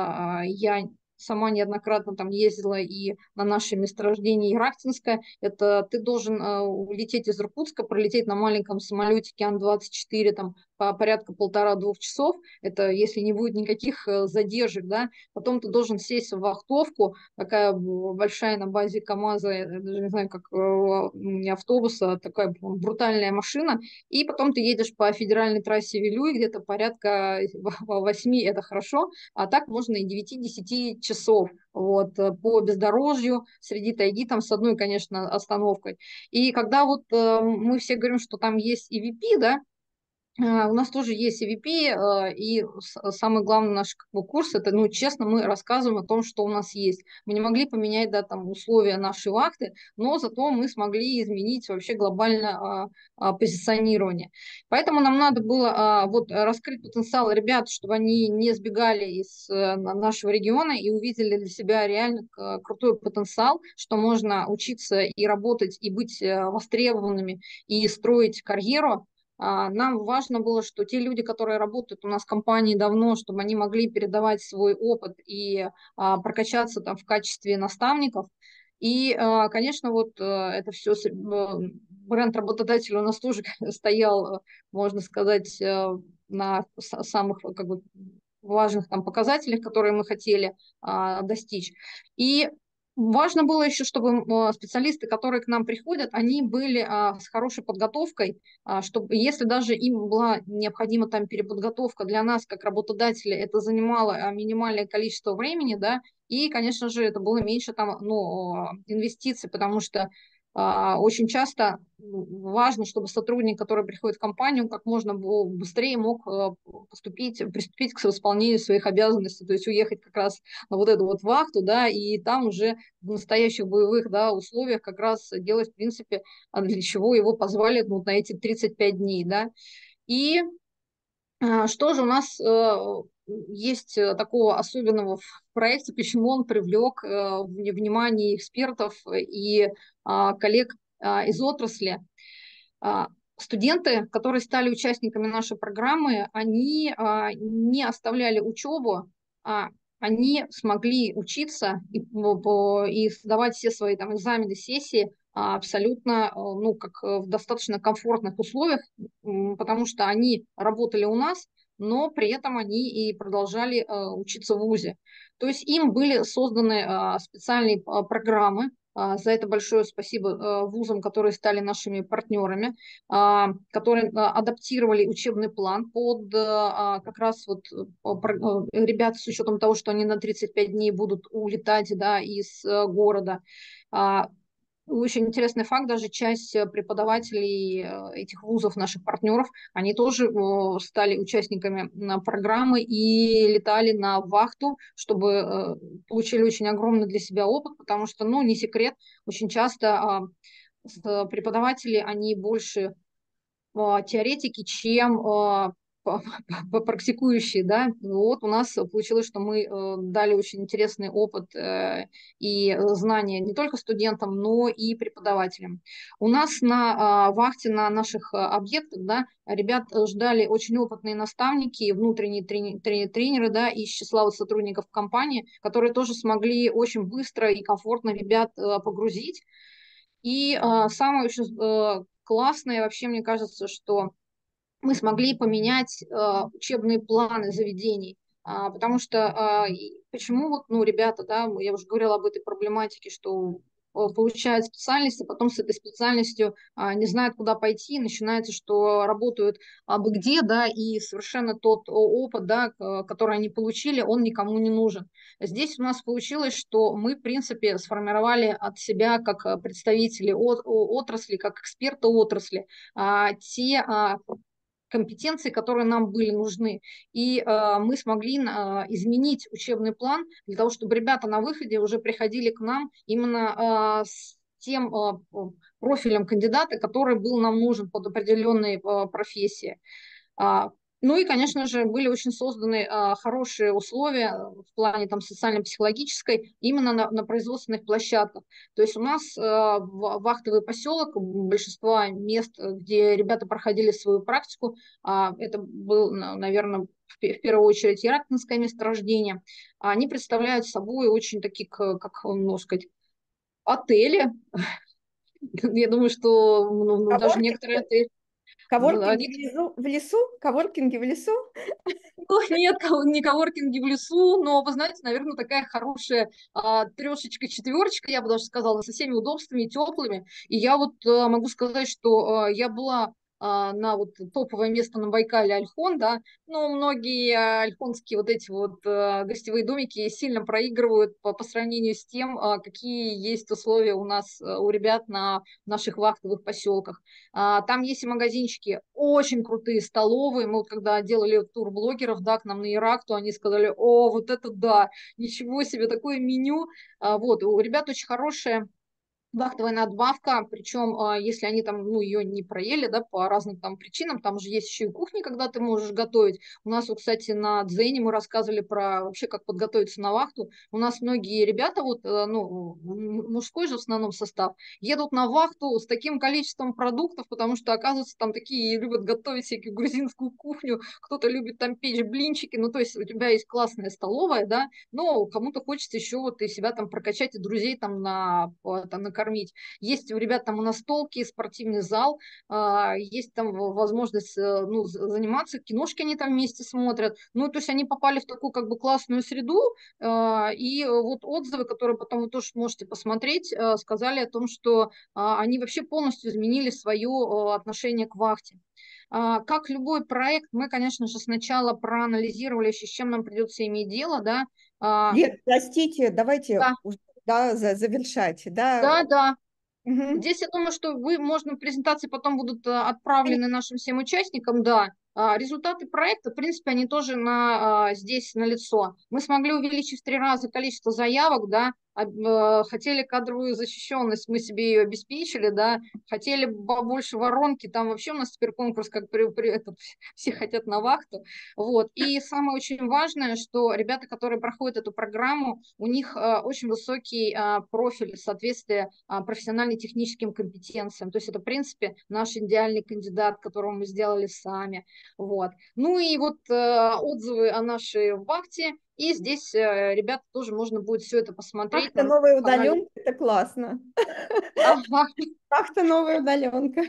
я сама неоднократно там ездила и на наше месторождение Ирахтинское. Это ты должен улететь из Иркутска, пролететь на маленьком самолетике Ан-24 там по порядка 1,5-2 часов. Это если не будет никаких задержек, да. Потом ты должен сесть в вахтовку, такая большая на базе КамАЗа, я даже не знаю, как не автобуса, такая брутальная машина. И потом ты едешь по федеральной трассе Вилюй, где-то порядка 8, это хорошо, а так можно и 9-10 часов вот, по бездорожью среди тайги, там с одной, конечно, остановкой. И когда вот мы все говорим, что там есть EVP, да, у нас тоже есть EVP, и самый главный наш как бы, курс, это, ну, честно, мы рассказываем о том, что у нас есть. Мы не могли поменять, да, там, условия нашей вахты, но зато мы смогли изменить вообще глобально позиционирование. Поэтому нам надо было вот раскрыть потенциал ребят, чтобы они не сбегали из нашего региона и увидели для себя реально крутой потенциал, что можно учиться и работать, и быть востребованными, и строить карьеру. Нам важно было, что те люди, которые работают у нас в компании давно, чтобы они могли передавать свой опыт и прокачаться там в качестве наставников. И, конечно, вот это все, бренд работодателя у нас тоже стоял, можно сказать, на самых как бы, важных там показателях, которые мы хотели достичь. И важно было еще, чтобы специалисты, которые к нам приходят, они были с хорошей подготовкой, чтобы, если даже им была необходима там переподготовка для нас, как работодателя, это занимало минимальное количество времени, да, и, конечно же, это было меньше там, ну, инвестиций, потому что очень часто важно, чтобы сотрудник, который приходит в компанию, как можно быстрее мог приступить к исполнению своих обязанностей, то есть уехать как раз на вот эту вот вахту, да, и там уже в настоящих боевых, да, условиях как раз делать, в принципе, для чего его позвали ну, на эти 35 дней, да. И что же у нас есть такого особенного в проекте, почему он привлек внимание экспертов и коллег из отрасли? Студенты, которые стали участниками нашей программы, они не оставляли учебу, они смогли учиться и сдавать все свои там, экзамены, сессии абсолютно, ну, как в достаточно комфортных условиях, потому что они работали у нас, но при этом они и продолжали учиться в ВУЗе. То есть им были созданы специальные программы. За это большое спасибо вузам, которые стали нашими партнерами, которые адаптировали учебный план под как раз вот ребят с учетом того, что они на 35 дней будут улетать, да, из города. Очень интересный факт, даже часть преподавателей этих вузов, наших партнеров, они тоже стали участниками программы и летали на вахту, чтобы получили очень огромный для себя опыт, потому что, ну, не секрет, очень часто преподаватели, они больше теоретики, чем практикующие, да, вот у нас получилось, что мы дали очень интересный опыт и знания не только студентам, но и преподавателям. У нас на вахте, на наших объектах, да, ребят ждали очень опытные наставники, внутренние тренеры, да, из числа вот сотрудников компании, которые тоже смогли очень быстро и комфортно ребят погрузить. И самое очень классное вообще, мне кажется, что мы смогли поменять учебные планы заведений, потому что почему вот, ну, ребята, да, я уже говорила об этой проблематике, что получают специальность, а потом с этой специальностью не знают, куда пойти, начинается, что работают абы где, да, и совершенно тот опыт, да, который они получили, он никому не нужен. Здесь у нас получилось, что мы, в принципе, сформировали от себя, как представители отрасли, как эксперты отрасли, те компетенции, которые нам были нужны. И мы смогли изменить учебный план для того, чтобы ребята на выходе уже приходили к нам именно с тем профилем кандидата, который был нам нужен под определенные профессии. Ну и, конечно же, были очень созданы хорошие условия в плане там, социально-психологической именно на производственных площадках. То есть у нас вахтовый поселок, большинство мест, где ребята проходили свою практику, это был, наверное, в первую очередь Ярактинское месторождение, они представляют собой очень такие, как можно сказать, отели. Я думаю, что даже некоторые отели... Коворкинги в лесу? Коворкинги в лесу? Нет, не коворкинги в лесу, но, вы знаете, наверное, такая хорошая трешечка, четверочка, я бы даже сказала, со всеми удобствами, теплыми. И я вот могу сказать, что я была на вот топовое место на Байкале Ольхон, да, но многие ольхонские вот эти вот гостевые домики сильно проигрывают по сравнению с тем, какие есть условия у нас, у ребят на наших вахтовых поселках. Там есть и магазинчики, очень крутые столовые. Мы вот когда делали тур блогеров, да, к нам на Ирак, то они сказали: о, вот это да, ничего себе, такое меню. Вот, у ребят очень хорошее вахтовая надбавка, причем если они там, ну, ее не проели, да, по разным там причинам, там же есть еще и кухня, когда ты можешь готовить. У нас, вот, кстати, на Дзене мы рассказывали про вообще, как подготовиться на вахту. У нас многие ребята, вот, ну, мужской же в основном состав, едут на вахту с таким количеством продуктов, потому что, оказывается, там такие любят готовить всякую грузинскую кухню, кто-то любит там печь блинчики, ну, то есть у тебя есть классная столовая, да, но кому-то хочется еще вот и себя там прокачать, и друзей там накормить. Есть у ребят там настолки, спортивный зал, есть там возможность ну, заниматься, киношки они там вместе смотрят. Ну, то есть они попали в такую как бы классную среду, и вот отзывы, которые потом вы тоже можете посмотреть, сказали о том, что они вообще полностью изменили свое отношение к вахте. Как любой проект, мы, конечно же, сначала проанализировали, с чем нам придется иметь дело, да. Лен, простите, давайте Да. уже, да, завершать. Да, да. Угу. Здесь я думаю, что можно презентации потом будут отправлены нашим всем участникам, да. Результаты проекта, в принципе, они тоже здесь налицо. Мы смогли увеличить в 3 раза количество заявок, да, хотели кадровую защищенность, мы себе ее обеспечили, да, хотели побольше воронки, там вообще у нас теперь конкурс, как все хотят на вахту, вот. И самое очень важное, что ребята, которые проходят эту программу, у них очень высокий профиль соответствия профессионально-техническим компетенциям, то есть это, в принципе, наш идеальный кандидат, которого мы сделали сами, вот. Ну и вот отзывы о нашей вахте. И здесь, ребята, тоже можно будет все это посмотреть. Вахта новая удаленка, это классно. Ага. Вахта новая удаленка.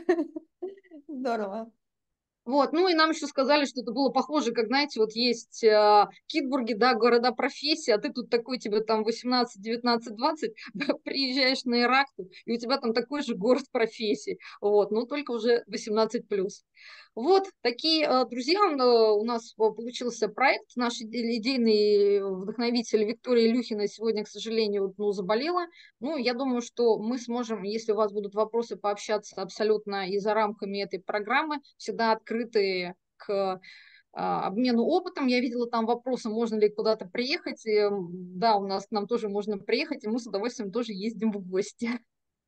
Здорово. Вот, ну и нам еще сказали, что это было похоже, как, знаете, вот есть Китбурги, да, города профессии, а ты тут такой, тебе там 18, 19, 20, приезжаешь на Иракту, и у тебя там такой же город профессий, вот, но только уже 18+. Вот, такие, друзья, у нас получился проект. Наш идейный вдохновитель Виктория Илюхина сегодня, к сожалению, ну, заболела. Ну, я думаю, что мы сможем, если у вас будут вопросы, пообщаться абсолютно и за рамками этой программы, всегда открыты к обмену опытом. Я видела там вопросы, можно ли куда-то приехать. И, да, к нам тоже можно приехать, и мы с удовольствием тоже ездим в гости.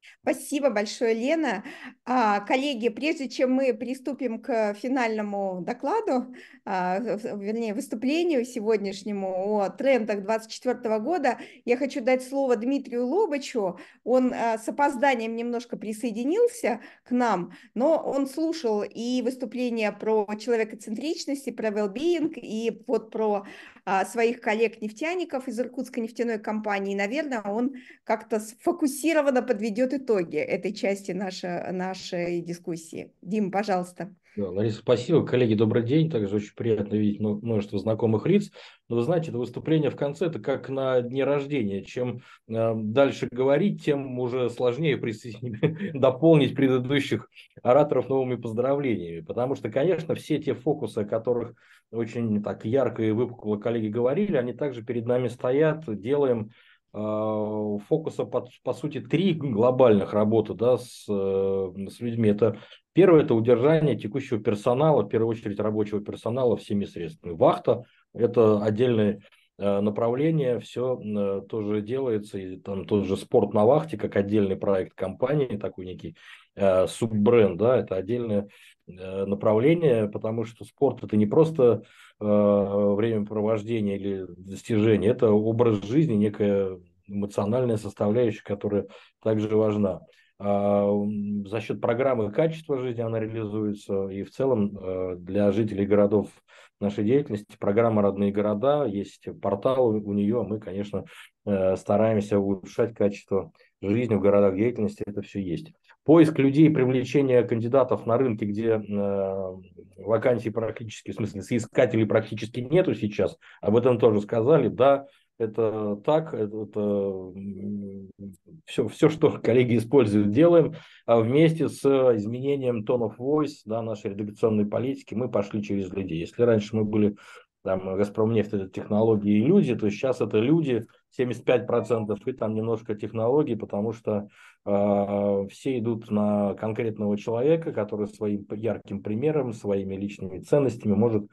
Спасибо большое, Лена. Коллеги, прежде чем мы приступим к финальному докладу, вернее, выступлению сегодняшнему о трендах 2024 года, я хочу дать слово Дмитрию Лобачу. Он с опозданием немножко присоединился к нам, но он слушал и выступления про человекоцентричность, и про well-being, и вот про своих коллег-нефтяников из Иркутской нефтяной компании. Наверное, он как-то сфокусированно подведет итоги этой части нашей дискуссии. Дим, пожалуйста. Да, Лариса, спасибо. Коллеги, добрый день. Также очень приятно видеть множество знакомых лиц. Но вы знаете, это выступление в конце – это как на дне рождения. Чем дальше говорить, тем уже сложнее дополнить предыдущих ораторов новыми поздравлениями. Потому что, конечно, все те фокусы, о которых очень так ярко и выпукло коллеги говорили, они также перед нами стоят. Делаем фокуса, по сути, 3 глобальных работы, да, с людьми. Первое – это удержание текущего персонала, в первую очередь рабочего персонала, всеми средствами. Вахта – это отдельное направление, все тоже делается, и там тот же спорт на вахте, как отдельный проект компании, такой некий суббренд, да, это отдельное направление, потому что спорт – это не просто времяпровождение или достижение, это образ жизни, некая эмоциональная составляющая, которая также важна. За счет программы качества жизни она реализуется, и в целом для жителей городов нашей деятельности программа «Родные города», есть портал у нее, мы, конечно, стараемся улучшать качество жизни в городах деятельности, это все есть. Поиск людей, привлечение кандидатов на рынке, где вакансий практически, в смысле, соискателей практически нету сейчас, об этом тоже сказали, да, это так, это все, что коллеги используют, делаем. А вместе с изменением tone of voice, да, нашей редакционной политики мы пошли через людей. Если раньше мы были, там, Газпромнефть, это технологии и люди, то сейчас это люди, 75%, и там немножко технологий, потому что все идут на конкретного человека, который своим ярким примером, своими личными ценностями может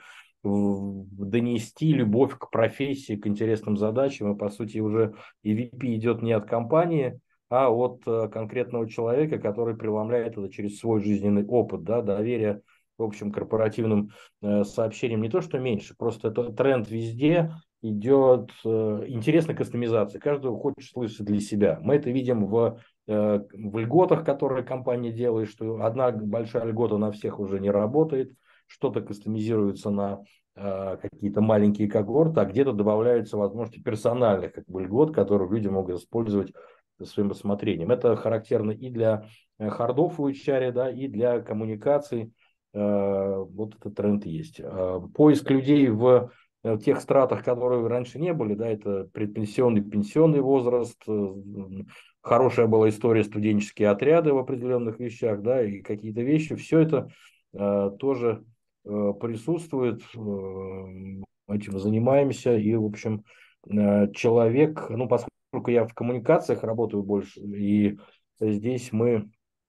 донести любовь к профессии, к интересным задачам. И, по сути, уже EVP идет не от компании, а от конкретного человека, который преломляет это через свой жизненный опыт, да, доверие к общим корпоративным сообщениям. Не то, что меньше, просто это тренд везде идет. Интересная кастомизация. Каждый хочет слышать для себя. Мы это видим в льготах, которые компания делает, что одна большая льгота на всех уже не работает, что-то кастомизируется на какие-то маленькие когорты, а где-то добавляются возможности персональных льгот, которые люди могут использовать своим рассмотрением. Это характерно и для хардов в HR, да, и для коммуникаций. Вот этот тренд есть. Поиск людей в тех стратах, которые раньше не были, да, это предпенсионный, пенсионный возраст, хорошая была история студенческие отряды в определенных вещах, да, и какие-то вещи, все это тоже присутствует, этим занимаемся, и, в общем, человек, ну, поскольку я в коммуникациях работаю больше, и здесь мы,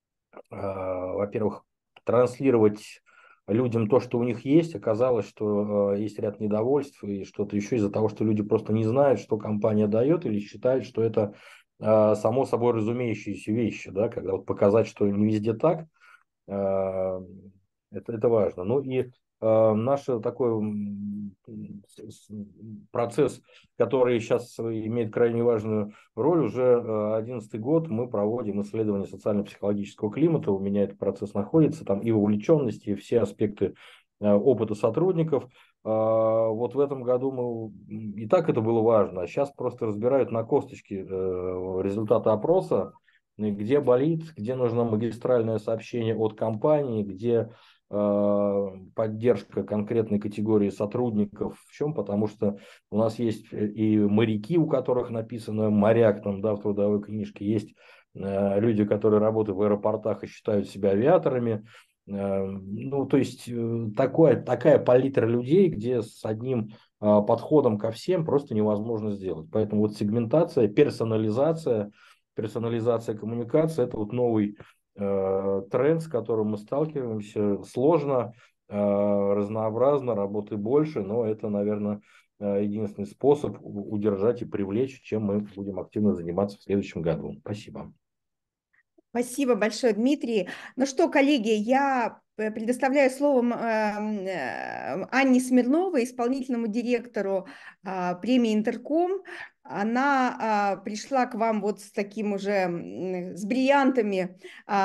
во-первых, транслировать людям то, что у них есть, оказалось, что есть ряд недовольств и что-то еще из-за того, что люди просто не знают, что компания дает, или считают, что это само собой разумеющиеся вещи, да, когда вот показать, что не везде так, это важно. Ну и наш такой процесс, который сейчас имеет крайне важную роль, уже 11-й год мы проводим исследование социально-психологического климата. У меня этот процесс находится, там и вовлеченности, и все аспекты опыта сотрудников. Вот в этом году и так это было важно, а сейчас просто разбирают на косточки результаты опроса, где болит, где нужно магистральное сообщение от компании, где поддержка конкретной категории сотрудников. В чем? Потому что у нас есть и моряки, у которых написано «моряк» там, да, в трудовой книжке, есть люди, которые работают в аэропортах и считают себя авиаторами. Ну, то есть такая палитра людей, где с одним подходом ко всем просто невозможно сделать. Поэтому вот сегментация, персонализация коммуникации – это вот новый тренд, с которым мы сталкиваемся. Сложно, разнообразно, работы больше, но это, наверное, единственный способ удержать и привлечь, чем мы будем активно заниматься в следующем году. Спасибо. Спасибо большое, Дмитрий. Ну что, коллеги, я предоставляю слово Анне Смирновой, исполнительному директору премии «Интерком». Она пришла к вам вот с таким уже, с бриллиантами,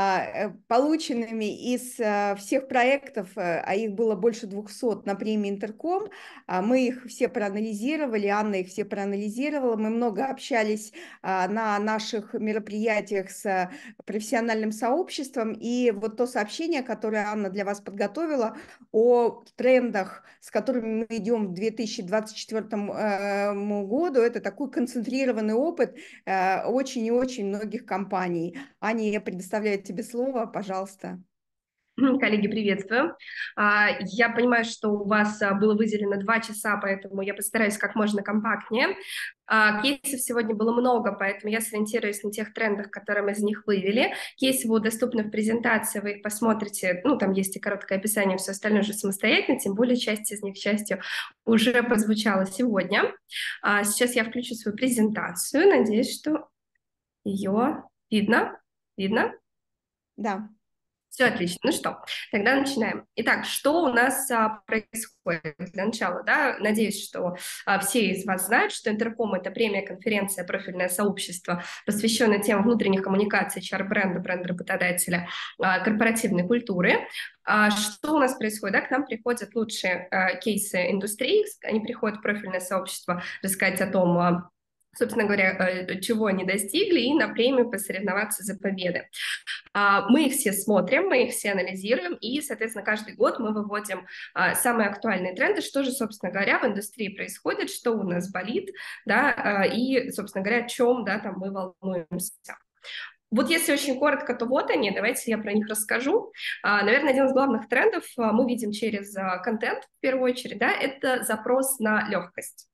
полученными из всех проектов, а их было больше 200 на премии «Интерком». Мы их все проанализировали, Анна их все проанализировала, мы много общались на наших мероприятиях с профессиональным сообществом, и вот то сообщение, которое Анна для вас подготовила о трендах, с которыми мы идем к 2024 году, это такой концентрированный опыт очень и очень многих компаний. Аня, я предоставляю тебе слово, пожалуйста. Коллеги, приветствую. Я понимаю, что у вас было выделено 2 часа, поэтому я постараюсь как можно компактнее. Кейсов сегодня было много, поэтому я сориентируюсь на тех трендах, которые мы из них вывели. Кейсы будут доступны в презентации, вы их посмотрите, ну, там есть и короткое описание, все остальное уже самостоятельно, тем более часть из них, к счастью, уже прозвучала сегодня. Сейчас я включу свою презентацию, надеюсь, что ее видно. Видно? Да. Все отлично. Ну что, тогда начинаем. Итак, что у нас происходит для начала? Да? Надеюсь, что все из вас знают, что Интерком — это премия-конференция, профильное сообщество, посвященное темам внутренних коммуникаций, HR-бренда, бренда-работодателя, корпоративной культуры. Что у нас происходит? Да? К нам приходят лучшие кейсы индустрии, они приходят в профильное сообщество рассказать о том, собственно говоря, чего они достигли, и на премию посоревноваться за победы. Мы их все смотрим, мы их все анализируем, и, соответственно, каждый год мы выводим самые актуальные тренды, что же, собственно говоря, в индустрии происходит, что у нас болит, да, и, собственно говоря, о чем, да, там мы волнуемся. Вот если очень коротко, то вот они, давайте я про них расскажу. Наверное, один из главных трендов мы видим через контент, в первую очередь, да, это запрос на легкость.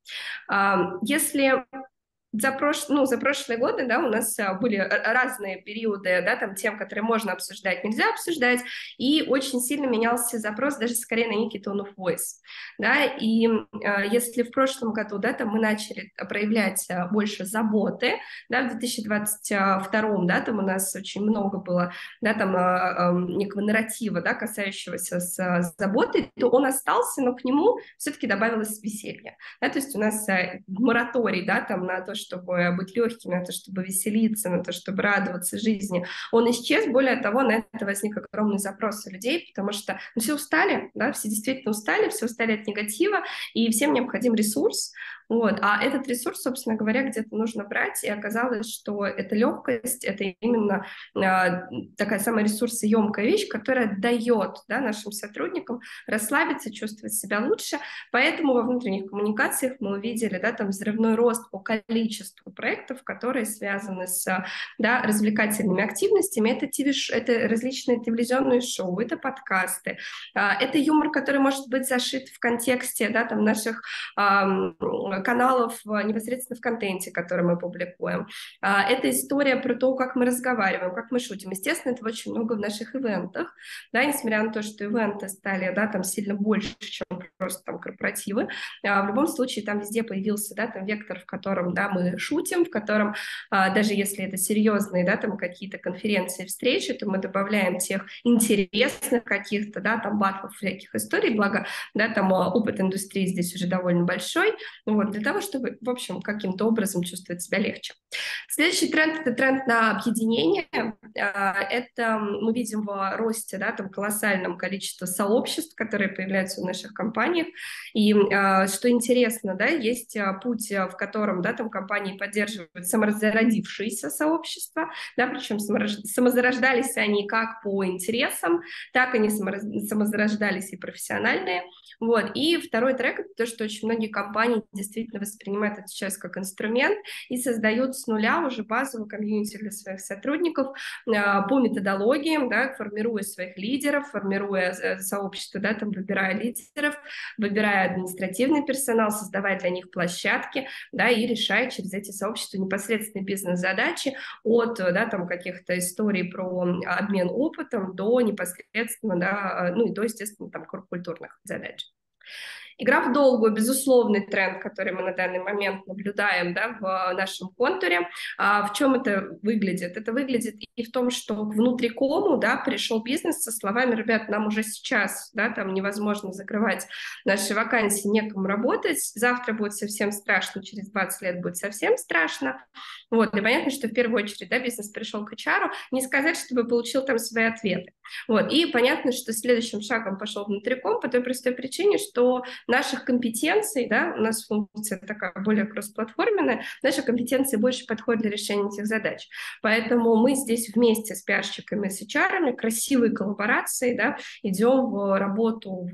Если за прошлые годы, да, у нас были разные периоды, да, там тем, которые можно обсуждать, нельзя обсуждать, и очень сильно менялся запрос даже скорее на некий tone of voice, да, и если в прошлом году, да, там мы начали проявлять больше заботы, да, в 2022, да, там у нас очень много было, да, там некого нарратива, да, касающегося заботы, то он остался, но к нему все-таки добавилось веселье, да, то есть у нас мораторий, да, там на то, чтобы быть легким, на то, чтобы веселиться, на то, чтобы радоваться жизни, он исчез. Более того, на это возник огромный запрос у людей, потому что все устали, да, все действительно устали, все устали от негатива, и всем необходим ресурс. Вот. А этот ресурс, собственно говоря, где-то нужно брать, и оказалось, что эта легкость, это именно такая самая ресурсоемкая вещь, которая дает, да, нашим сотрудникам расслабиться, чувствовать себя лучше. Поэтому во внутренних коммуникациях мы увидели, да, там взрывной рост по количеству проектов, которые связаны с, да, развлекательными активностями. Это различные телевизионные шоу, это подкасты, это юмор, который может быть зашит в контексте, да, там наших каналов непосредственно в контенте, который мы публикуем. Это история про то, как мы разговариваем, как мы шутим. Естественно, это очень много в наших ивентах, да, несмотря на то, что ивенты стали, да, там сильно больше, чем просто там корпоративы. В любом случае там везде появился, да, там вектор, в котором, да, мы шутим, в котором даже если это серьезные, да, там какие-то конференции, встречи, то мы добавляем тех интересных каких-то, да, там батлов, всяких историй, благо, да, там опыт индустрии здесь уже довольно большой, вот, для того, чтобы, в общем, каким-то образом чувствовать себя легче. Следующий тренд — это тренд на объединение. Это мы видим в росте, да, там колоссальном количестве сообществ, которые появляются в наших компаниях. И что интересно, да, есть путь, в котором, да, там компании поддерживают самозародившиеся сообщества, да, причем самозарождались они как по интересам, так они самозарождались и профессиональные. Вот. И второй трек — это то, что очень многие компании действительно воспринимают это сейчас как инструмент и создают с нуля уже базовую комьюнити для своих сотрудников по методологиям, да, формируя своих лидеров, формируя сообщество, да, там, выбирая лидеров, выбирая административный персонал, создавая для них площадки, да, и решая через эти сообщества непосредственные бизнес-задачи от, да, там, каких-то историй про обмен опытом до непосредственно, да, ну и до, естественно, там, культурных задач. Игра в долгую, безусловный тренд, который мы на данный момент наблюдаем, да, в нашем контуре. В чем это выглядит? Это выглядит и в том, что к внутрикому, да, пришел бизнес со словами: ребят, нам уже сейчас, да, там невозможно закрывать наши вакансии, некому работать, завтра будет совсем страшно, через 20 лет будет совсем страшно. Вот, и понятно, что в первую очередь, да, бизнес пришел к HR, не сказать, чтобы получил там свои ответы. Вот, и понятно, что следующим шагом пошел внутриком по той простой причине, что наших компетенций, да, у нас функция такая более кроссплатформенная, наши компетенции больше подходят для решения этих задач. Поэтому мы здесь вместе с пиарщиками, с HR, красивой коллаборацией, да, идем в работу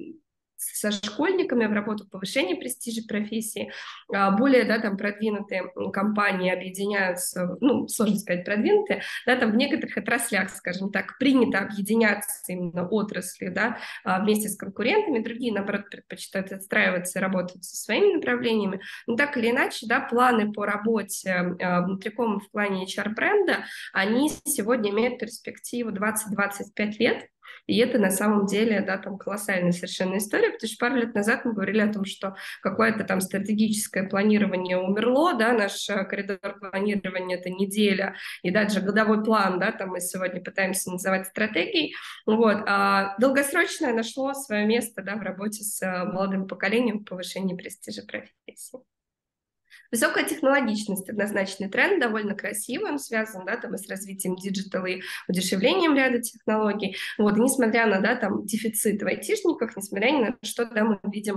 со школьниками, в работу повышения престижа профессии. Более, да, там продвинутые компании объединяются, ну, сложно сказать продвинутые, да, там в некоторых отраслях, скажем так, принято объединяться именно отрасли, да, вместе с конкурентами, другие, наоборот, предпочитают отстраиваться и работать со своими направлениями. Но так или иначе, да, планы по работе внутриком в плане HR-бренда, они сегодня имеют перспективу 20-25 лет. И это на самом деле, да, там колоссальная совершенно история, потому что пару лет назад мы говорили о том, что какое-то там стратегическое планирование умерло, да, наш коридор планирования — это неделя, и даже годовой план, да, там мы сегодня пытаемся называть стратегией, вот, а долгосрочное нашло свое место, да, в работе с молодым поколением в повышении престижа профессии. Высокая технологичность — однозначный тренд, довольно красивый, он связан, да, там, и с развитием диджитала, и удешевлением ряда технологий. Вот, и несмотря на, да, там, дефицит в айтишниках, несмотря ни на что, да, мы видим,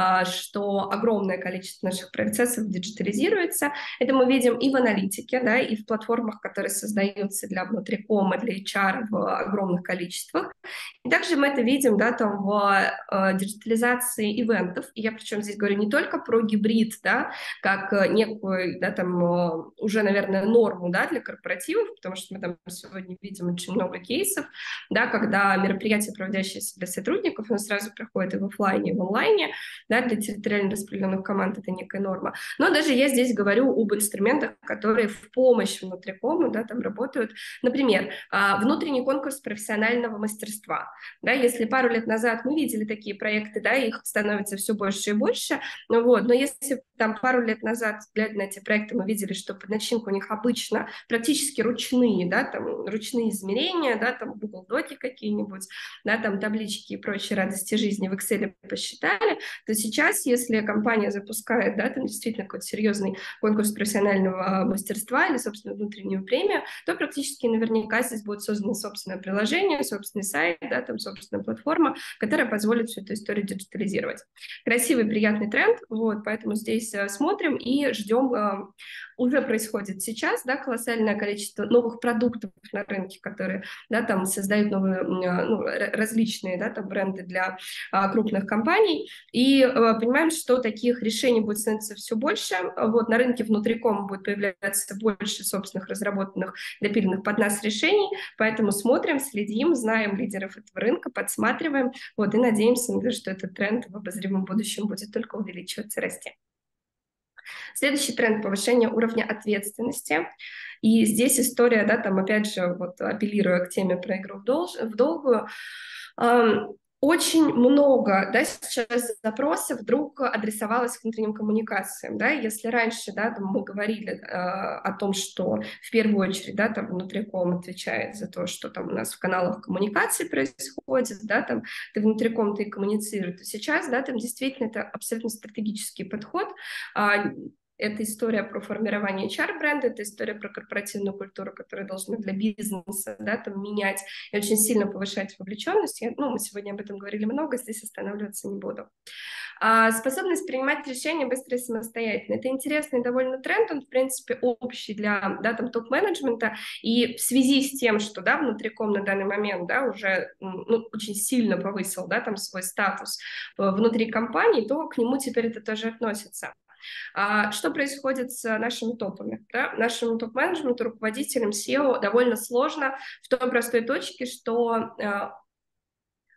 что огромное количество наших процессов диджитализируется. Это мы видим и в аналитике, да, и в платформах, которые создаются для внутрикома, для HR в огромных количествах. И также мы это видим, да, там, в диджитализации ивентов. И я причем здесь говорю не только про гибрид, да, как некую, да, там, уже, наверное, норму, да, для корпоративов, потому что мы там сегодня видим очень много кейсов, да, когда мероприятия, проводящиеся для сотрудников, оно сразу проходит и в офлайне, и в онлайне, да, для территориально распределенных команд это некая норма. Но даже я здесь говорю об инструментах, которые в помощь внутрикому, да, там работают. Например, внутренний конкурс профессионального мастерства. Да, если пару лет назад мы видели такие проекты, да, их становится все больше и больше, вот, но если там пару лет назад, глядя на эти проекты, мы видели, что под начинку у них обычно практически ручные, да, там, ручные измерения, да, там Google Доки какие-нибудь, да, там таблички и прочие радости жизни в Excel посчитали, то сейчас, если компания запускает, да, там действительно какой-то серьезный конкурс профессионального мастерства или, собственно, внутреннюю премию, то практически наверняка здесь будет создано собственное приложение, собственный сайт, да, там собственная платформа, которая позволит всю эту историю диджитализировать. Красивый, приятный тренд, вот, поэтому здесь смотрим и ждем. Уже происходит сейчас, да, колоссальное количество новых продуктов на рынке, которые, да, там создают новые, ну, различные, да, там бренды для крупных компаний, и понимаем, что таких решений будет становиться все больше. Вот, на рынке внутриком будет появляться больше собственных разработанных, допиленных под нас решений, поэтому смотрим, следим, знаем лидеров этого рынка, подсматриваем, вот, и надеемся, что этот тренд в обозримом будущем будет только увеличиваться и расти. Следующий тренд — повышение уровня ответственности. И здесь история, да, там опять же, вот апеллируя к теме про игру в долгую, очень много, да, сейчас запросов вдруг адресовалось к внутренним коммуникациям, да, если раньше, да, там мы говорили о том, что в первую очередь, да, там внутриком отвечает за то, что там у нас в каналах коммуникации происходит, да, там ты внутриком, ты коммуницируешь, то сейчас, да, там действительно это абсолютно стратегический подход. Это история про формирование HR-бренда, это история про корпоративную культуру, которая должна для бизнеса, да, там, менять и очень сильно повышать вовлеченность. Мы сегодня об этом говорили много, здесь останавливаться не буду. Способность принимать решения быстро и самостоятельно. Это интересный довольно тренд, он, в принципе, общий для, да, там, топ-менеджмента, и в связи с тем, что, да, внутриком на данный момент, да, уже, ну, очень сильно повысил, да, там, свой статус внутри компании, то к нему теперь это тоже относится. Что происходит с нашими топами? Да? Нашему топ-менеджменту, руководителям, SEO довольно сложно в той простой точке, что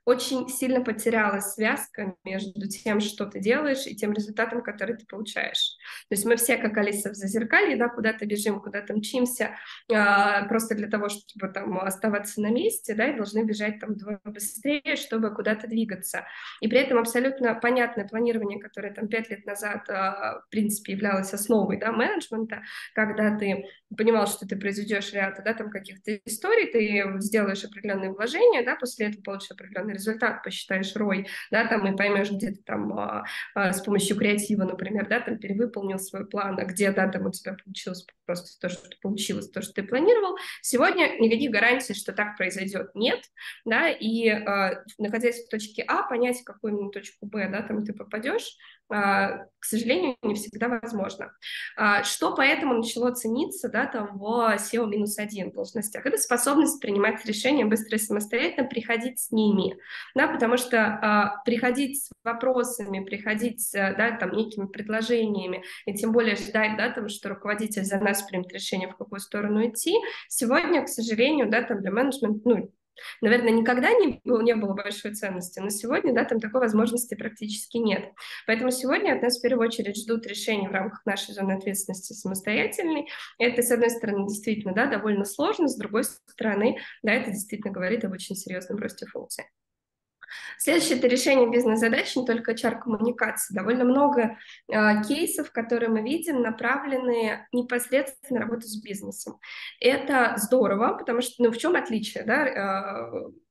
очень сильно потерялась связка между тем, что ты делаешь, и тем результатом, который ты получаешь. То есть мы все, как Алиса в зазеркалье, да, куда-то бежим, куда-то мчимся, просто для того, чтобы там оставаться на месте, да, и должны бежать там вдвое быстрее, чтобы куда-то двигаться. И при этом абсолютно понятное планирование, которое там 5 лет назад, в принципе, являлось основой, да, менеджмента, когда ты понимал, что ты произведешь ряд, да, там каких-то историй, ты сделаешь определенные вложения, да, после этого получишь определенный результат, посчитаешь ROI, да, там, и поймешь, где ты там с помощью креатива, например, да, там, перевыполнил свой план, а где, да, там у тебя получилось просто то, что получилось, то, что ты планировал. Сегодня никаких гарантий, что так произойдет, нет, да, и находясь в точке А, понять, в какую именно точку Б, да, там ты попадешь, к сожалению, не всегда возможно. Что поэтому начало цениться, да, там, в SEO-1 должностях? Это способность принимать решения быстро и самостоятельно, приходить с ними, да, потому что приходить с вопросами, приходить, да, там, некими предложениями, и тем более ждать, да, там, что руководитель за нас примет решение, в какую сторону идти, сегодня, к сожалению, да, там, для менеджмента, ну, наверное, никогда не было большой ценности, но сегодня, да, там такой возможности практически нет. Поэтому сегодня от нас в первую очередь ждут решений в рамках нашей зоны ответственности самостоятельной. Это, с одной стороны, действительно, да, довольно сложно, с другой стороны, да, это действительно говорит об очень серьезном росте функций. Следующее – это решение бизнес-задач, не только HR-коммуникации. Довольно много кейсов, которые мы видим, направлены непосредственно на работу с бизнесом. Это здорово, потому что, ну, в чем отличие, да,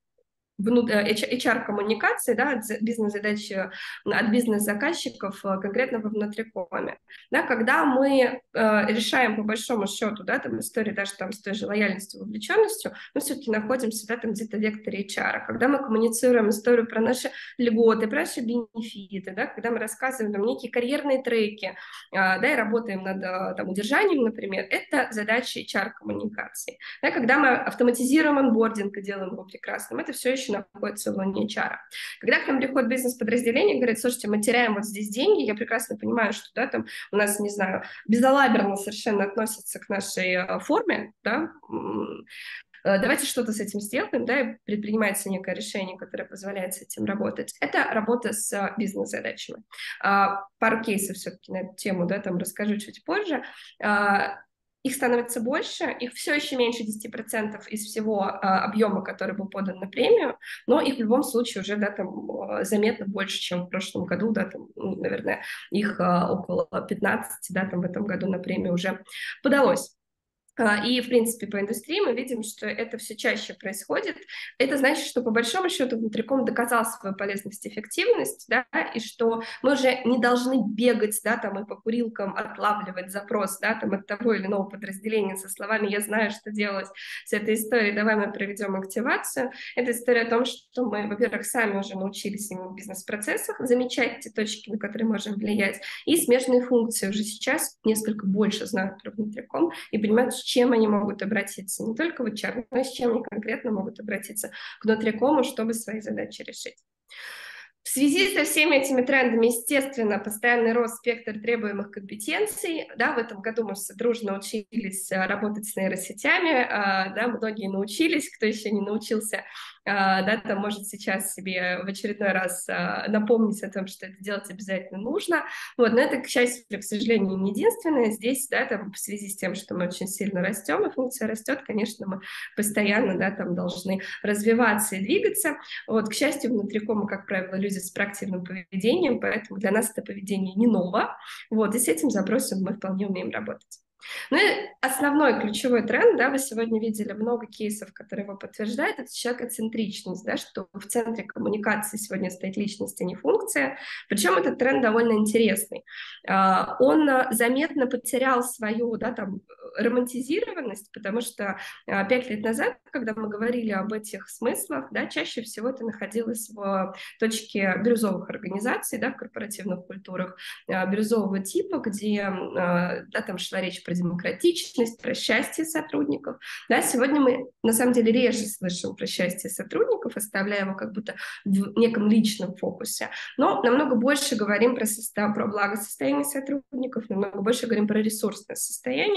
HR-коммуникации, да, от бизнес-задач, от бизнес-заказчиков конкретно во внутрикоме. Да, когда мы решаем по большому счету, да, там истории даже там с той же лояльностью, вовлеченностью, мы все-таки находимся, да, там где-то в векторе HR. Когда мы коммуницируем историю про наши льготы, про наши бенефиты, да, когда мы рассказываем там некие карьерные треки, да, и работаем над там удержанием, например, это задача HR-коммуникации. Да, когда мы автоматизируем онбординг и делаем его прекрасным, это все еще находится в лоне HR. Когда к нам приходит бизнес-подразделение и говорит: слушайте, мы теряем вот здесь деньги, я прекрасно понимаю, что, да, там у нас, не знаю, безалаберно совершенно относятся к нашей форме, да, давайте что-то с этим сделаем, да, и предпринимается некое решение, которое позволяет с этим работать. Это работа с бизнес-задачами. Пару кейсов все-таки на эту тему, да, там расскажу чуть позже. Их становится больше, их все еще меньше 10% из всего объема, который был подан на премию, но их в любом случае уже, да, там, заметно больше, чем в прошлом году, да, там, наверное, их около 15, да, там, в этом году на премию уже подалось. И, в принципе, по индустрии мы видим, что это все чаще происходит. Это значит, что, по большому счету, внутриком доказал свою полезность и эффективность, да, и что мы уже не должны бегать, да, там, и по курилкам отлавливать запрос, да, там, от того или иного подразделения со словами «я знаю, что делать с этой историей, давай мы проведем активацию». Это история о том, что мы, во-первых, сами уже научились именно в бизнес-процессах замечать те точки, на которые можем влиять, и смежные функции уже сейчас несколько больше знают про внутриком и понимают, с чем они могут обратиться, не только в HR, но и с чем они конкретно могут обратиться к внутрикому, чтобы свои задачи решить. В связи со всеми этими трендами, естественно, постоянный рост спектра требуемых компетенций. Да, в этом году мы все дружно учились работать с нейросетями, да, многие научились, кто еще не научился, да, там может сейчас себе в очередной раз напомнить о том, что это делать обязательно нужно. Вот, но это, к счастью, к сожалению, не единственное. Здесь, да, там, в связи с тем, что мы очень сильно растем, и функция растет, конечно, мы постоянно, да, там, должны развиваться и двигаться. Вот, к счастью, внутриком, как правило, люди с проактивным поведением, поэтому для нас это поведение не ново. Вот, и с этим запросом мы вполне умеем работать. Ну и основной ключевой тренд, да, вы сегодня видели много кейсов, которые его подтверждают, это человекоцентричность, да, что в центре коммуникации сегодня стоит личность, а не функция. Причем этот тренд довольно интересный. Он заметно потерял свою, да, там, романтизированность, потому что 5 лет назад, когда мы говорили об этих смыслах, да, чаще всего это находилось в точке бирюзовых организаций, да, в корпоративных культурах бирюзового типа, где, да, там шла речь про демократичность, про счастье сотрудников. Да, сегодня мы, на самом деле, реже слышим про счастье сотрудников, оставляя его как будто в неком личном фокусе, но намного больше говорим про благосостояние сотрудников, намного больше говорим про ресурсное состояние. Ну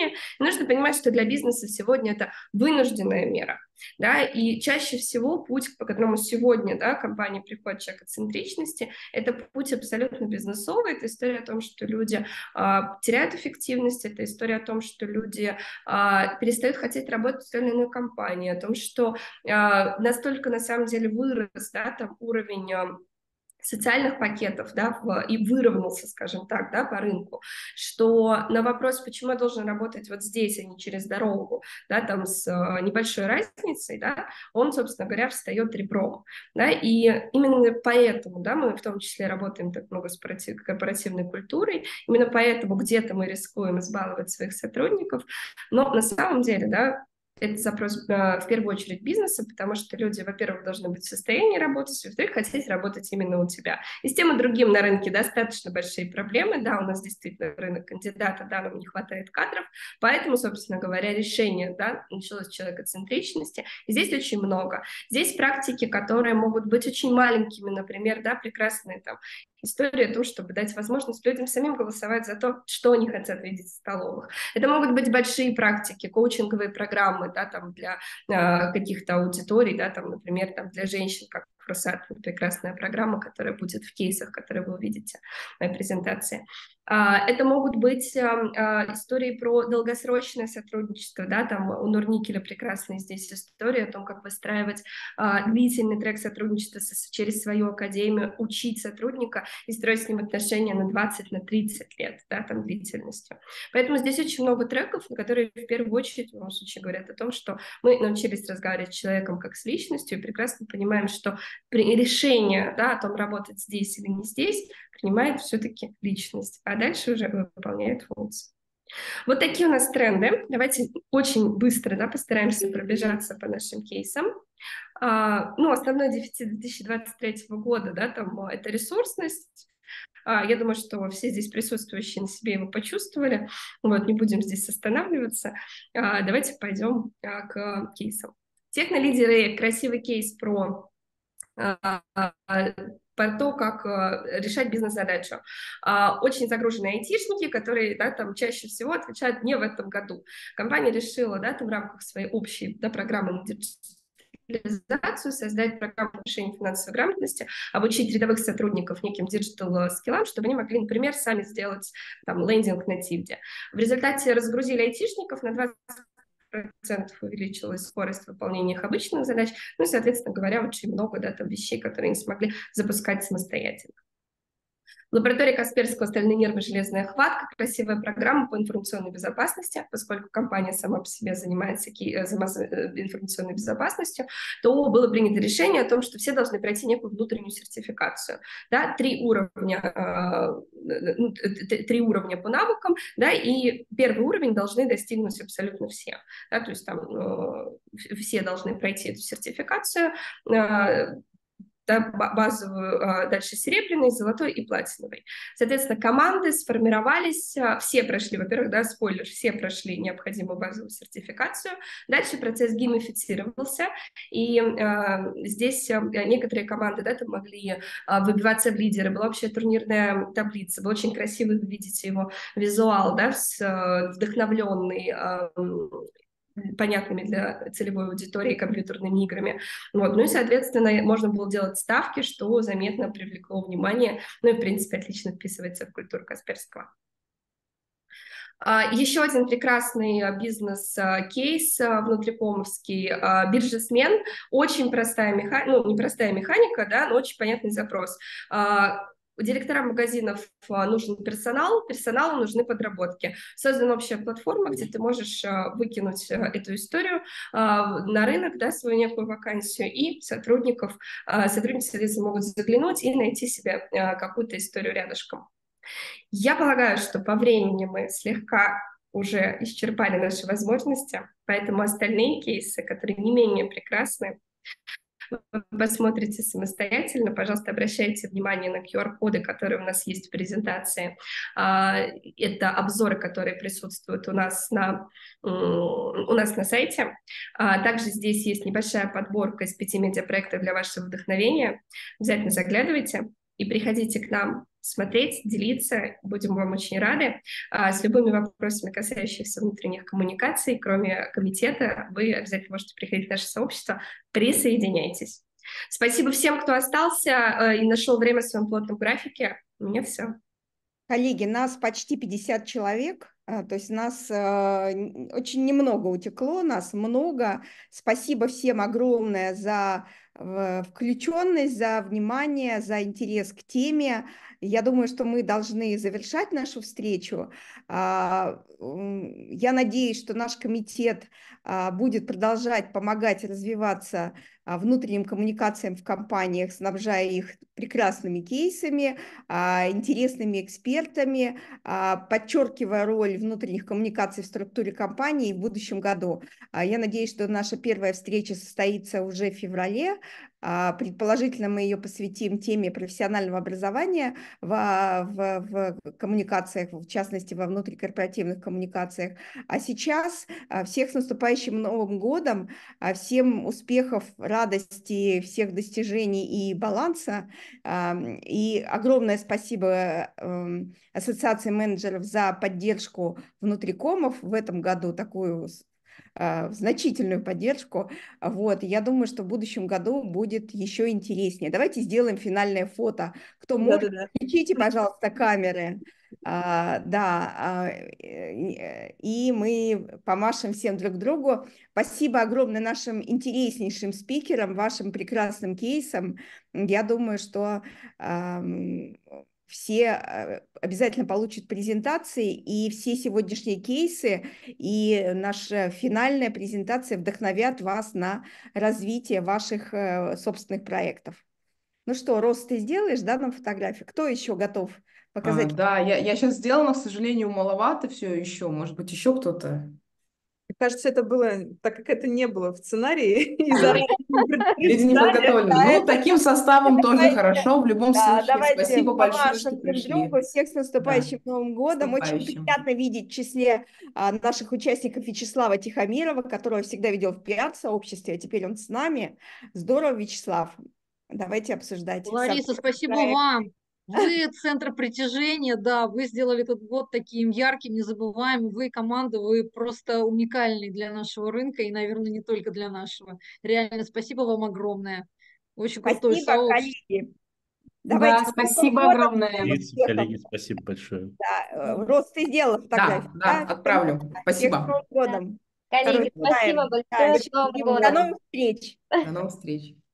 нужно понимать, что для бизнеса сегодня это вынужденная мера. Да, и чаще всего путь, по которому сегодня, да, компания приходит к человекоцентричности, это путь абсолютно бизнесовый, это история о том, что люди теряют эффективность, это история о том, что люди перестают хотеть работать в той или иной компании, о том, что настолько на самом деле вырос, да, там уровень социальных пакетов, да, и выровнялся, скажем так, да, по рынку, что на вопрос, почему я должен работать вот здесь, а не через дорогу, да, там с небольшой разницей, да, он, собственно говоря, встает ребром, да, и именно поэтому, да, мы в том числе работаем так много с корпоративной культурой, именно поэтому где-то мы рискуем избаловать своих сотрудников, но на самом деле, да, это запрос в первую очередь бизнеса, потому что люди, во-первых, должны быть в состоянии работать, во-вторых, хотеть работать именно у тебя. И с тем и другим на рынке достаточно большие проблемы. Да, у нас действительно рынок кандидата, да, нам не хватает кадров, поэтому, собственно говоря, решение, да, началось с человекоцентричности. И здесь очень много. Здесь практики, которые могут быть очень маленькими, например, да, прекрасные там история о том, чтобы дать возможность людям самим голосовать за то, что они хотят видеть в столовых. Это могут быть большие практики, коучинговые программы, да, там для каких-то аудиторий, да, там, например, там для женщин, как Росат, прекрасная программа, которая будет в кейсах, которые вы увидите в моей презентации. Это могут быть истории про долгосрочное сотрудничество, да, там у Норникеля прекрасная здесь история о том, как выстраивать длительный трек сотрудничества через свою академию, учить сотрудника и строить с ним отношения на 20, на 30 лет, да, там длительностью. Поэтому здесь очень много треков, которые в первую очередь, в моем случае, говорят о том, что мы научились разговаривать с человеком как с личностью и прекрасно понимаем, что решение, да, о том, работать здесь или не здесь, принимает все-таки личность, а дальше уже выполняет функцию. Вот такие у нас тренды. Давайте очень быстро, да, постараемся пробежаться по нашим кейсам. Ну, основной дефицит 2023 года, да, там, это ресурсность. Я думаю, что все здесь присутствующие на себе его почувствовали. Вот, не будем здесь останавливаться. Давайте пойдем к кейсам. Технолидеры, красивый кейс про то, как решать бизнес-задачу. Очень загруженные айтишники, которые, да, там чаще всего отвечают не в этом году. Компания решила, да, там в рамках своей общей, да, программы на диджитализацию создать программу повышения финансовой грамотности, обучить рядовых сотрудников неким диджитал-скиллам, чтобы они могли, например, сами сделать там лендинг на Тильде. В результате разгрузили айтишников на 20% увеличилась скорость выполнения их обычных задач, ну и, соответственно говоря, очень много, да, там вещей, которые они смогли запускать самостоятельно. Лаборатория Касперского «Стальные нервы, железная хватка», красивая программа по информационной безопасности, поскольку компания сама по себе занимается информационной безопасностью, то было принято решение о том, что все должны пройти некую внутреннюю сертификацию. Да, 3 уровня по навыкам, да, и первый уровень должны достигнуть абсолютно все. Да, то есть там все должны пройти эту сертификацию, да, базовую, дальше серебряный, золотой и платиновый. Соответственно, команды сформировались, все прошли, во-первых, да, спойлер, все прошли необходимую базовую сертификацию. Дальше процесс геймифицировался, и здесь некоторые команды, да, там могли выбиваться в лидеры. Была вообще турнирная таблица, был очень красивый, вы видите его визуал, да, вдохновленный понятными для целевой аудитории компьютерными играми. Вот. Ну и, соответственно, можно было делать ставки, что заметно привлекло внимание, ну и, в принципе, отлично вписывается в культуру Касперского. Еще один прекрасный бизнес-кейс внутрикомовский, биржесмен, очень простая механика, ну, не простая механика, да, но очень понятный запрос. Директорам магазинов нужен персонал, персоналу нужны подработки. Создана общая платформа, где ты можешь выкинуть эту историю на рынок, да, свою некую вакансию, и сотрудники, соответственно, могут заглянуть и найти себе какую-то историю рядышком. Я полагаю, что по времени мы слегка уже исчерпали наши возможности, поэтому остальные кейсы, которые не менее прекрасны, вы посмотрите самостоятельно. Пожалуйста, обращайте внимание на QR-коды, которые у нас есть в презентации. Это обзоры, которые присутствуют у нас на сайте. Также здесь есть небольшая подборка из 5 медиапроектов для вашего вдохновения. Обязательно заглядывайте. и приходите к нам смотреть, делиться, будем вам очень рады. С любыми вопросами, касающимися внутренних коммуникаций, кроме комитета, вы обязательно можете приходить в наше сообщество, присоединяйтесь. Спасибо всем, кто остался и нашел время в своем плотном графике. У меня все. Коллеги, нас почти 50 человек, то есть нас очень немного утекло, нас много. Спасибо всем огромное за включенность, за внимание, за интерес к теме. Я думаю, что мы должны завершать нашу встречу. Я надеюсь, что наш комитет будет продолжать помогать развиваться внутренним коммуникациям в компаниях, снабжая их прекрасными кейсами, интересными экспертами, подчеркивая роль внутренних коммуникаций в структуре компании в будущем году. Я надеюсь, что наша первая встреча состоится уже в феврале. Предположительно, мы ее посвятим теме профессионального образования в коммуникациях, в частности, во внутрикорпоративных коммуникациях. А сейчас всех с наступающим Новым годом, всем успехов, радости, всех достижений и баланса. И огромное спасибо Ассоциации менеджеров за поддержку внутрикомов в этом году, такую значительную поддержку. Вот. Я думаю, что в будущем году будет еще интереснее. Давайте сделаем финальное фото. Кто может, включите, пожалуйста, камеры. И мы помашем всем друг другу. Спасибо огромное нашим интереснейшим спикерам, вашим прекрасным кейсам. Я думаю, что все обязательно получат презентации, и все сегодняшние кейсы и наша финальная презентация вдохновят вас на развитие ваших собственных проектов. Ну что, Рос, ты сделаешь, да, нам фотографию? Кто еще готов показать? Да, я сейчас сделала, к сожалению, маловато все еще. Может быть, еще кто-то? Мне кажется, это было, так как это не было в сценарии, и Люди не подготовлены. Ну, таким составом тоже хорошо. В любом случае, спасибо большое, что пришли. Всех с наступающим Новым годом. Очень приятно видеть в числе наших участников Вячеслава Тихомирова, которого я всегда видел в пиар-сообществе, а теперь он с нами. Здорово, Вячеслав. Давайте обсуждать. Лариса, спасибо вам. Вы центр притяжения, да, вы сделали этот год таким ярким, незабываемым. Вы команда, вы просто уникальны для нашего рынка и, наверное, не только для нашего. Реально, спасибо вам огромное. Очень крутое сообщество. Коллеги. Давайте, да, спасибо огромное. Коллеги, спасибо большое. Да, Рос, ты сделала фотографию. Да, отправлю. Спасибо. Коллеги, спасибо большое. До новых встреч. До новых встреч.